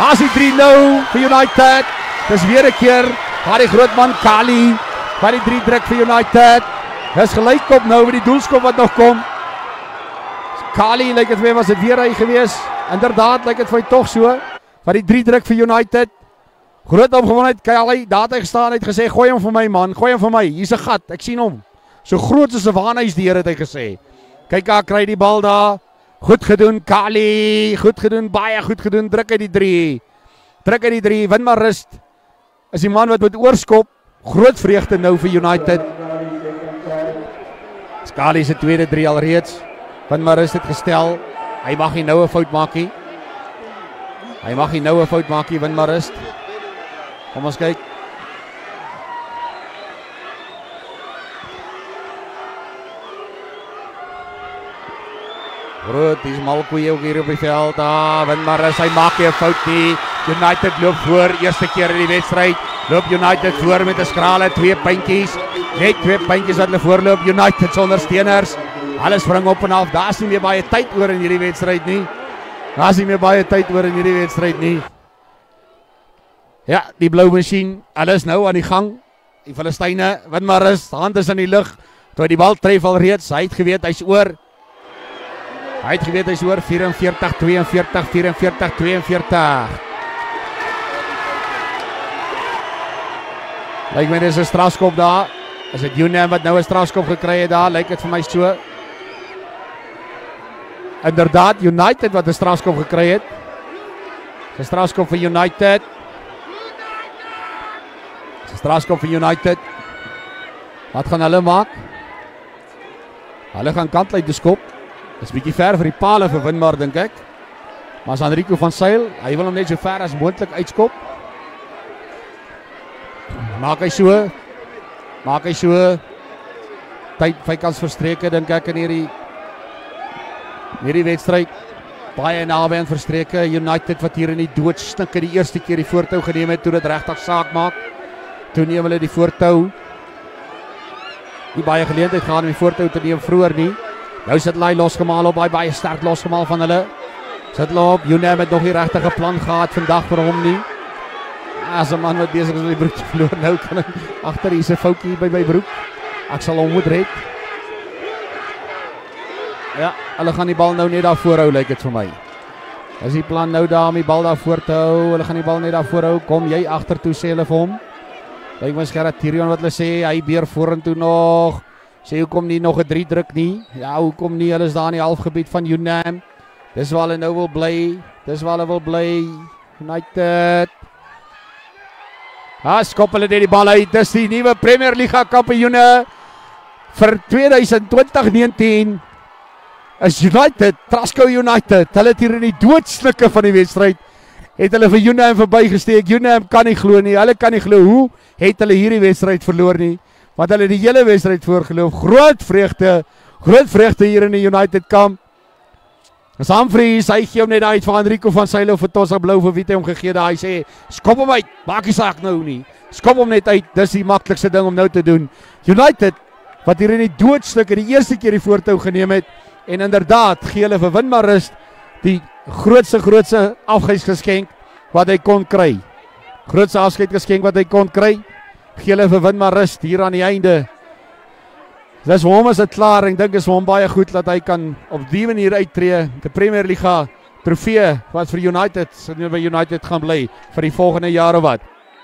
Haas die 3-0 vir United. Dis weer 'n keer. Gaan die groot man Kali. Van die 3 druk vir United. Dis gelyk op nou met die doelskop wat nog kom. Kali lyk dit weer was dit weer hy gewees. Inderdaad lyk dit vir my tog so. Van die 3 druk vir United. Groot opgewondenheid, Kali, daar het hy gestaan, het gesê, gooi hom vir my man, gooi hom vir my, hier's 'n gat, ek sien hom. So groot soos 'n waanhuisdeur het hy gesê. Kyk daar, kry die bal daar. Goed gedoen, Kali, goed gedoen, baie goed gedoen, druk uit die 3. Druk uit die 3, win maar rust. Is die man wat moet oorskop. Groot vreugde nou vir United. Kali se tweede 3 alreeds. Win maar rust het gestel. Hy mag nie nou 'n fout maak nie. Hy mag nie nou 'n fout maak nie, win maar rust. Kom ons kyk. Groot, die is Malkoe ook hier op die veld. Win maar rust, hy maak nie 'n fout nie. United loop voor, eerste keer in die wedstryd. Loop United voor met 'n skrale 2 puntjies. Net 2 puntjies wat hulle voorloop. United se ondersteuners. Hulle spring op en af. Daar's nie meer baie tyd oor in hierdie wedstryd nie. Daar's nie meer baie tyd oor in hierdie wedstryd nie. Ja, die blou masjien, hulle is nou aan die gang. Die Filistyne, win maar rus, hand is in die lug. Toe die bal tref al reeds, hy het geweet hy's oor. Hy het geweet hy's oor 44-42, 44-42. Lyk my dis 'n strafskop daar. Is dit Unam wat nou 'n strafskop gekry het daar? Lyk dit vir my so. Inderdaad, United wat 'n strafskop gekry het. 'n Strafskop vir United. 'n Strafskop vir United. Wat gaan hulle maak? Hulle gaan kantlyn toe skop. Dis bietjie ver vir die paal vir Winmar dink ek. Maar as Enrico van Sail, hy wil hom net so ver as moontlik uitskop. Maak hy so. Maak hy so. Tyd 5 kans verstreke dink ek in hierdie wedstryd. Baie naby aan verstreke. United wat hier in die doodstinke die eerste keer die voortou geneem het toe dit regtig saak maak. Toe neem hulle die voortou. Nie baie geleentheid gehad om die voortou te neem vroeër nie. Nou sit hulle losgemaal op, baie sterk losgemaal van hulle. Sit hulle op, Unam het nog nie regtig 'n plan gehad vandag vir hom nie. As 'n man wat besig is om die broek te verloor, nou kan hy agter hier's 'n foutjie by my broek. Ek sal hom moet red. Ja, hulle gaan die bal nou net daar voorhou, lyk dit vir my. Is die plan nou daar om die bal daar voor te hou? Hulle gaan die bal net daar voorhou. Kom jy agtertoe sê hulle vir hom. Lyk my Gerard Tyrion wat hulle sê, hy beer vorentoe nog. Sê hoekom nie nog 'n 3 druk nie? Ja, hoekom nie? Hulle is daar in die halfgebied van Unam. Dis waar hulle nou wil bly. Dis waar hulle wil bly. United. Skop hulle net die bal uit. Dis die nuwe Premier Liga kampioene vir 2020-19. Is United, Trasco United. Hulle het hier in die doodsnikke van die wedstryd het hulle vir Unam verbygesteek. Unam kan nie glo nie. Hulle kan nie glo hoe het hulle hierdie wedstryd verloor nie. Want hulle die hele wedstryd voorgeloof. Groot vreugde hier in die United kamp. As Humphries, hy gee hom net uit van Enrico van Sail vir Tossa Blou vir wie hy hom gegee daar. Hy sê, skop hom uit, maak nie saak nou nie. Skop hom net uit, dis die maklikste ding om nou te doen. United, wat hier in die doodstukke die eerste keer die voortou geneem het, en inderdaad, gee hulle vir Winmar rust, die grootste afscheidsgeskenk wat hy kon kry. Grootste afscheidsgeskenk wat hy kon kry. Gee hulle vir Winmar rust hier aan die einde. Dis vir hom is dit klaar. Ek dink is vir hom baie goed dat hy kan op die manier uittreë. Die Premier Liga trofee wat vir United, by United gaan bly vir die volgende jaar of wat.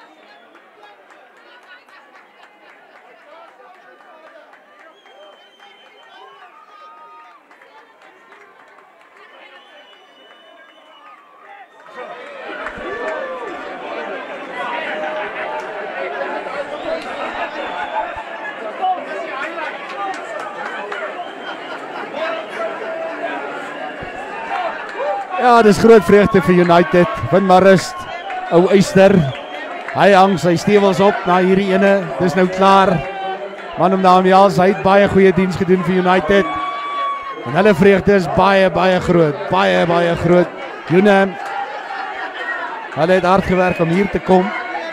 Ja, dis groot vreugde vir United. Winmar rust, ou Eyster. Hy hang sy stewels op na hierdie ene. Dis nou klaar. Man om naam Jals, hy het baie goeie diens gedoen vir United. En hulle vreugde is baie groot. Baie groot. Unam, hulle het hard gewerk om hier te kom.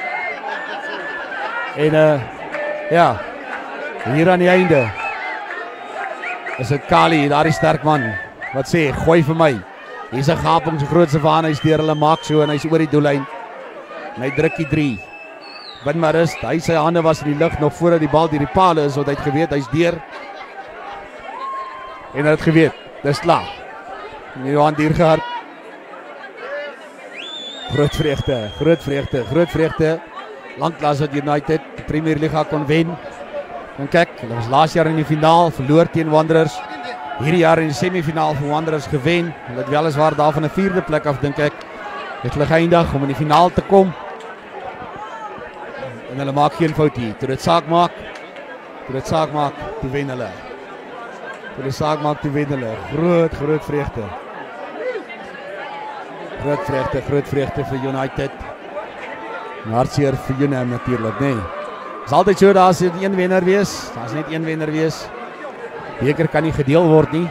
En ja, hier aan die einde is dit Kali, daar die sterk man, wat sê, gooi vir my. Hier's 'n gaping so groot Savannah, hy's deur hulle maak so en hy's oor die doellyn. En hy druk die 3. Win maar rust, hy sy hande was in die lug nog voordat die bal deur die paal is, want hy het geweet hy's deur. En hy het geweet, dis klaar. En Johan Diergaard. Groot vreugde, groot vreugde, groot vreugde. Lanklaas wat United die Premier Liga kon wen. En kyk, hulle was laas jaar in die finaal, verloor teen Wanderers. Hierdie jaar in die semifinaal vir Wanderers gewen. Hulle het weliswaar daar van 'n 4de plek af, dink ek, het hulle geëindig om in die finaal te kom. En hulle maak geen fout hier. Toe dit saak maak, toe wen hulle. Toe dit saak maak, toe wen hulle. Groot vreugde. Groot vreugde vir United. En hartseer vir Unam natuurlik, nee. Is altyd so, daar's net een wenner wees. Daar's net een wenner wees. Beker kan nie gedeel word nie.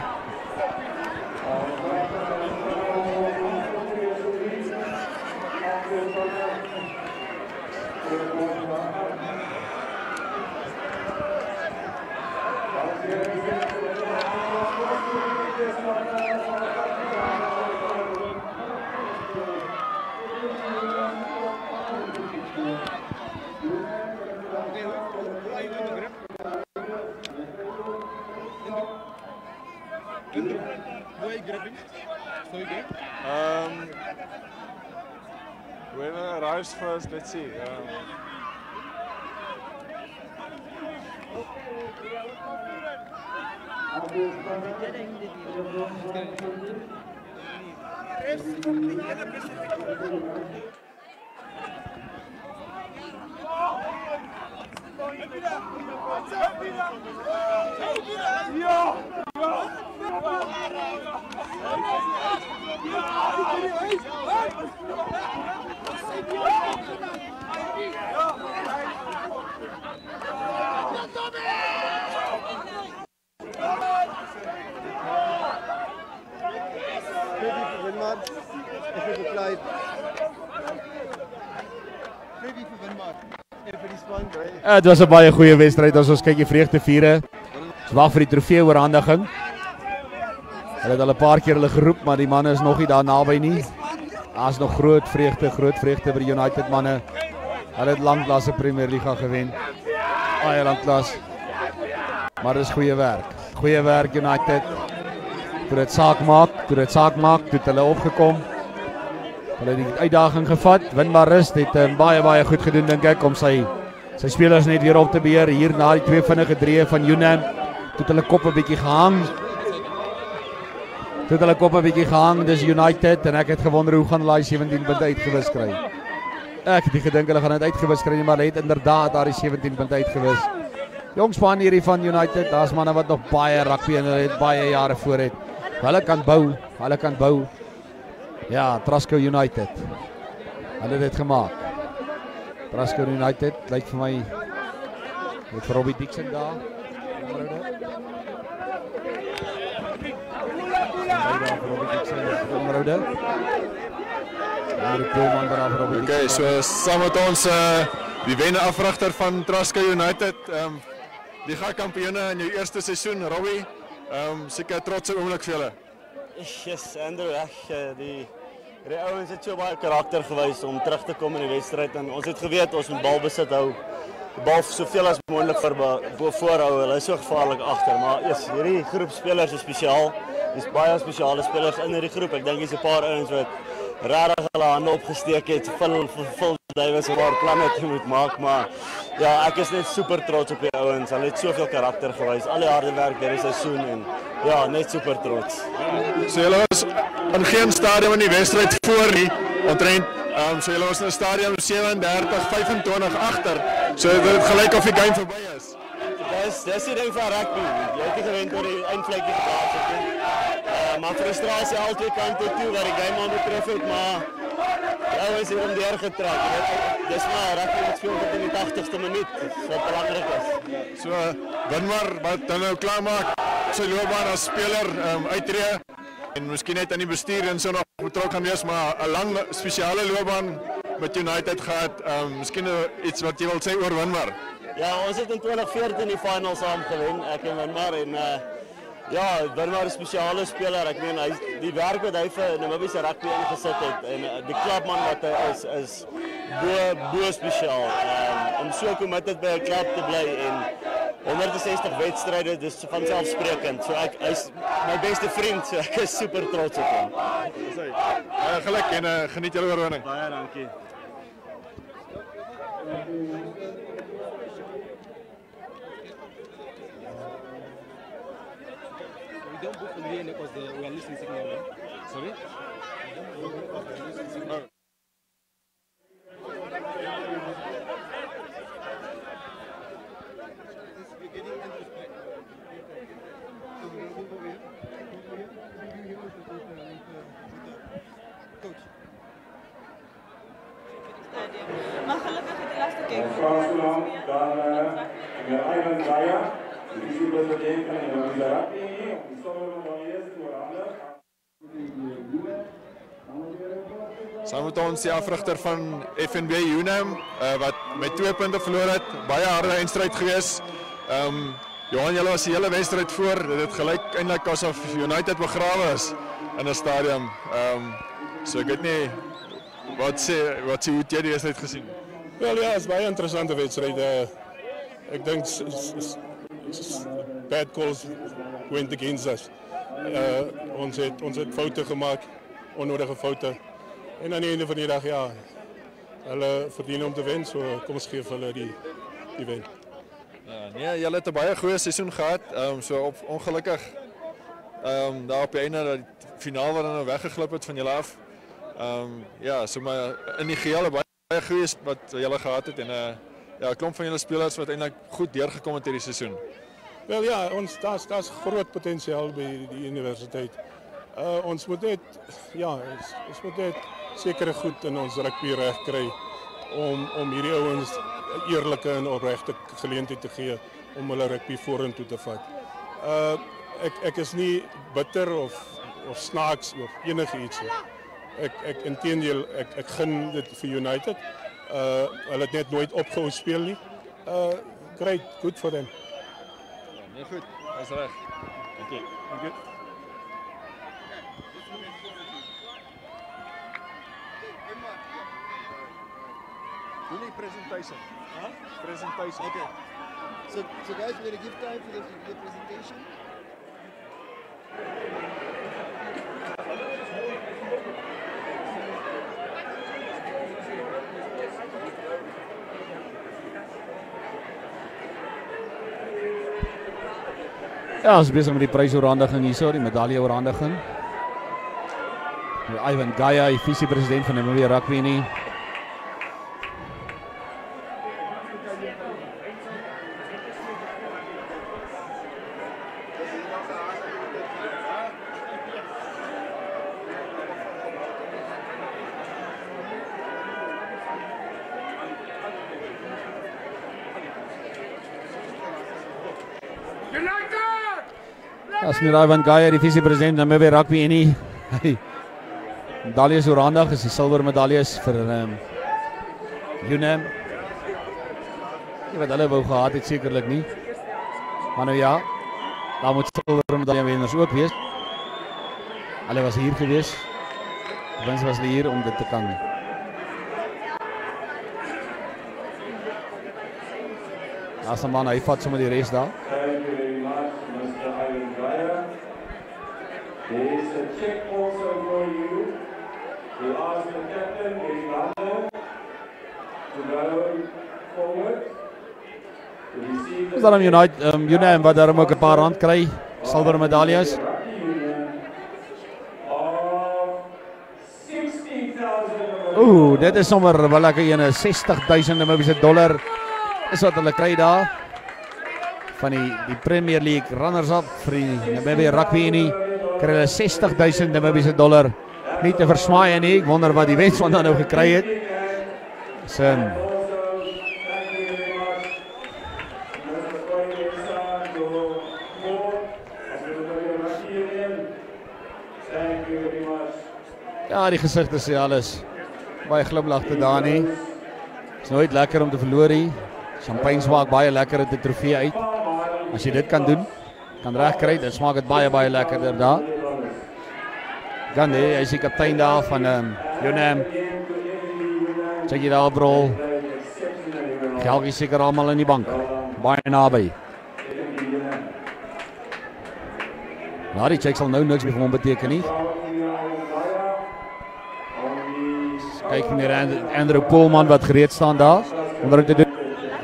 Whoever arrives first, let's see. Het was 'n baie goeie wedstryd as ons kyk die vreugdeviere. Ons wag vir die trofee oorhandiging. Hulle het al 'n paar keer hulle geroep, maar die manne is nog nie daar naby nie. Daar's nog groot vreugde vir die United manne. Hulle het lanklaas 'n Premier Liga gewen. Baie lanklaas. Maar dis goeie werk. Goeie werk United. Toe dit saak maak, toe het hulle opgekom. Hulle het die uitdaging gevat. Winbaar Rust het baie goed gedoen dink ek om sy spelers net weer op te beheer. Hier na die 2 vinnige drieë van Unam, toe hulle kop 'n bietjie gehang. Dis United en ek het gewonder hoe gaan hulle 17 punte uitgewis kry. Ek het nie gedink hulle gaan dit uitgewis kry nie, maar hulle het inderdaad daar die 17 punte uitgewis. Jong span hierdie van United, daar's manne wat nog baie rugby en hulle het baie jare voor het. Hulle kan bou. Ja, Trasco United. Hulle het dit gemaak. Trasco United, lyk vir my met Robbie Dixon daar. Okay, so saam met ons die wenafrigter van Trasco United, Liga kampioene in jou eerste seisoen, Robbie. Seker 'n trotse oomblik vir julle. Yes, Andrew, die ouens het so baie karakter gewys om terug te kom in die wedstryd en ons het geweet ons moet balbesit hou. Die bal soveel as moontlik voorhou. Hulle is so gevaarlik agter, maar hierdie groep spelers is spesiaal. Dis baie spesiale spelers in hierdie groep. Ek dink hier's 'n paar ouens wat regtig hulle hande opgesteek het vir Davies om haar planne te moet maak, maar ja, ek is net super trots op die ouens. Hulle het soveel karakter gewys. Al die harde werk hierdie seisoen en ja, net super trots. So julle was in geen stadium in die wedstryd voor nie, omtrent so julle was in 'n stadium 37-25 agter. So dit gelyk of die game verby is. Dis die ding van rugby. Jy het nie gewen tot die eindvlekkie geplaas het nie. Maar frustrasie al twee kante toe wat die game aanbetref het, maar ja, ons het hom deurgetrek. Dis maar rugby met speel tot in die 80ste minuut. Wat belangrik is. So Winmar wat dan nou klaar maak sy loopbaan as speler uittreë en miskien net aan die bestuur en so nog betrokke gaan wees, maar 'n lang spesiale loopbaan met United gehad. Miskien iets wat jy wil sê oor Winmar? Ja, ons het in 2014 die final saam gewen, ek en Winmar en Ja, Winmar is 'n spesiale speler. Ek meen die werk wat hy vir Namibië se rugby ingesit het en die klubman wat hy is bo spesiaal. Om so committed by 'n klub te bly en 160 wedstryde, dis vanselfsprekend. So hy's my beste vriend, so ek is super trots op hom. Geluk en geniet julle oorwinning. Baie dankie. We don't book from here because we are listening signal. Sorry? Maar gelukkig het die laaste keer. Dan meneer Ivan Gaya, de vice-president van de Namibië Rugby Unie, om die sommer te oorhandig. Saam met ons die afrigter van FNB UNAM wat met 2 punte verloor het. Baie harde eindstryd gewees. Johan, julle was die hele wedstryd voor. Dit het gelyk eintlik asof United begrawe is in 'n stadion. So ek weet nie wat sê hoe jy die wedstryd gesien? Wel ja, het is baie interessante wedstrijd. Ek dink bad calls went against us. Ons het foute gemaakt, onnodige fouten. En aan die einde van die dag, ja, hulle verdien om te wen, so kom ons geef hulle die wen. Nee, julle het 'n baie goeie seisoen gehad. So ongelukkig daar op die einde dat die finaal wat dan nou weggeglip het van julle af. Ja, so maar in die geheel baie goeie wat julle gehad het en ja, 'n klomp van julle spelers wat eintlik goed deurgekom het hierdie seisoen. Wel ja, daar's groot potensiaal by die universiteit. Ons moet net sekere goed in ons rugby reg kry om hierdie ouens 'n eerlike en opregte geleentheid te gee om hulle rugby vorentoe te vat. Ek is nie bitter of snaaks of enige iets nie. Ek inteendeel, ek gun dit vir United. Hulle het net nooit opgehou speel nie. Great, good for them. Nee, goed, dat is reg. Dankie. Dankie. Doe nie presentation. Huh? Presentation. Okay. So guys, we're going to give time for the presentation. Ja, ons is besig met die prysoorhandiging hierso, die medaljeoorhandiging. Ivan Gaya, die vice-president van die Namibië Rugby Unie. As meneer Ivan Gaya, die vice-president van Namibië Rugby Unie. Medaljes oorhandig is die silwer medaljes vir UNAM. Nie wat hulle wou gehad het sekerlik nie. Maar nou ja, daar moet silwer medalje wenners ook wees. Hulle was hier gewees. Wens was hulle hier om dit te kan. As 'n man, hy vat sommer die res daar. There is a check also for you. We ask the captain, Evander, to go forward. Ons dan UNAM wat daarom ook 'n paar rand kry, silwer medaljes. Dit is sommer wel lekker ene, 60.000 Namibiese dollar is wat hulle kry daar. Van die Premier League runners-up vir die Namibië Rugby Unie. Kry hulle 60.000 Namibiese dollar. Nie te versmaai nie, ek wonder wat die wensman dan nou gekry het. Sin. Ja, die gesigte sê alles. Baie glimlagte daar nie. Is nooit lekker om te verloor nie. Champagne smaak baie lekker uit die trofee uit. As jy dit kan doen. kan reg kry. Dit smaak dit baie lekkerder daar. Gandhi, hy is die kaptein daar van UNAM. Check jy daar bro. Gelgie seker almal in die bank. Baie naby. Nou die check sal nou niks meer vir hom beteken nie. Kyk meneer Andrew Coleman wat gereed staan daar om dit te doen.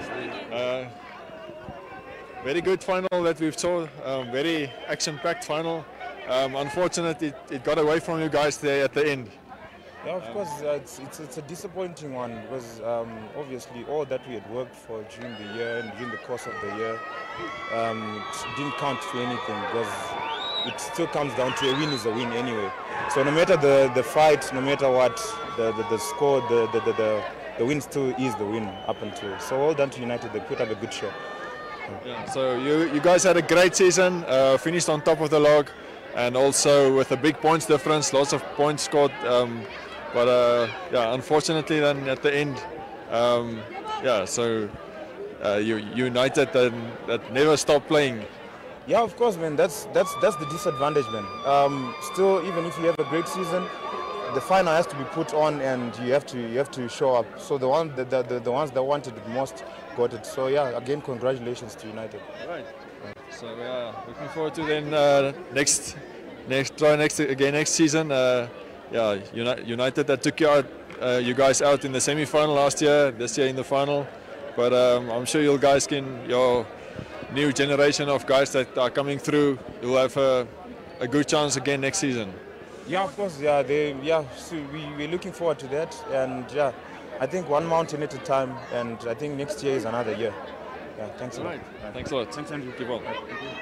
Very good final that we've saw. Very action-packed final. Unfortunately, it got away from you guys there at the end. Yeah, of course, it's a disappointing one because obviously all that we had worked for during the year and during the course of the year didn't count for anything because it still comes down to a win is a win anyway. So no matter the fight, no matter what, the score, the win still is the win up until. So well done to United, they put up a good show. Yeah, so you guys had a great season, finished on top of the log, and also with a big points difference, lots of points scored. Yeah, unfortunately then at the end, yeah, so United that never stopped playing. Yeah, of course, man. That's the disadvantage, man. Still, even if you have a great season, the final has to be put on, and you have to show up. So the ones that wanted it most got it. So yeah, again, congratulations to United. Right. So yeah, looking forward to then next season. Yeah, United that took you guys out in the semi-final last year. This year in the final, but I'm sure you guys your new generation of guys that are coming through, you'll have a good chance again next season. Yeah, of course. Yeah, so we're looking forward to that, and yeah, I think one mountain at a time, and I think next year is another year. Yeah, thanks a lot. Right. Thanks a lot. Thanks, Andrew. Keep on.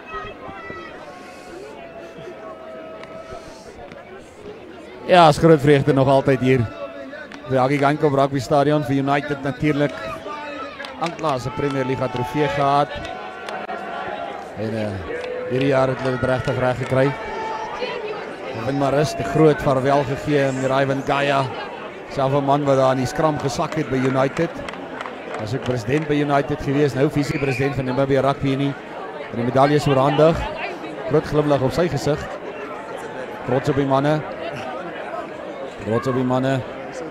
Ja, is groot vreugde nog altyd hier. By Haggie Geinkel Rugby Stadion vir United natuurlik. Aanklaas 'n Premier Liga trofee gehad. En hierdie jaar het hulle dit regtig reg gekry. Win maar rus, 'n groot vaarwel gegee aan Ryan Gaya. Self 'n man wat daar in die skram gesak het by United. Was ook president by United gewees, nou visie-president van Namibia Rugby Unie. En die medaljes oorhandig. Groot glimlag op sy gesig. Trots op die manne. Trots op die manne.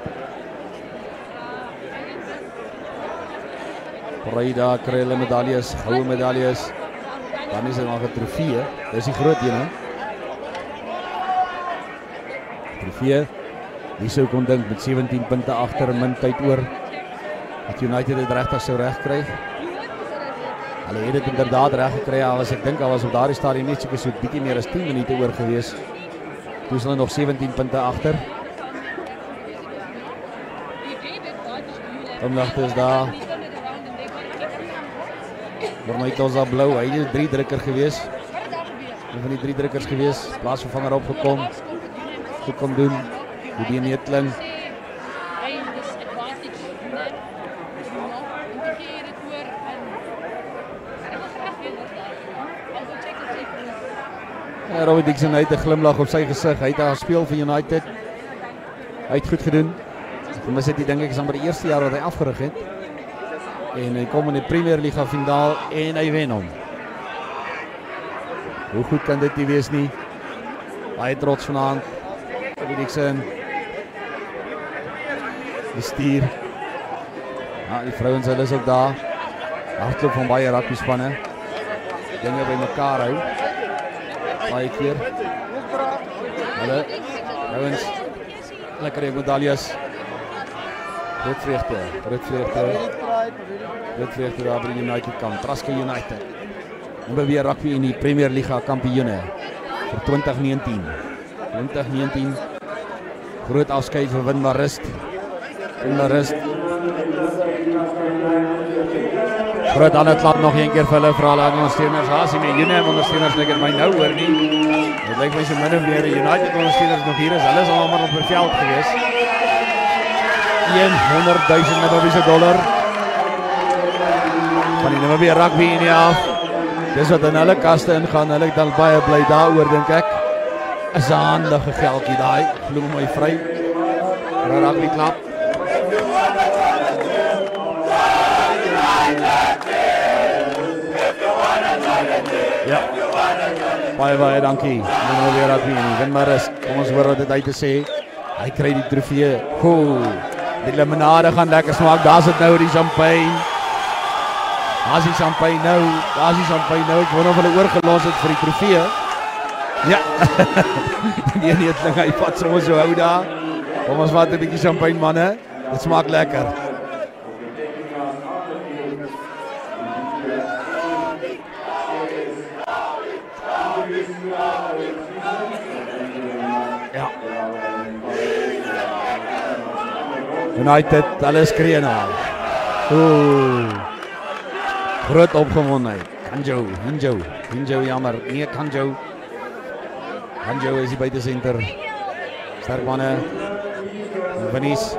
Breda kry hulle medaljes, goue medaljes. Dan is dit nog 'n trofee. Dis die groot een, hè. Trofee. Wie sou kon dink met 17 punte agter en min tyd oor dat United dit regtig sou reg kry. Hulle het dit inderdaad reg gekry. Ek dink al was op daardie stadium net so 'n bietjie meer as 10 minute oor gewees. Toe is hulle nog 17 punte agter. Omlagte is daar. Bormaitoza blou, hy is 3 drukker gewees. Een van die 3 drukkers gewees, plaasvervanger opgekom. Goed kom doen, die Netling. Ja, Robbie Dixon het 'n glimlag op sy gesig. Hy het daar gespeel vir United. Hy het goed gedoen. Mis dit dink ek is amper die eerste jaar wat hy afgerig het. En hy kom in die Premier Liga finaal en hy wen hom. Hoe goed kan dit nie wees nie? Baie trots vanaand. Robbie Dixon. Die stier. Ja, die vrouens hulle is ook daar. Hardloop van baie rugby spanne. Dinge by mekaar hou. Baie keer. Hulle vrouens lekker medaljes. Groot vreugde daar by United kamp. Traska United. Namibia Rugby in die Premier Liga kampioene vir 2019. 2019. Groot afskeid vir Win Marist. Groot aan het klap nog een keer vir hulle vir al die ondersteuners. Daar sien my UNAM ondersteuners lekker my nou hoor nie. Dit lyk my so min of meer die United ondersteuners nog hier is. Hulle is almal op die veld gewees. 100,000 Namibiese dollar van die Namibia Rugby Unie af. Dis wat in hulle kaste ingaan. Hulle dan baie bly daaroor dink ek. Is 'n handige geldjie daai. Glo my vry. Vir rugby klap. Ja. Baie dankie. Nou weer rugby nie. Win maar is. Kom ons hoor wat dit hy te sê. Hy kry die trofee. Die limonade gaan lekker smaak. Daar's dit nou die champagne. Daar's die champagne nou. Ek wonder of hulle oorgelos het vir die trofee. Ja. Nee, het ding hy vat sommer so hou daar. Kom ons vat 'n bietjie champagne manne. Dit smaak lekker. Ja. United, hulle skree nou. Groot opgewondenheid. Kanjo jammer. Nee, Kanjo is die buite senter. Sterk manne. Venice.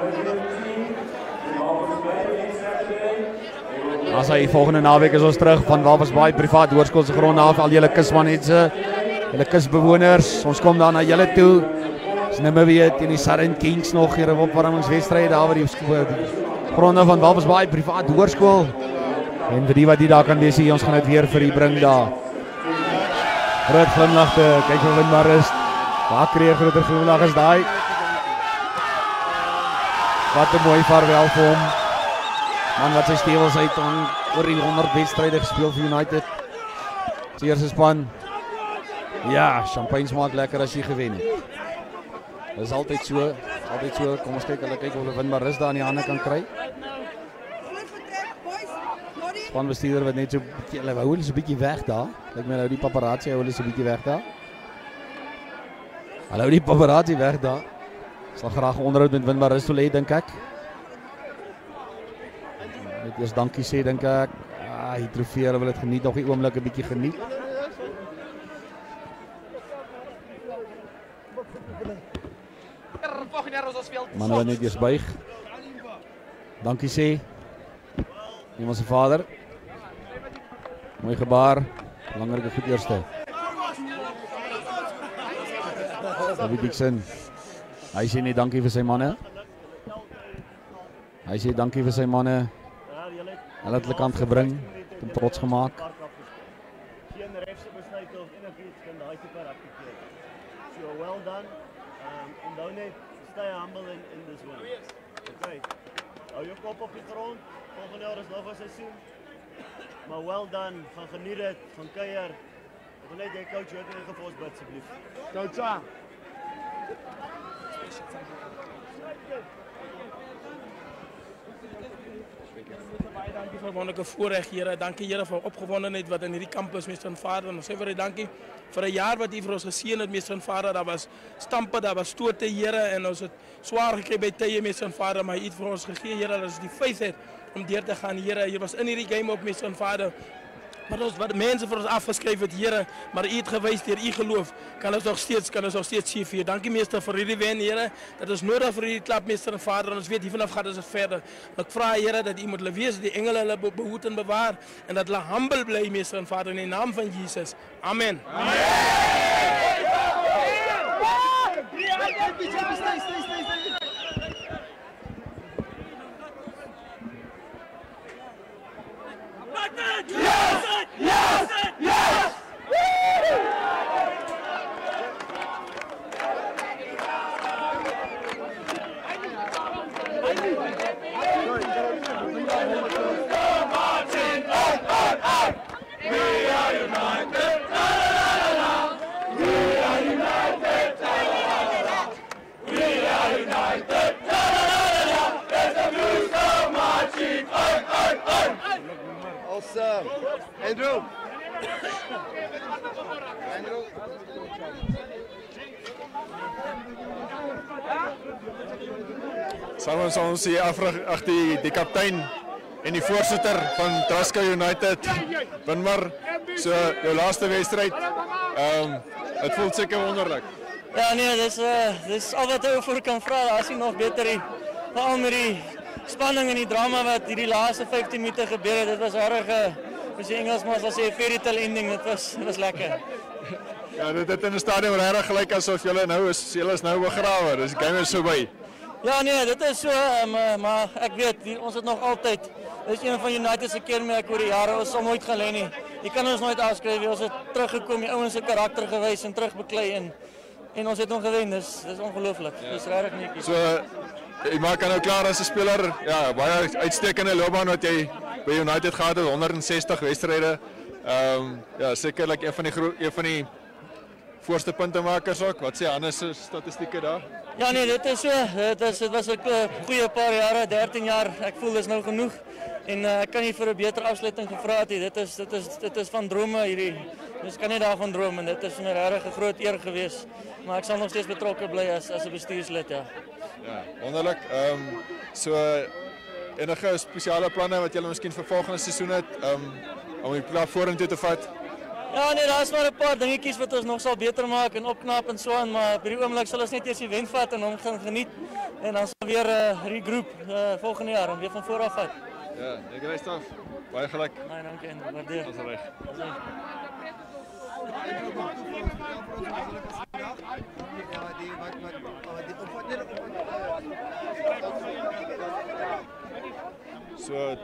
As hy volgende naweek is ons terug van Walvis Bay privaat hoërskool se grond af. Al julle kusmanetse, julle kusbewoners, ons kom daar na julle toe. Ons nou weer teen die Surrey Kings nog hier 'n opwarmingswedstryd daar by die gronde van Walvis Bay privaat hoërskool. En vir die wat daar kan wees, ons gaan dit weer vir u bring daar. Groot glimlagte, kyk hoe Win maar is. Waar kry jy groter glimlag as daai? Wat 'n mooi vaarwel vir hom. Man wat sy stewels uit aan oor die 100 wedstryde gespeel vir United. Sy eerste span. Ja, champagne smaak lekker as jy gewen het. Dis altyd so. Kom ons kyk of hulle Win maar is daar aan die hande kan kry. Spanbestuurder wat net so bietjie, hulle hou hulle so bietjie weg daar. Lyk my nou die paparazzi hou hulle so bietjie weg daar. Hulle hou die paparazzi weg daar. Sal graag 'n onderhoud met Win maar is wil hê dink ek. Net eers dankie sê dink ek. Die trofee, hulle wil dit geniet, nog die oomblik 'n bietjie geniet. Manne wat net eers buig. Dankie sê. Iemand se vader. Mooi gebaar. Belangrike goed eerste. David Dixon. Hy sê net dankie vir sy manne. Hulle het hulle kant gebring, hom trots gemaak. Geen refse besluit of enigiets kan daai tipe rapporteer. So well done. Onthou net, stay humble in this one. Okay. Hou jou kop op die grond. Volgende jaar is nog 'n seisoen. Maar well done, gaan geniet dit, gaan kuier. Ek wil net hê coach hoor net vir ons bid asseblief. Coach. Dankie vir wonderlike voorreg, Here. Dankie Here vir opgewondenheid wat in hierdie kampus Meester en Vader. Ons sê vir U dankie vir 'n jaar wat U vir ons geseën het, Meester en Vader. Daar was stampe, daar was stote, Here, en ons het swaar gekry by tye, Meester en Vader, maar U het vir ons gegee, Here, dat ons die faith het om deur te gaan, Here. Jy was in hierdie game ook, Meester en Vader. Maar wat mense vir ons afgeskryf het, Here, maar U het gewys deur U geloof, kan ons nog steeds sê vir U. Dankie Meester vir hierdie wen, Here. Dat is nodig vir hierdie klap, Meester en Vader, en ons weet hiervan af gaan ons verder. Ek vra, Here, dat U moet hulle wees, die engele hulle behoed en bewaar, en dat hulle humble bly, Meester en Vader, in die naam van Jesus. Amen. Yes! Awesome. Andrew. Samen sal ons hier afrig agter die kaptein en die voorsitter van Traska United. Win maar so jou laaste wedstryd. Het voelt seker wonderlik. Ja nee, dis al wat ek voor kan vra. As jy nog beter die veral met die spanning en die drama wat hierdie laaste 15 minute gebeur het. Dit was erg as die Engelsman sal sê fairy tale ending. Dit was lekker. Ja, dit het in die stadion regtig gelyk asof julle is nou begrawe. Dis die game is so by. Ja nee, dit is so, maar ek weet, ons het nog altyd, dit is een van United se kenmerke oor die jare, ons sal nooit gaan lê nie. jy kan ons nooit afskryf nie. Ons het teruggekom, die ouens se karakter gewys en terugbeklei en ons het hom gewen. Dis ongelooflik. Dis regtig netjies. So jy maak nou klaar as 'n speler. Ja, baie uitstekende loopbaan wat jy by United gehad het, 160 wedstryde. Ja, sekerlik een van die voorste puntemakers ook. Wat sê ander statistieke daar? Ja nee, dit is so. Dit was 'n goeie paar jare, 13 jaar. Ek voel dis nou genoeg. En ek kan nie vir 'n beter afsluiting gevra het nie. Dit is van drome hierdie. Dus kan nie daarvan droom en dit is 'n regtig groot eer gewees. Maar ek sal nog steeds betrokke bly as 'n bestuurslid, ja. Ja, wonderlik. So enige spesiale planne wat julle miskien vir volgende seisoen het om die plat vorentoe te vat? Ja nee, daar is maar 'n paar dingetjies wat ons nog sal beter maak en opknap en so aan, maar op hierdie oomblik sal ons net eers die wen vat en hom gaan geniet en dan sal weer regroup volgende jaar om weer van voor af vat. Ja, ek reis af. Baie geluk. Nee, dankie en waardeer. Ons reg. So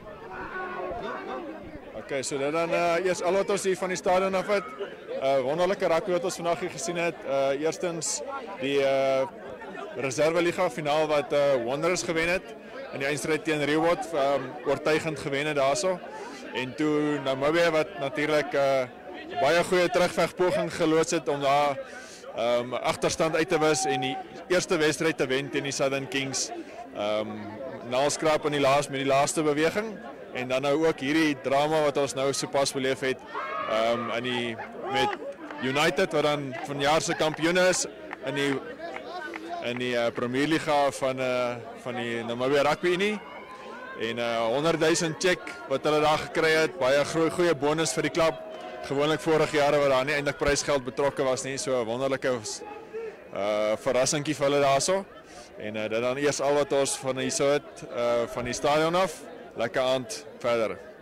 okay, so dan eers al wat ons hier van die stadion af het. Wonderlike rugby wat ons vandag hier gesien het. Eerstens die Reserve Liga finaal wat Wanderers gewen het in die eindstryd teen Rewot, oortuigend gewen het daarso. En toe Namibia wat natuurlik baie goeie terugvegpoging geloods het om daar agterstand uit te wis en die eerste wedstryd te wen teen die Southern Kings. Naalskraap in met die laaste beweging en dan nou ook hierdie drama wat ons nou sopas beleef het met United wat dan vanjaar se kampioen is in die Premier Liga van die Namibia Rugby Unie en 100,000 check wat hulle daar gekry het, baie goeie bonus vir die klub. Gewoonlik vorige jare waar daar nie eintlik prysgeld betrokke was nie, so 'n wonderlike verrassingkie vir hulle daarso. En dit dan eers al wat ons van hierso het van die stadion af. Lekker aand verder.